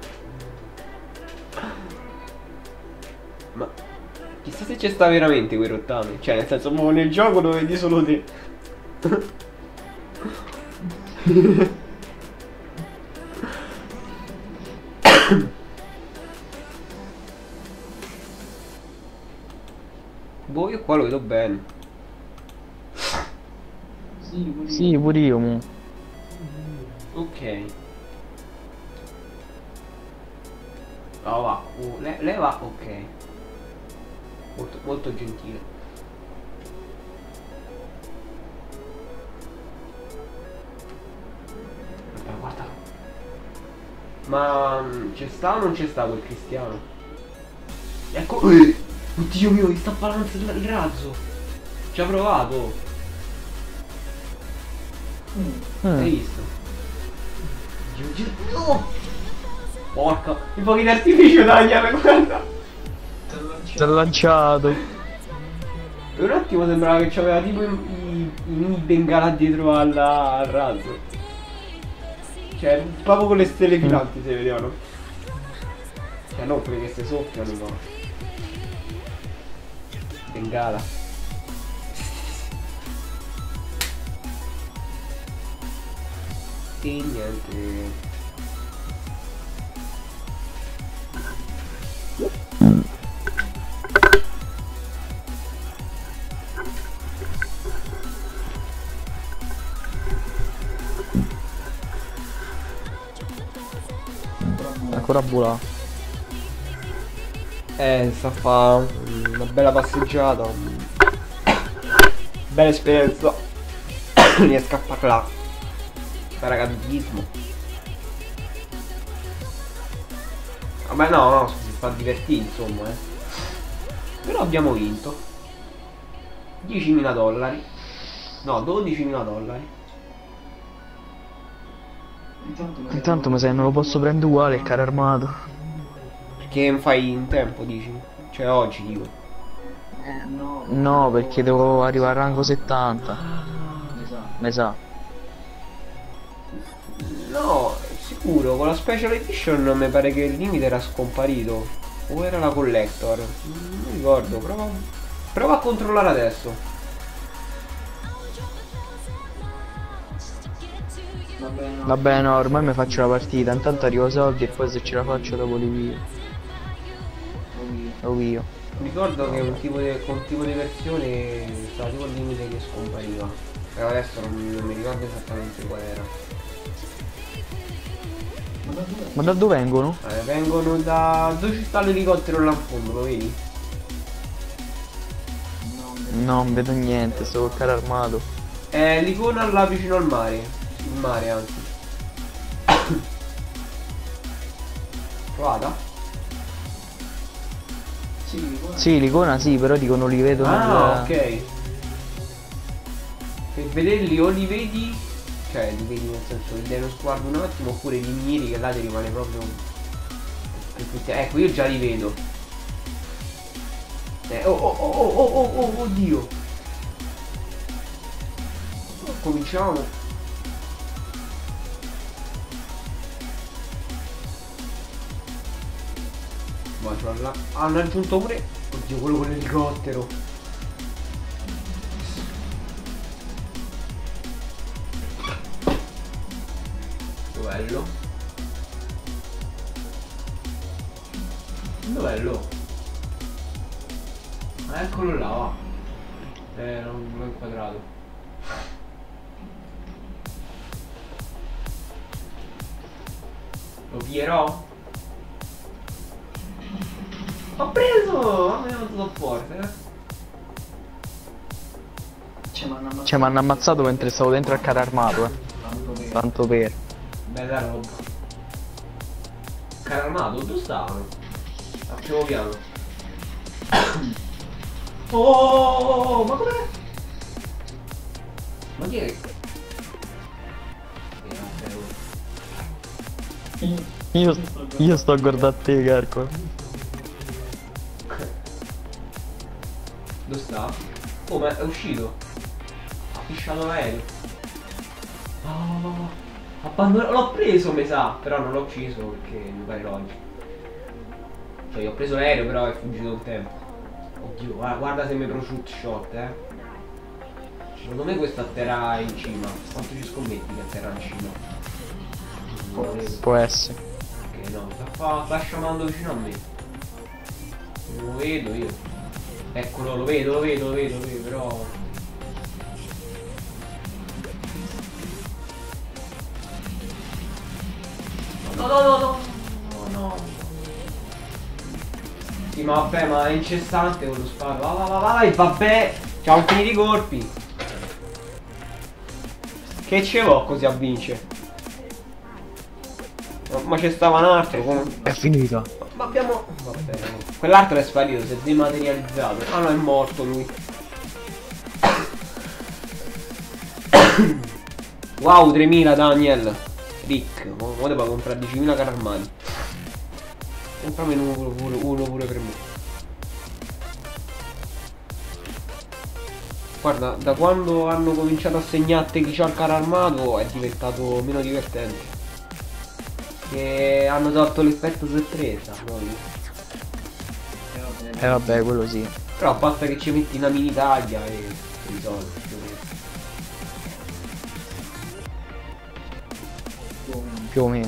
Ma chissà se c'è sta veramente quei rottami. Cioè, nel senso, mo nel gioco lo vedi solo te. Boh, io qua lo vedo bene. Sì, pure io, mo. Ok. Oh, va. Leva, ok. Molto, molto gentile. Guarda, guardalo. Ma c'è sta o non c'è sta quel cristiano? Ecco. Oddio mio, gli sta parlando il razzo. Ci ha provato. Hai visto? No! Porca, i fuochi d'artificio tagliano, guarda! Ti ha lanciato. Per un attimo sembrava che c'aveva tipo i mini bengala dietro al razzo. Cioè, proprio con le stelle filanti si vedevano. Cioè, non quelle che si soffiano, no. Bengala. E niente. Ancora vola. Sta a fa una bella passeggiata. Bella esperienza. Riesco a parlare. Paracadismo. Vabbè no, si sta divertendo insomma Però abbiamo vinto 10.000 dollari. No, 12.000 dollari. Intanto mi sa che non lo posso prendere uguale il carro armato. Perché fai in tempo, dici? Cioè oggi dico. No, perché devo arrivare al rango 70. Mi sa. No, sicuro, con la special edition mi pare che il limite era scomparito. O era la collector? Non mi ricordo, però Prova a controllare adesso. Vabbè no, ormai mi faccio la partita, intanto arrivo soldi e poi se ce la faccio dopo li via. Lo via. Mi ricordo che con un tipo di versione stava tipo il limite che scompariva. Però adesso non mi ricordo esattamente qual era. Ma da dove vengono? Vengono da... dove ci sta l'elicottero là in fondo, lo vedi? No, non vedo niente, sto col carro armato. È l'icona là vicino al mare. Il mare anzi. Vada? Sì, l'icona sì, però dico non li vedo Ah, ok. Per vederli o li vedi, cioè li vedi nel senso gli dai uno sguardo un attimo, oppure li miri che là ti rimane proprio... Ecco, io già li vedo. Oddio. Cominciamo. Là. Hanno aggiunto pure... Oddio, quello con l'elicottero. Bello. Bello. Ah, eccolo là, va. Non l'ho inquadrato. Lo pierò? Ho preso! Ma mi è venuto forte, Cioè mi hanno ammazzato mentre stavo dentro al carro armato, Tanto per. Bella roba. Carro armato, dove stavano? Al primo piano. Oh, ma com'è? Ma chi è? Io sto a guardare a te, Carco. Dove sta? Oh, ma è uscito. Ha fisciato l'aereo. L'ho preso, mi sa. Però non l'ho ucciso perché mi pare logico. Cioè, io ho preso l'aereo, però è fuggito il tempo. Oddio, guarda se mi prosciut shot, Secondo me questo atterrà in cima. Quanto ci scommetti che atterrà in cima? Può essere. Ok, no, sta sciamando vicino a me. Non lo vedo io. Eccolo, lo vedo, però... No. Sì, ma vabbè, ma è incessante quello sparo. Vai, vabbè. C'ha un finito i colpi. Che ce l'ho così a vincere? Ma c'è stava un altro come... È finita. Ma abbiamo... Vabbè, quell'altro è sparito, si è dematerializzato. Ah no, è morto lui. Wow, 3000 Daniel. Rick, ora devo comprare 10.000 carri armati. Comprami uno pure per me. Guarda, da quando hanno cominciato a segnare chi c'ha il carro armato è diventato meno divertente. Che hanno tolto l'effetto sorpresa poi. Vabbè, quello sì. Però basta che ci metti una mini taglia e risolvi. Più o meno.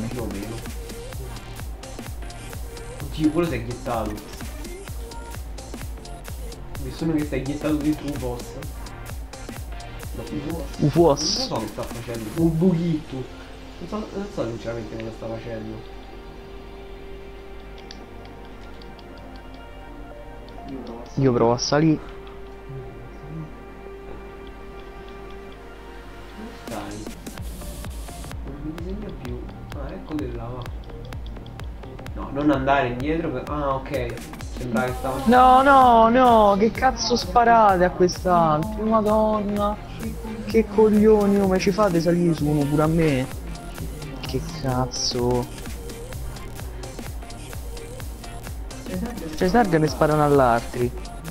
Oddio, quello si è ghiacciato. Nessuno che si è ghiacciato dentro un boss. No, Un boss. Non so che sta facendo. Un buchito. Non so sinceramente cosa sta facendo. Io provo a salire. Dove stai? Non mi disegna più. Ah, ecco di là, va. No, non andare indietro per... Ah, ok. Sembra che stava... No, che cazzo sparate a quest'altro? Madonna. Che coglioni, come ci fate salire su uno pure a me? Che cazzo. Cioè serve ne sparano all'altri.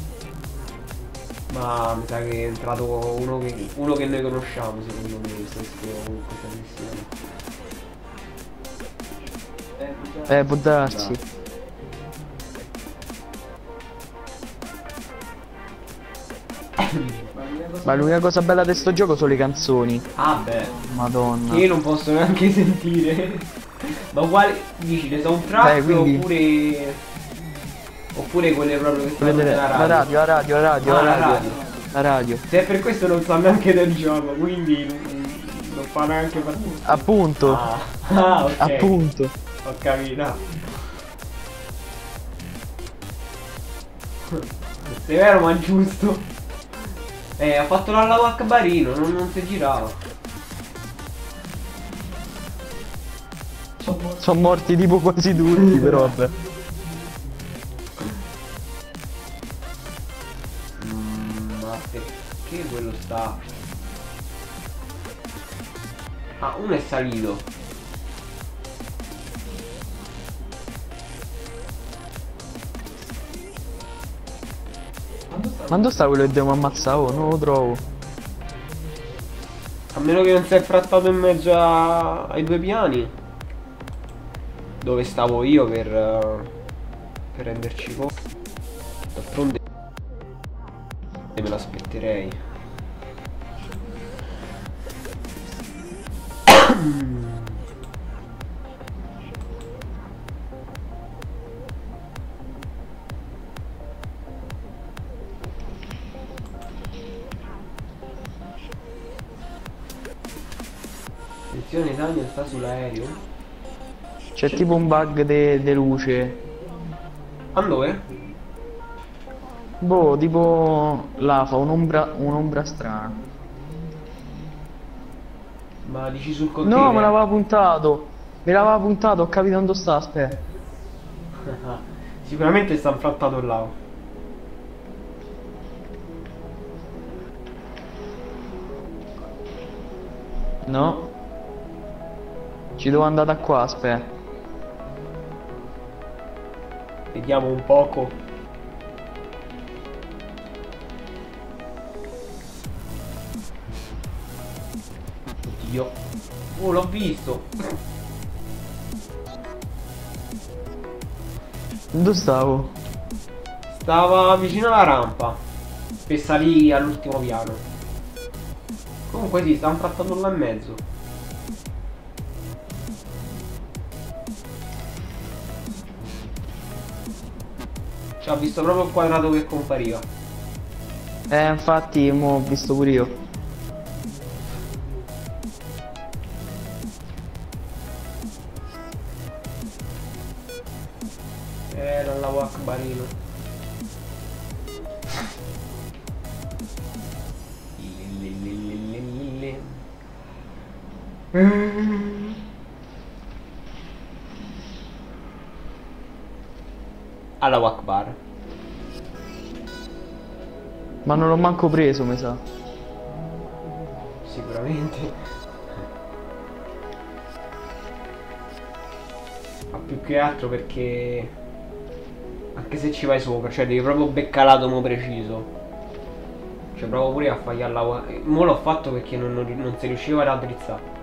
Ma mi sa che è entrato uno che noi conosciamo, secondo me, questo comunque Può darsi. Ma l'unica cosa bella di sto gioco sono le canzoni. Ah beh, Madonna. che io non posso neanche sentire. Ma uguale, dici, le soundtrack quindi... oppure quelle proprio che stanno Vedete, nella la radio, la radio, la radio, Ah, la la radio. radio. La radio. Se è per questo non so neanche del gioco, quindi non fa neanche partire. Appunto. Ah, ok. Appunto. Ho capito. Severo ma giusto. Ha fatto l'Allahu Akbarino, non si girava. Sono morti tipo quasi tutti, però vabbè. Ma perché quello sta? Ah, uno è salito. Ma dove sta quello che devo ammazzare? Oh, non lo trovo. A meno che non si è frattato in mezzo ai due piani. Dove stavo io per renderci conto. D'altronde me l'aspetterei. Attenzione, Daniel sta sull'aereo. C'è tipo un bug de luce. A dove? Boh, tipo là fa un'ombra strana. Ma dici sul container? No, me l'aveva puntato. Me l'aveva puntato, ho capito dove sta, aspetta. Sicuramente sta infrattato là. No. Ci devo andare da qua, aspetta. Vediamo un poco. Oddio. Oh, l'ho visto. Dove stavo? Stava vicino alla rampa. Per salire all'ultimo piano. Comunque sì, sta infrattato là in mezzo. Cioè, ho visto proprio il quadrato che compariva. Infatti, mo ho visto pure io. L'Allahu Akbarino. Allahu Akbar. Ma non l'ho manco preso, mi sa. Sicuramente. Ma più che altro perché anche se ci vai sopra, cioè devi proprio beccare l'atomo preciso. Cioè provo pure a fargli alla... Mo l'ho fatto perché non si riusciva a raddrizzare.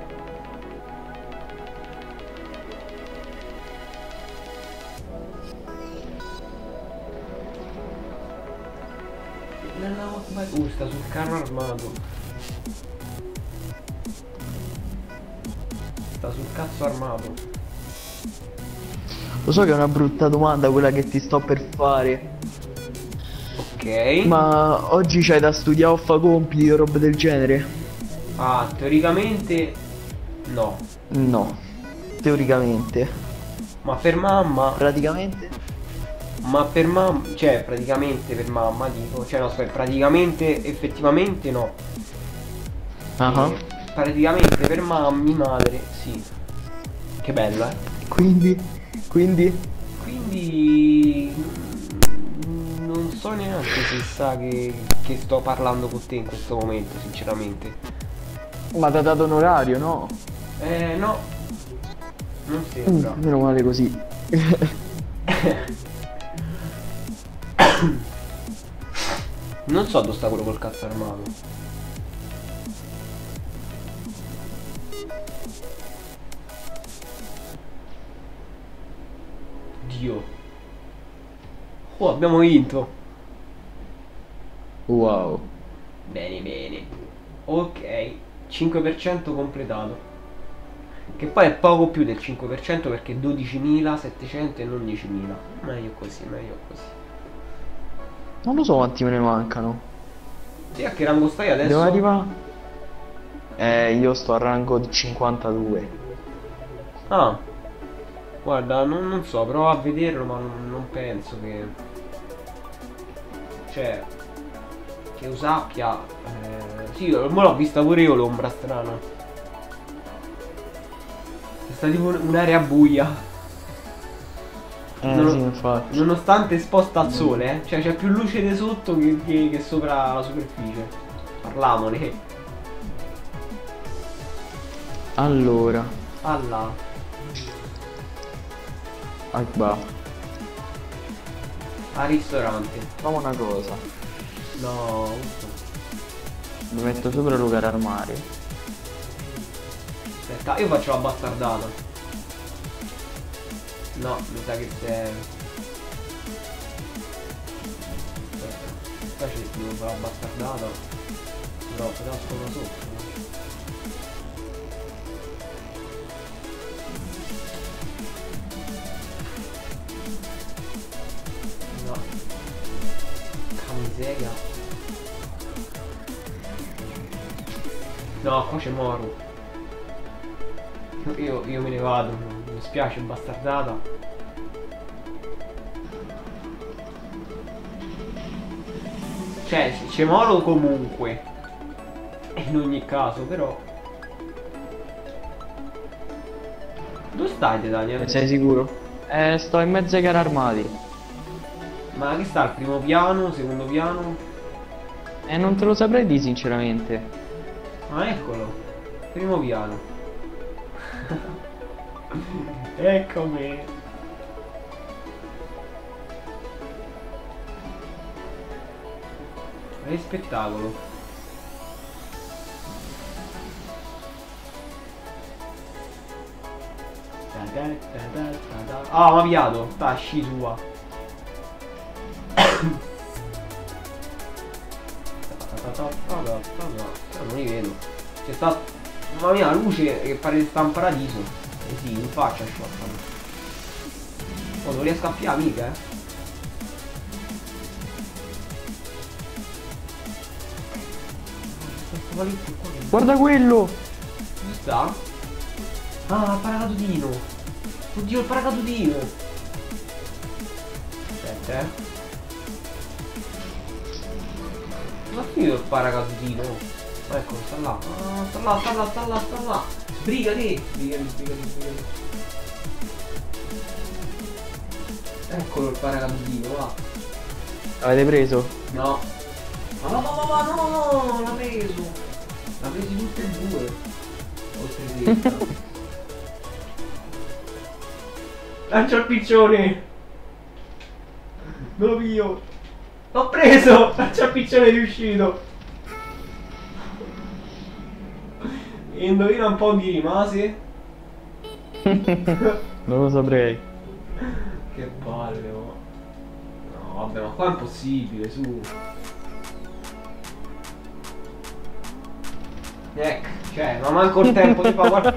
Sta sul carro armato. Sta sul cazzo armato. Lo so che è una brutta domanda quella che ti sto per fare. Ok. Ma oggi c'hai da studiare o fa compiti o robe del genere? Ah, teoricamente no. No. Teoricamente. Ma per mamma. Praticamente? Ma per mamma. Cioè, praticamente per mamma dico. Cioè no, aspetta, praticamente, effettivamente no. Praticamente per madre, sì. Che bello, eh. Quindi non so neanche se sa che sto parlando con te in questo momento, sinceramente. Ma ti ha dato un orario, no? No. Non sembra. Meno male così. Non so dove sta quello col cazzo armato. Dio. Oh, abbiamo vinto. Wow. Bene, bene. Ok, 5% completato. Che poi è poco più del 5% perché 12.700 e non 10.000. Meglio così, meglio così. Non lo so quanti me ne mancano. Sì, a che rango stai adesso? Devo arrivare. Io sto a rango di 52. Ah, guarda, non so, provo a vederlo, ma non penso che... Cioè, che io sappia... sì, ormai l'ho vista pure io l'ombra strana. Sta tipo un'area buia. Sì, infatti. Nonostante esposta al sole, cioè c'è più luce di sotto che sopra la superficie. Parlamone. Allora. Alla. Akbar. Al ristorante. Facciamo una cosa. No. Mi metto sopra il lugar armadio. Aspetta, io faccio la bastardata. No, mi sa che se... Aspetta, ci devo fare la bastardata. Però sopra sotto. No. Che miseria. No, qua c'è Moro. Io me ne vado, mi spiace, bastardata. Cioè, c'è Moro comunque. In ogni caso, però. Dove stai, te, Daniel? Sei sicuro? Sto in mezzo ai carri armadi. Ma che sta al primo piano, secondo piano? Non te lo saprei dire sinceramente. Ah, eccolo. Primo piano. Eccomi. Che spettacolo. Ah, ma piato. Tasci sua. Non li vedo. C'è sta. Mamma mia, la luce che pare di sta in paradiso. Eh sì, in faccia scioccano. Oh, non riesco a piare mica, Guarda quello! Dove sta? Ah, il paracadutino! Oddio, il paracadutino! Aspetta, Ma è finito il paracadutino? Ecco, sta là. Ah, sta là, sta là, sta là, sta là. Sbrigati! Sbrigati. Eccolo il paracadutino, va. L'avete preso? No. No, l'ha preso. L'ha presi tutte e due. Oltre questa. Lancia il piccione. Non lo pio. L'ho preso. Lancia il piccione, è riuscito. E indovina un po' chi rimase. Non lo saprei. Che palle, oh. No, vabbè, ma qua è impossibile, su. Ecco, cioè, ma manco il tempo di fare guarda.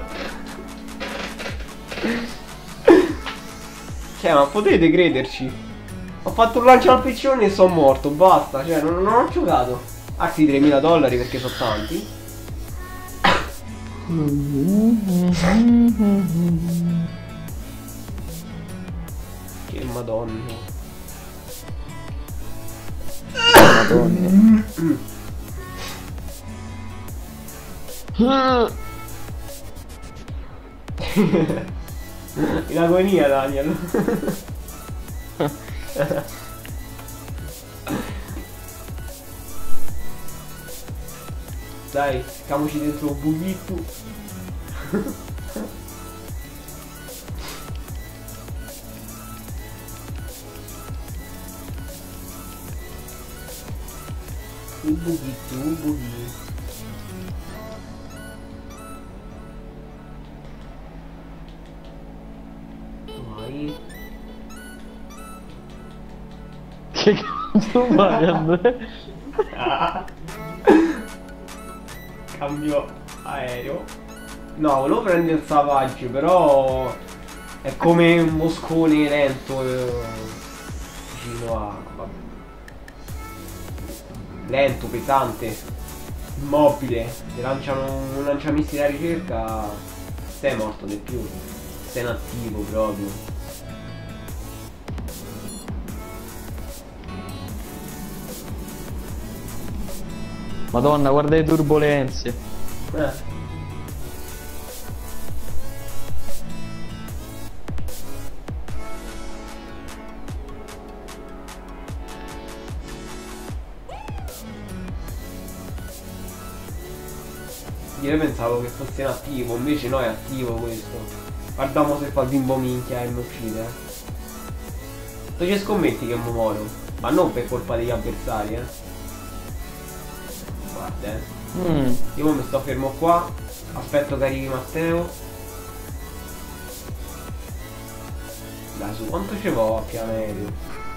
Cioè, ma potete crederci? Ho fatto un lancio al piccione e sono morto, basta, cioè, non ho giocato. Anzi, $3.000 perché sono tanti. Che madonna. Madonna. In agonia, Daniel. Dai, stiamoci dentro un buchitto. Un buchito. Vai. Che sto facendo? Cambio aereo. No, volevo prendere il Savage, però è come un moscone lento vicino a... vabbè. Lento, pesante, immobile. Se lanciano un lanciamissili da ricerca, sei morto di più. Sei inattivo proprio. Madonna, guarda le turbolenze. Io pensavo che fosse inattivo, invece no, è attivo questo. Guardiamo se fa il bimbo minchia e mi uccide. Tu ci scommetti che mi muoro? Ma non per colpa degli avversari, Guarda, Io mi sto fermo qua. Aspetto che arrivi Matteo. Dai su, quanto ci vo a piano aereo?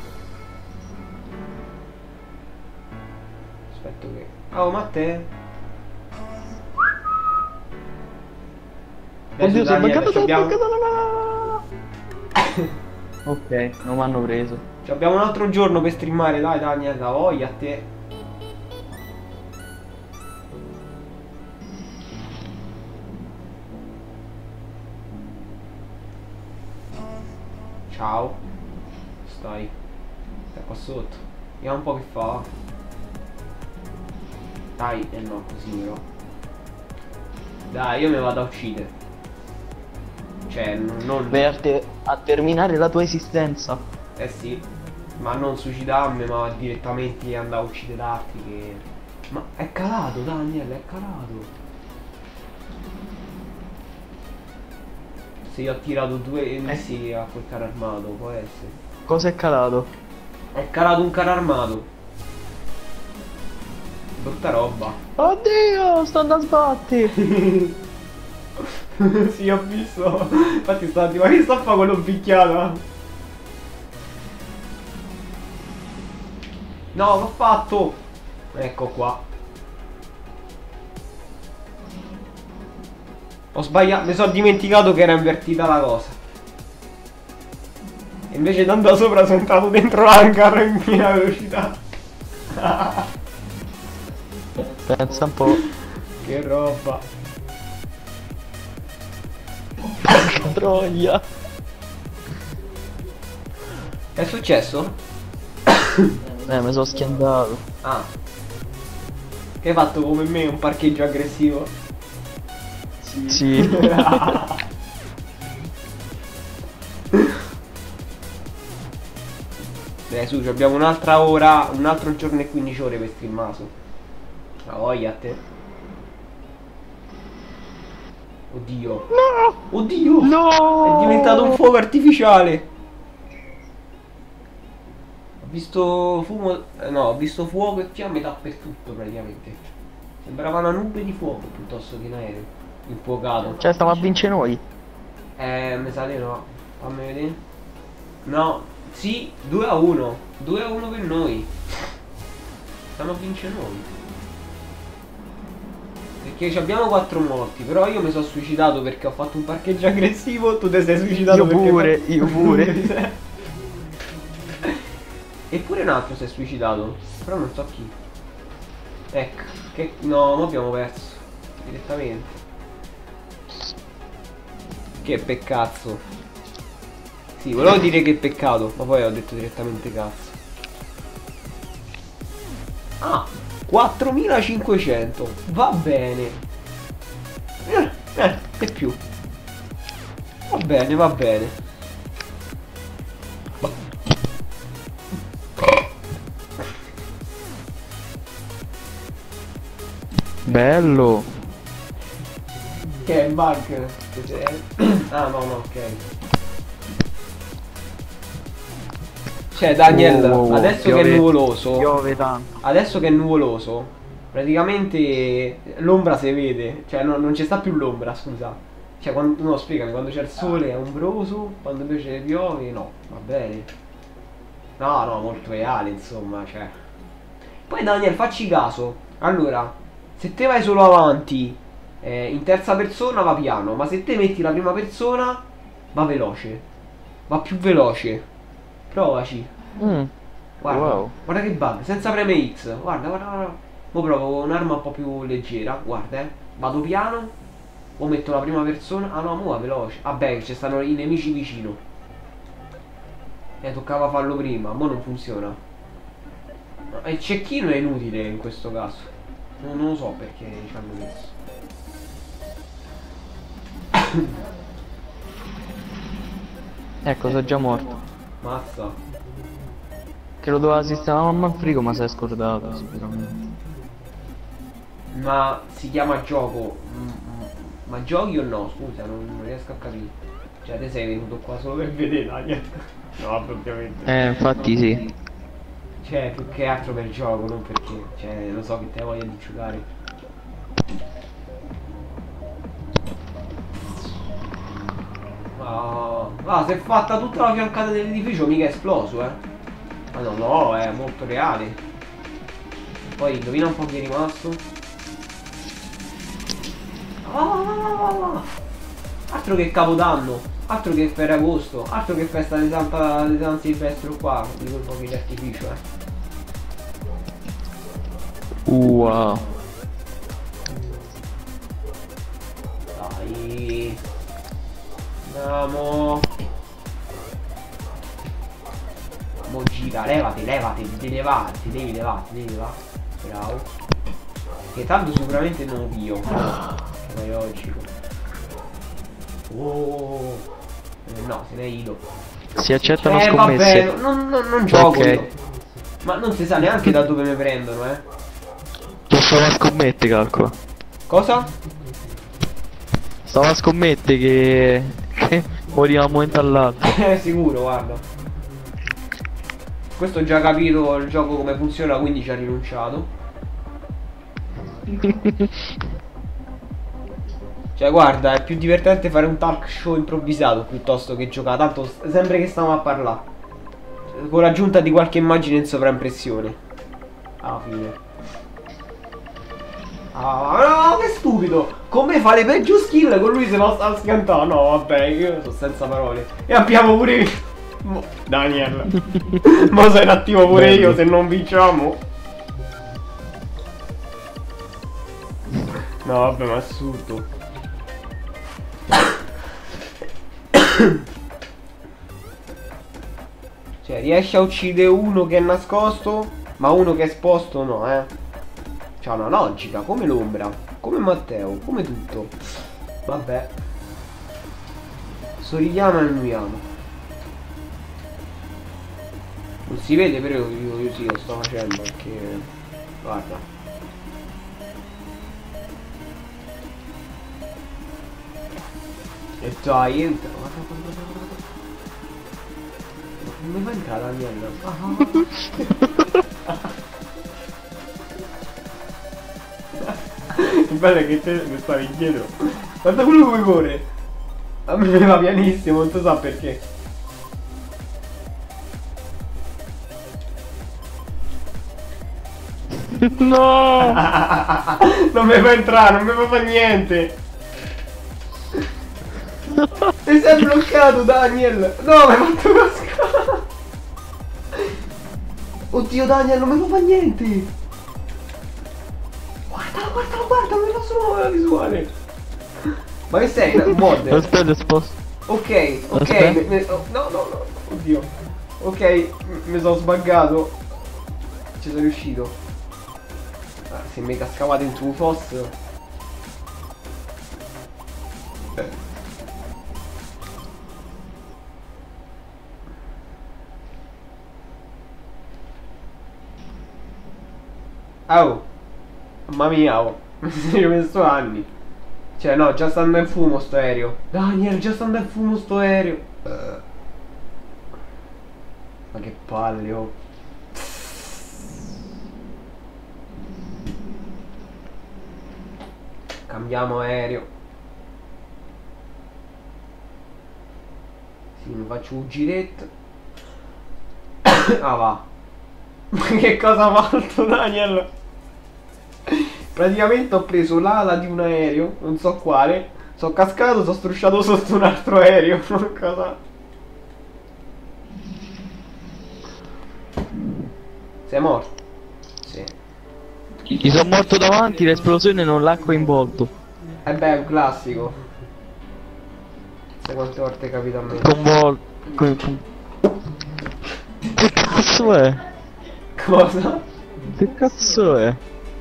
Aspetto che... Oh Matteo. Oddio, sei mancato da abbiamo... Ok, non mi hanno preso. Abbiamo un altro giorno per streamare, dai Daniel, la voglia a te. Ciao. Stai qua sotto. Vediamo un po' che fa. Dai, no, così però. Dai, io mi vado a uccidere. Cioè, non... Per a terminare la tua esistenza. Eh sì. Ma non suicidarmi, ma direttamente andare a uccidere altri che... Ma è calato, Daniel, è calato. Se io ho tirato due missili a quel carro armato, può essere. Cosa è calato? È calato un carro armato. Brutta roba. Oddio, sto andando a sbatti. Sì, ho visto. Infatti stavo ma che sta a fare quello picchiato? No, l'ho fatto. Ecco qua. Ho sbagliato, mi sono dimenticato che era invertita la cosa. E invece da andare sopra sono entrato dentro l'hangar in piena velocità. Pensa un po'. Che roba. Porca troia. È successo? Mi sono schiantato. Ah. Che hai fatto come me un parcheggio aggressivo? Sì. Su, abbiamo un'altra ora, un altro giorno e 15 ore per streamato. La voglia a te. Oddio. No! Oddio! No! È diventato un fuoco artificiale. Ho visto fumo. No, ho visto fuoco e fiamme dappertutto praticamente. Sembrava una nube di fuoco piuttosto che un aereo. Infuocato. Cioè, stiamo a vincere noi. Mi sa di no. Fammi vedere. No. Sì, 2-1. 2-1 per noi. Stiamo a vincere noi. Perché abbiamo 4 morti. Però io mi sono suicidato perché ho fatto un parcheggio aggressivo. Tu ti sei suicidato Io perché pure, io pure. Eppure un altro si è suicidato. Però non so chi. Ecco. Che... No, ma abbiamo perso. Direttamente. Che peccazzo. Sì, volevo dire che peccato, ma poi ho detto direttamente cazzo. Ah, 4500. Va bene. E più. Va bene, va bene. Bello. Che è un bug. Ah no, no, ok. Cioè Daniel, adesso piove, che è nuvoloso, piove tanto. adesso che è nuvoloso, praticamente l'ombra si vede, cioè non ci sta più l'ombra, scusa. Cioè quando, no, spiegami, quando c'è il sole è ombroso, quando invece piove no, va bene. No, no, molto reale, insomma, cioè. Poi Daniel, facci caso. Allora, se te vai solo avanti, in terza persona va piano, ma se te metti la prima persona, va veloce. Va più veloce. Provaci. Guarda, Wow. guarda che bug, senza preme X. Guarda, guarda, guarda. Mo provo un'arma un po' più leggera. Guarda, vado piano. O metto la prima persona. Ah no, mo va veloce. Vabbè, ci stanno i nemici vicino. Toccava farlo prima, mo non funziona. Il cecchino è inutile in questo caso. Non lo so perché ci hanno messo. Ecco, sono già morto. Mazza. Che lo doveva sistemare a Manfrigo, ma si è scordato sicuramente. Ma si chiama gioco. Ma giochi o no? Scusa, non riesco a capire. Cioè, te sei venuto qua solo per vedere Daniel. No, ovviamente. Infatti sì. Cioè, più che altro per gioco, non perché. Cioè, lo so che te voglia di giocare. Ah, si è fatta tutta la fiancata dell'edificio, mica è esploso, Ma no, no, è molto reale. Poi indovina un po' chi è rimasto. Altro che Capodanno, altro che Ferragosto, altro che festa di San Silvestro qua, di quei fuochi d'artificio, Wow. Dai. Andiamo. Mo gira, levati, devi levare. Bravo. Che tanto sicuramente non lo pio. Che è logico. Oh. No, se ne è ido. Si accettano scommesse. Vabbè, non gioco Ok. io. Ma non si sa neanche da dove mi prendono, Tu stava a scommette, calcola. Cosa? Stava a scommette che moriva da un momento all'altro. Sicuro, guarda. Questo ho già capito il gioco come funziona, quindi ci ha rinunciato. Cioè, guarda, è più divertente fare un talk show improvvisato piuttosto che giocare. Tanto sempre che stiamo a parlare. Con l'aggiunta di qualche immagine in sovraimpressione. Alla fine. Ah, no, che stupido! Con me fa le peggio skill, con lui se va a schiantare. No, vabbè, io sono senza parole. E abbiamo pure Daniel. Ma sei attivo pure io se non vinciamo. No, vabbè, ma è assurdo. Cioè, riesci a uccidere uno che è nascosto, ma uno che è esposto no, C'ha una logica, come l'ombra, come Matteo, come tutto. Vabbè. Sorridiamo e annuiamo. Non si vede, però io sì, lo sto facendo perché... Guarda. E dai, entra. Non mi fa entrare Daniel. Il bello è che te mi stavi indietro. Guarda quello come corre. A me va pianissimo, non si sa perché. No! Non mi fa entrare, non mi fa fare niente. Ti sei bloccato, Daniel. No, mi hai fatto cascare. Oddio, Daniel, non mi fa fare niente. Guarda, mi fa solo la visuale. Ma che sei? Un mod? Aspetta, sposto. Ok, no, oddio. Ok, mi sono sbaggato. Ci sono riuscito. Se mi cascava dentro un fosso. Oh, mamma mia, oh. Ci ho messo anni. Cioè no, già sta andando in fumo sto aereo. Daniel, già sta andando in fumo sto aereo. Ma che palle, oh. Cambiamo aereo. Sì, mi faccio un giretto. Ah va. Ma che cosa ha fatto Daniel? Praticamente ho preso l'ala di un aereo, non so quale. Sono cascato, sono strusciato sotto un altro aereo. Cosa? Sei morto? Sì. Gli sono morto davanti, l'esplosione non l'ha coinvolto. Eh beh, è un classico. Sai quante volte capita a me? Che cazzo è? Cosa? Che cazzo è?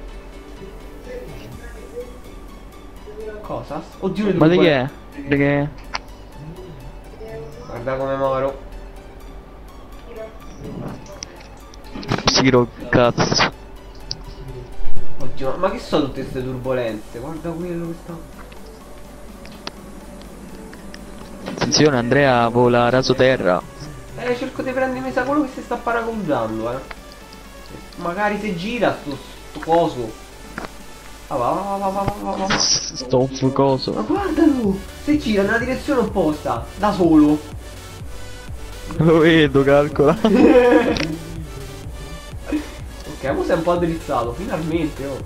Cosa? Oddio le Ma di due. che è? Di che è? Guarda come moro. Siro, cazzo. Oddio, ma che sono tutte queste turbolenze? Guarda quello che sta. Attenzione, Andrea vola raso terra. Cerco di prendermi sa quello che si sta paracondando, Magari se gira sto coso. Ah, va. Sto fucoso. Ma guardalo! Se gira nella direzione opposta, da solo. Lo vedo, calcola. Ok, ora sei un po' addrizzato, finalmente, oh.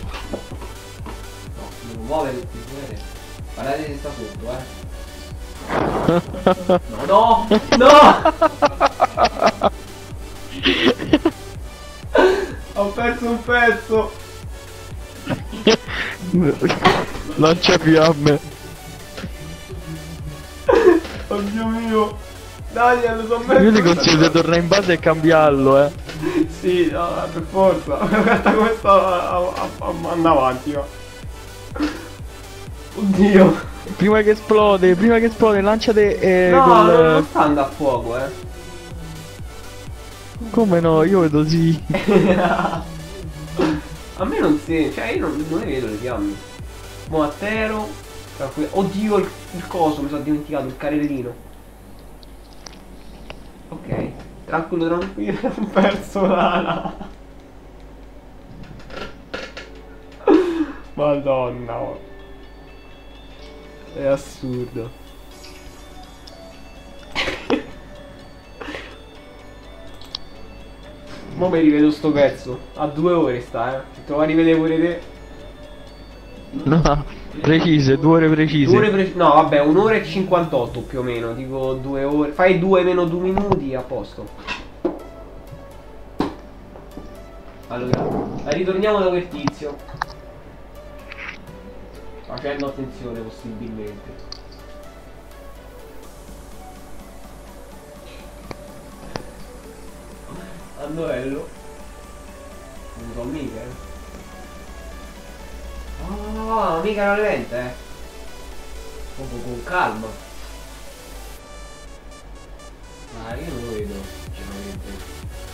No, non muovere tutti i piedi. Guardate se sta sotto, No! Ho perso un pezzo! Lancia fiamme. Oddio mio! Daniel, sono messo! Io ti consiglio di tornare in base e cambiarlo, Sì, no, per forza! Guarda come sta andando avanti, va! Oddio! Prima che esplode, lanciate No, col... non sta andando a fuoco, Come no? Io vedo sì. A me non si... cioè io non ne vedo le fiamme. Mo a tero. Oddio il coso, mi sono dimenticato, il carrellino. Ok. Tranquillo, ho perso l'ala. Madonna. Oh. È assurdo. Mo mi rivedo sto pezzo. A 2 ore sta, Se te lo vai a rivedere pure te. No, precise, 2 ore precise. No, vabbè, 1 ora e 58 più o meno. Dico 2 ore. Fai 2 meno 2 minuti a posto. Allora, ritorniamo da quel tizio. Facendo attenzione possibilmente. Andoello. Non so mica, No, mica era lente, Proprio con calma. Ma io non lo vedo, sinceramente.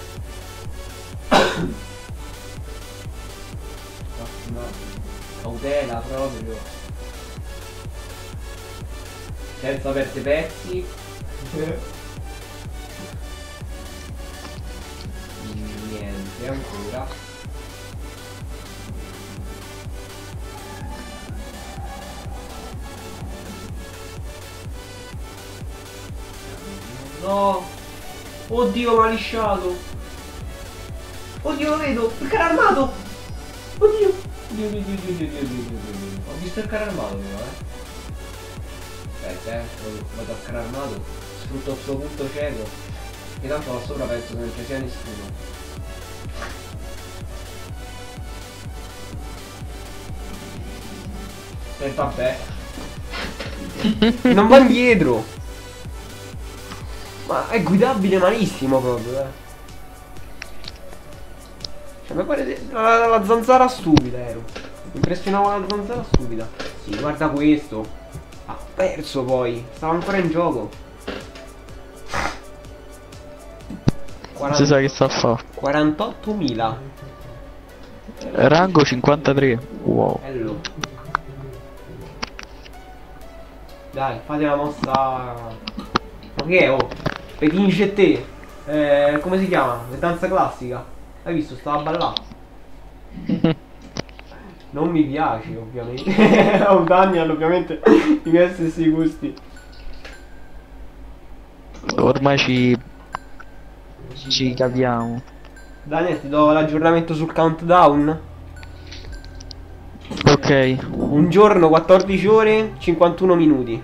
Massima cautela proprio. Senza aperte pezzi. Niente ancora. No. Oddio, mi ha lisciato. Oddio, lo vedo. Il carro armato. Oddio. Ho visto il carro armato però, Aspetta, vado al carro armato. Sfrutto il suo punto cieco. Che tanto là sopra penso che non ci sia nessuno. E vabbè. Non va indietro. Ma è guidabile malissimo proprio, Cioè mi pare la zanzara stupida ero. Mi impressionava la zanzara stupida. Sì, guarda questo. Ha perso poi. Stava ancora in gioco. Non si sa che sta a fa. 48.000. Rango 53. Wow. Bello. Dai, fate la mossa. Ma che è, oh? Petinge te. Come si chiama? La danza classica. Hai visto? Stava a ballare. Non mi piace, ovviamente. Ho un Daniel, ovviamente. I miei stessi gusti. Ormai ci ci capiamo. Daniel, ti do l'aggiornamento sul countdown. Ok. Un giorno, 14 ore, 51 minuti.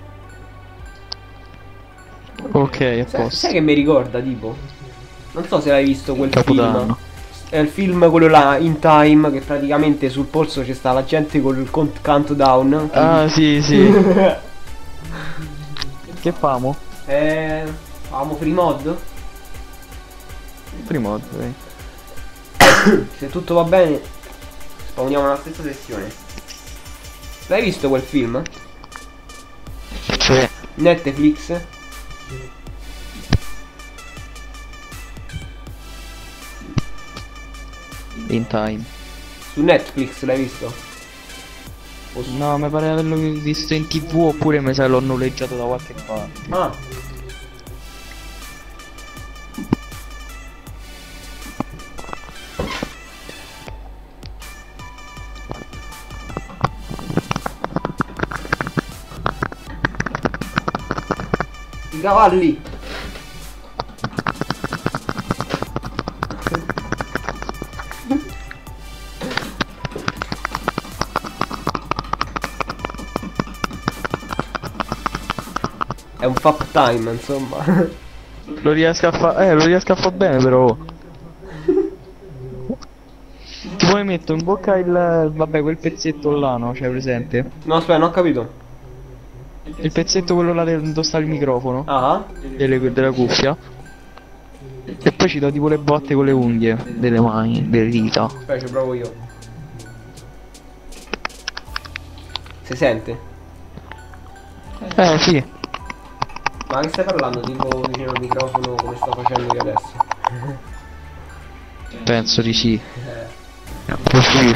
Ok, a Sai posto. che mi ricorda, tipo? Non so se l'hai visto quel Capodanno. film. È il film quello là, In Time, che praticamente sul polso c'è sta la gente col countdown. Ah, sì, sì. Che famo? Famo free mod? Primo, ok. Se tutto va bene, spawniamo nella stessa sessione. L'hai visto quel film? Sì. Netflix? In time. Su Netflix l'hai visto? No, mi pare di averlo visto in TV oppure mi sa l'ho noleggiato da qualche parte. Ah. I cavalli. È un fap time, insomma. Lo riesco a fare. Lo riesco a fare bene però. Ti poi metto in bocca il. Vabbè, quel pezzetto là, no? C'hai presente? No, aspetta, non ho capito. Il pezzetto quello là dove sta il microfono. Ah. Della cuffia. E poi ci do tipo le botte con le unghie. Delle mani, delle dita. Aspetta, ci provo io. Si sente? Sì. Ma che stai parlando? Tipo vicino al microfono come sto facendo io adesso? Penso di sì. Sì.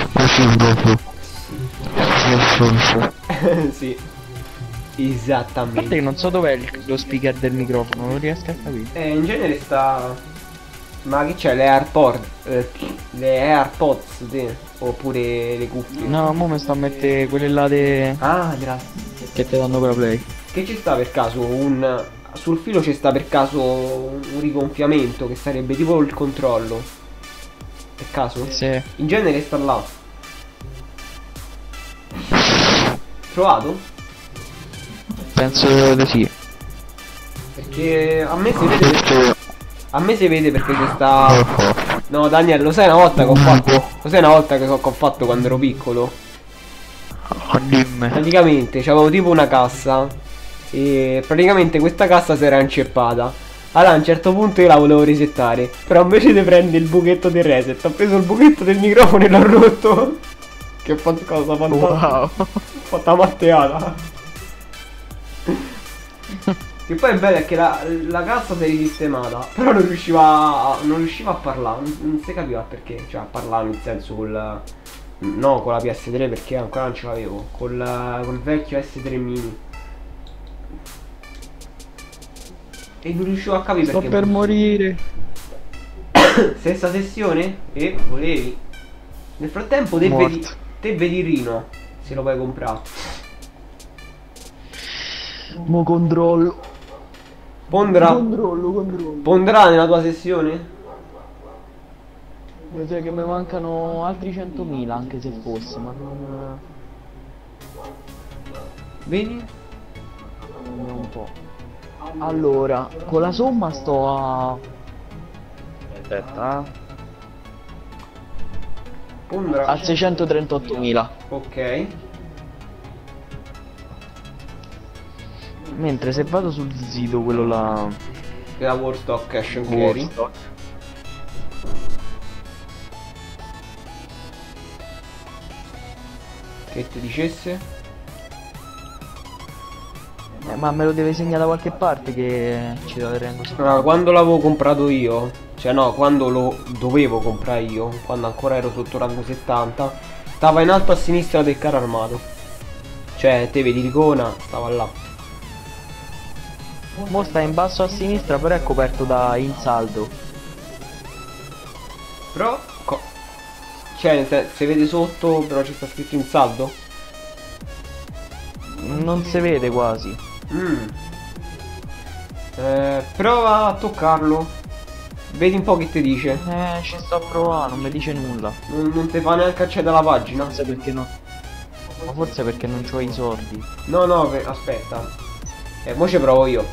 Guarda Esattamente. che non so dov'è lo speaker del microfono, non riesco a capire. In genere sta. Ma che c'è? Le AirPods, sì. Oppure le cuffie? No, mo mi sto a mettere quelle là Ah, grazie. che ti danno per la play. Che ci sta per caso sul filo ci sta per caso un rigonfiamento che sarebbe tipo il controllo. Per caso? Sì. In genere sta là. Trovato? Penso di sì. Perché a me si vede. A me si vede perché c'è sta. No, Daniel, lo sai una volta che ho fatto. Lo sai una volta che ho fatto quando ero piccolo? Dimmi. Praticamente c'avevo tipo una cassa. E praticamente questa cassa si era inceppata. Allora a un certo punto io la volevo resettare. Però invece di prendere il buchetto del reset, ho preso il buchetto del microfono e l'ho rotto. Che cosa fantastica. Wow. Ho fatto la matteata. Che poi è bello è che la cassa si è risistemata. Però non riusciva a parlare. Non si capiva perché. Cioè a parlare nel senso no, con la PS3 perché ancora non ce l'avevo. Col vecchio S3 mini. E non riuscivo a capire Sto perché. per morire. Stessa sessione? E volevi. Nel frattempo Morto. te vedi Rino. Se lo puoi comprare. Mo controllo. Controllo. Pondrà nella tua sessione? Mi sa che mi mancano altri 100.000 anche se fosse, ma non. Vedi? Vediamo un po'. Allora, con la somma sto a. Aspetta. Pondrà. A 638.000. Ok. Mentre se vado sul sito quello là. Che la Warstock Cash and Carry. Warstock. Che ti dicesse? Ma me lo deve segnare da qualche parte che ci daranno così. Allora, quando l'avevo comprato io, cioè no, quando lo dovevo comprare io, quando ancora ero sotto rango 70, stava in alto a sinistra del carro armato. Cioè, te vedi l'icona, stava là. Mo sta in basso a sinistra, però è coperto da in saldo. Però, cioè, se vede sotto, però ci sta scritto in saldo? Non si vede quasi. Prova a toccarlo. Vedi un po' che ti dice. Ci sto a provare, non mi dice nulla. Non ti fa neanche accedere alla pagina. Forse perché no. Ma forse perché non c'ho i soldi. No, no, aspetta. Mo ci provo io.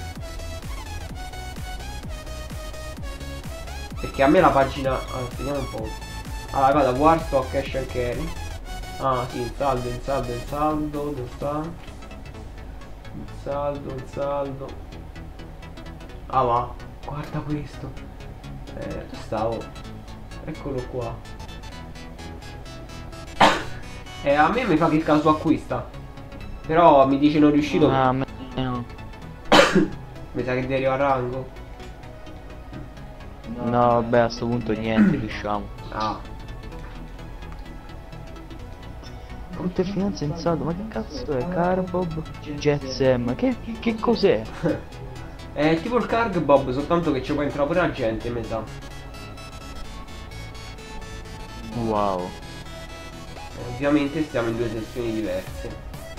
Perché a me la pagina... Allora, vediamo un po'. Allora, vado a Warstock, Cash and Carry. Ah, sì, in saldo, in saldo, in saldo. Dove sta? In saldo, in saldo. Ah, va. Guarda questo. Dove stavo? Eccolo qua. A me mi fa che il caso acquista. Però mi dice non riuscito. Ah, a me no. Mi sa che devi arrivare a rango. No, vabbè, a sto punto niente, riusciamo. Ah. Frutta e finanza in saldo, ma che cazzo è? Carbob, Jetsam, che cos'è? È tipo il Carg Bob, soltanto che ci può entrare pure la gente, mi sa. Wow. Ovviamente stiamo in due sezioni diverse.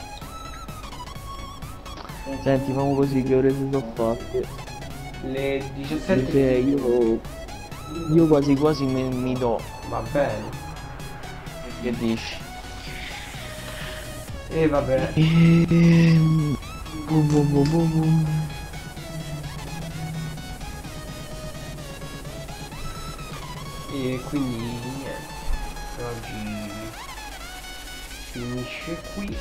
Senti, famo così, che ore si sono fatte? Le Perché 17. io quasi quasi mi do. Va bene. Che dici? E va bene. Bum bum bum bum bum. E quindi niente. Oggi finisce qui.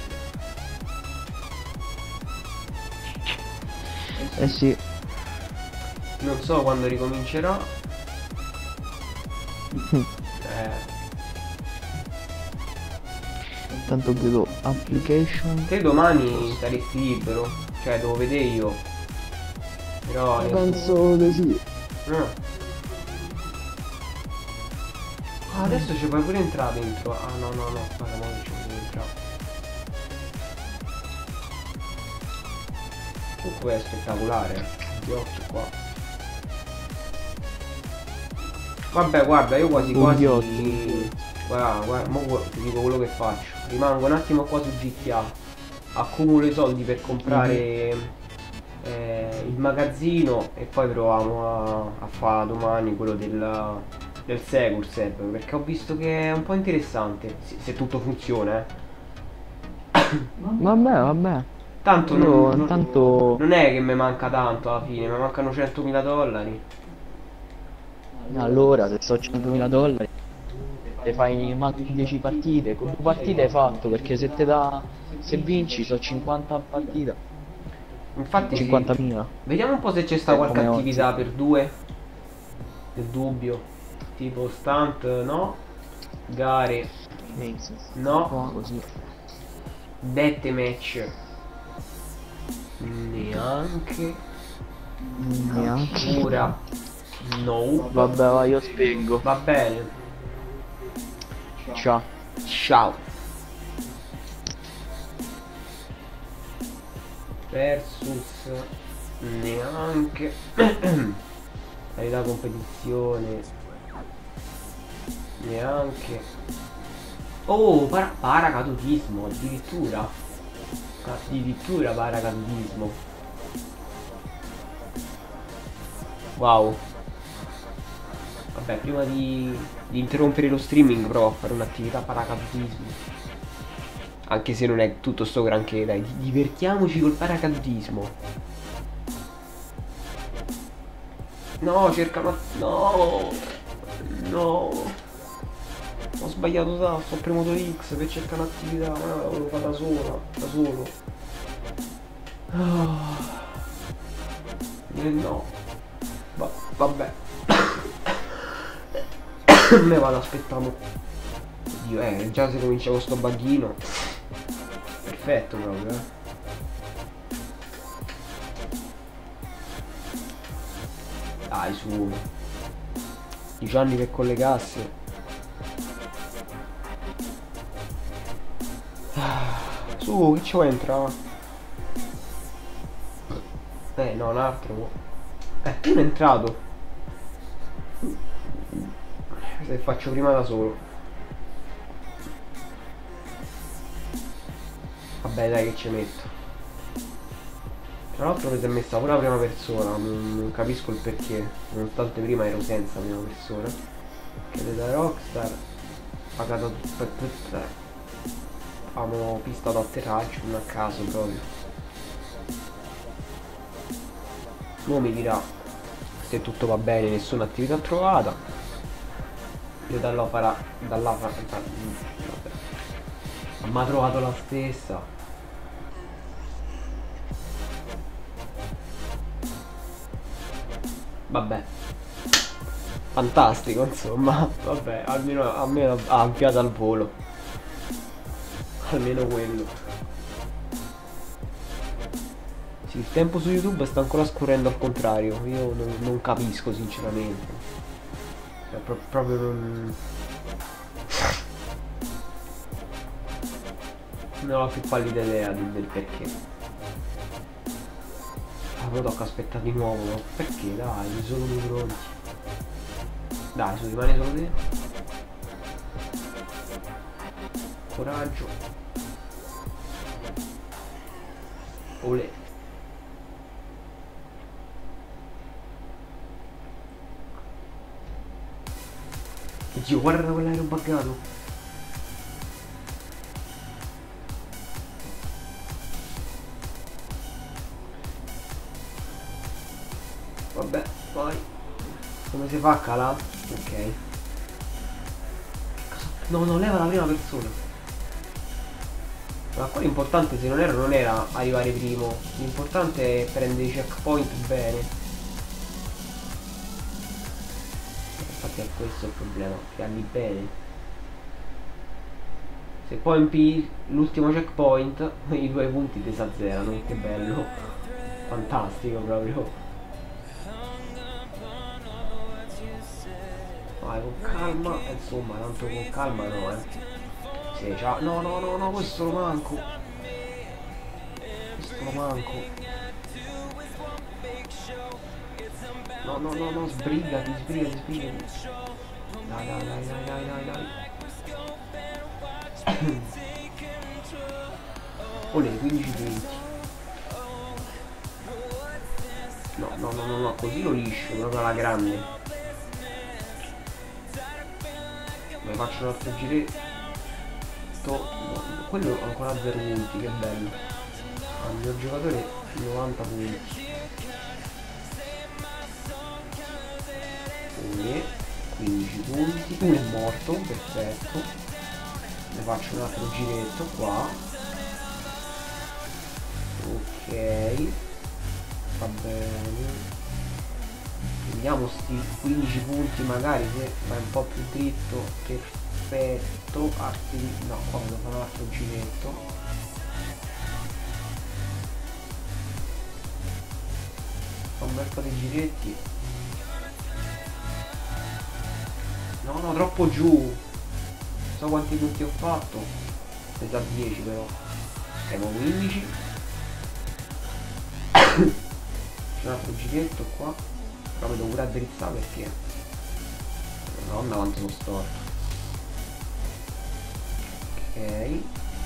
Eh sì. Non so quando ricomincerà. Tanto vedo application. Te domani saresti libero. Cioè devo vedere io. Però Penso di sì. Ah, adesso ci puoi pure entrare dentro. Ah no no no, guarda, ma non ci puoi entrare. Comunque è spettacolare. Gli occhi qua. Vabbè, guarda, io quasi quasi. Guarda, mo ti dico quello che faccio. Rimango un attimo qua su GTA. Accumulo i soldi per comprare il magazzino e poi proviamo a fare domani quello del Secure Server, perché ho visto che è un po' interessante se tutto funziona. Vabbè. Tanto tanto non è che mi manca tanto alla fine, mi mancano 100.000 dollari. allora se so 100.000 dollari te fai 10 partite, con 2 partite hai fatto, perché se te dà, se vinci so 50 partite. Infatti 50.000. Vediamo un po' se c'è sta qualche come attività per due. Del dubbio. Tipo stunt, no. Gare, no. Qua, così. Dette match, neanche. Ora no. Vabbè, vai, io spengo. Va bene. Ciao. Ciao. Versus neanche. Hai la competizione. Neanche. Oh, paracadutismo, addirittura. Addirittura paracadutismo. Wow. Vabbè, prima di interrompere lo streaming provo a fare un'attività paracadutismo. Anche se non è tutto sto granché, dai, divertiamoci col paracadutismo. No, cerca una... No. No. Ho sbagliato tasto, ho premuto X per cercare un'attività, ma la volevo fare da sola, da solo. No. Vabbè. Me vado, aspettiamo. Oddio, già si comincia con sto bughino. Perfetto proprio, Dai, su. 10 anni per collegarsi. Su, che ci vuoi entrare? No, un altro. Tu non è entrato. Se faccio prima da solo. Vabbè, dai, che ci metto. Tra l'altro mi si è messa pure la prima persona, non capisco il perché, nonostante prima ero senza prima persona. Chiede da Rockstar, pagata avevamo pista d'atterraggio, non a caso proprio. Mo mi dirà se tutto va bene, nessuna attività trovata. Io da là farà, vabbè. Ma ha trovato la stessa. Vabbè, fantastico insomma. Vabbè, almeno ha avviato al volo, almeno quello. Sì, il tempo su YouTube sta ancora scorrendo al contrario. Io non capisco sinceramente, cioè, proprio non ho la più pallida idea del perché. Poi tocca aspettare di nuovo, no? Perché? Dai, sono due pronti. Dai, su, rimane solo te. Coraggio. Olè. Oddio, guarda quell'aereo buggato. Vabbè, vai. Come si fa a calare? Ok. No, no, leva la prima persona. Ma qua l'importante, se non erro, non era arrivare primo. L'importante è prendere i checkpoint bene. Infatti è questo il problema, tirarli bene. Se poi impi l'ultimo checkpoint, i 2 punti disazzerano. Che bello. Fantastico proprio. Vai con calma, insomma, tanto con calma no, Sì, ciao. No, no, no, no, questo lo manco. Questo lo manco. No, no, no, no, sbrigati, sbrigati, sbrigati. Dai, dai, dai, dai, dai, dai, dai. Olè, 15 punti. No, no, no, no, no, così lo liscio, proprio alla grande. Mi faccio un altro giretto. No, quello ancora 0 punti, che bello. Al mio giocatore 90 punti. E 15 punti. Uno è morto, perfetto. Ne faccio un altro giretto qua. Ok. Va bene. Vediamo sti 15 punti, magari se vai un po' più dritto. Perfetto. No, qua devo fare un altro giretto. Fa un bel po' di giretti. No, no, troppo giù. Non so quanti punti ho fatto. Pesa 10 però. Siamo 15. C'è un altro giretto qua. Però mi devo pure addrizzare perché Madonna quanto sono storto. Ok.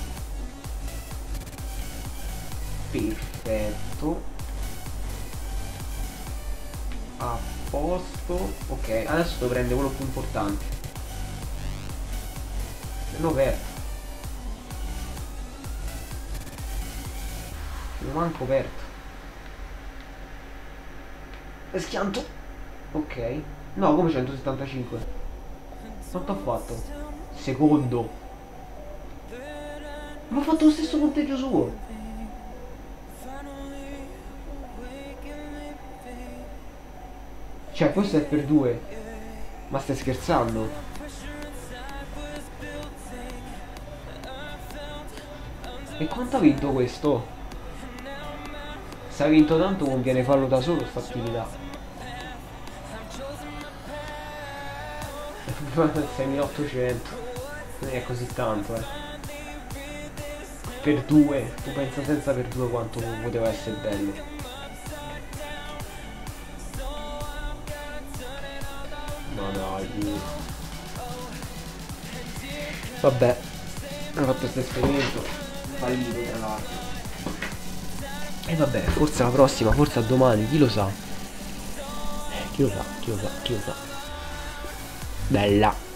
Perfetto. A posto. Ok, adesso devo prendere quello più importante. L'ho aperto. Non manco aperto. E schianto. Ok. No, come 175? Quanto ho fatto? Secondo. Ma ho fatto lo stesso punteggio suo. Cioè, questo è per 2. Ma stai scherzando? E quanto ha vinto questo? Se ha vinto tanto conviene farlo da solo sta attività. 6800. Non è così tanto, Per 2. Tu pensa senza per 2 quanto poteva essere bello. No dai. Vabbè. Ho fatto questo esperimento. Fallito tra l'altro. E vabbè, forse la prossima, forse a domani, chi lo sa. Chi lo sa, chi lo sa, chi lo sa. Bella.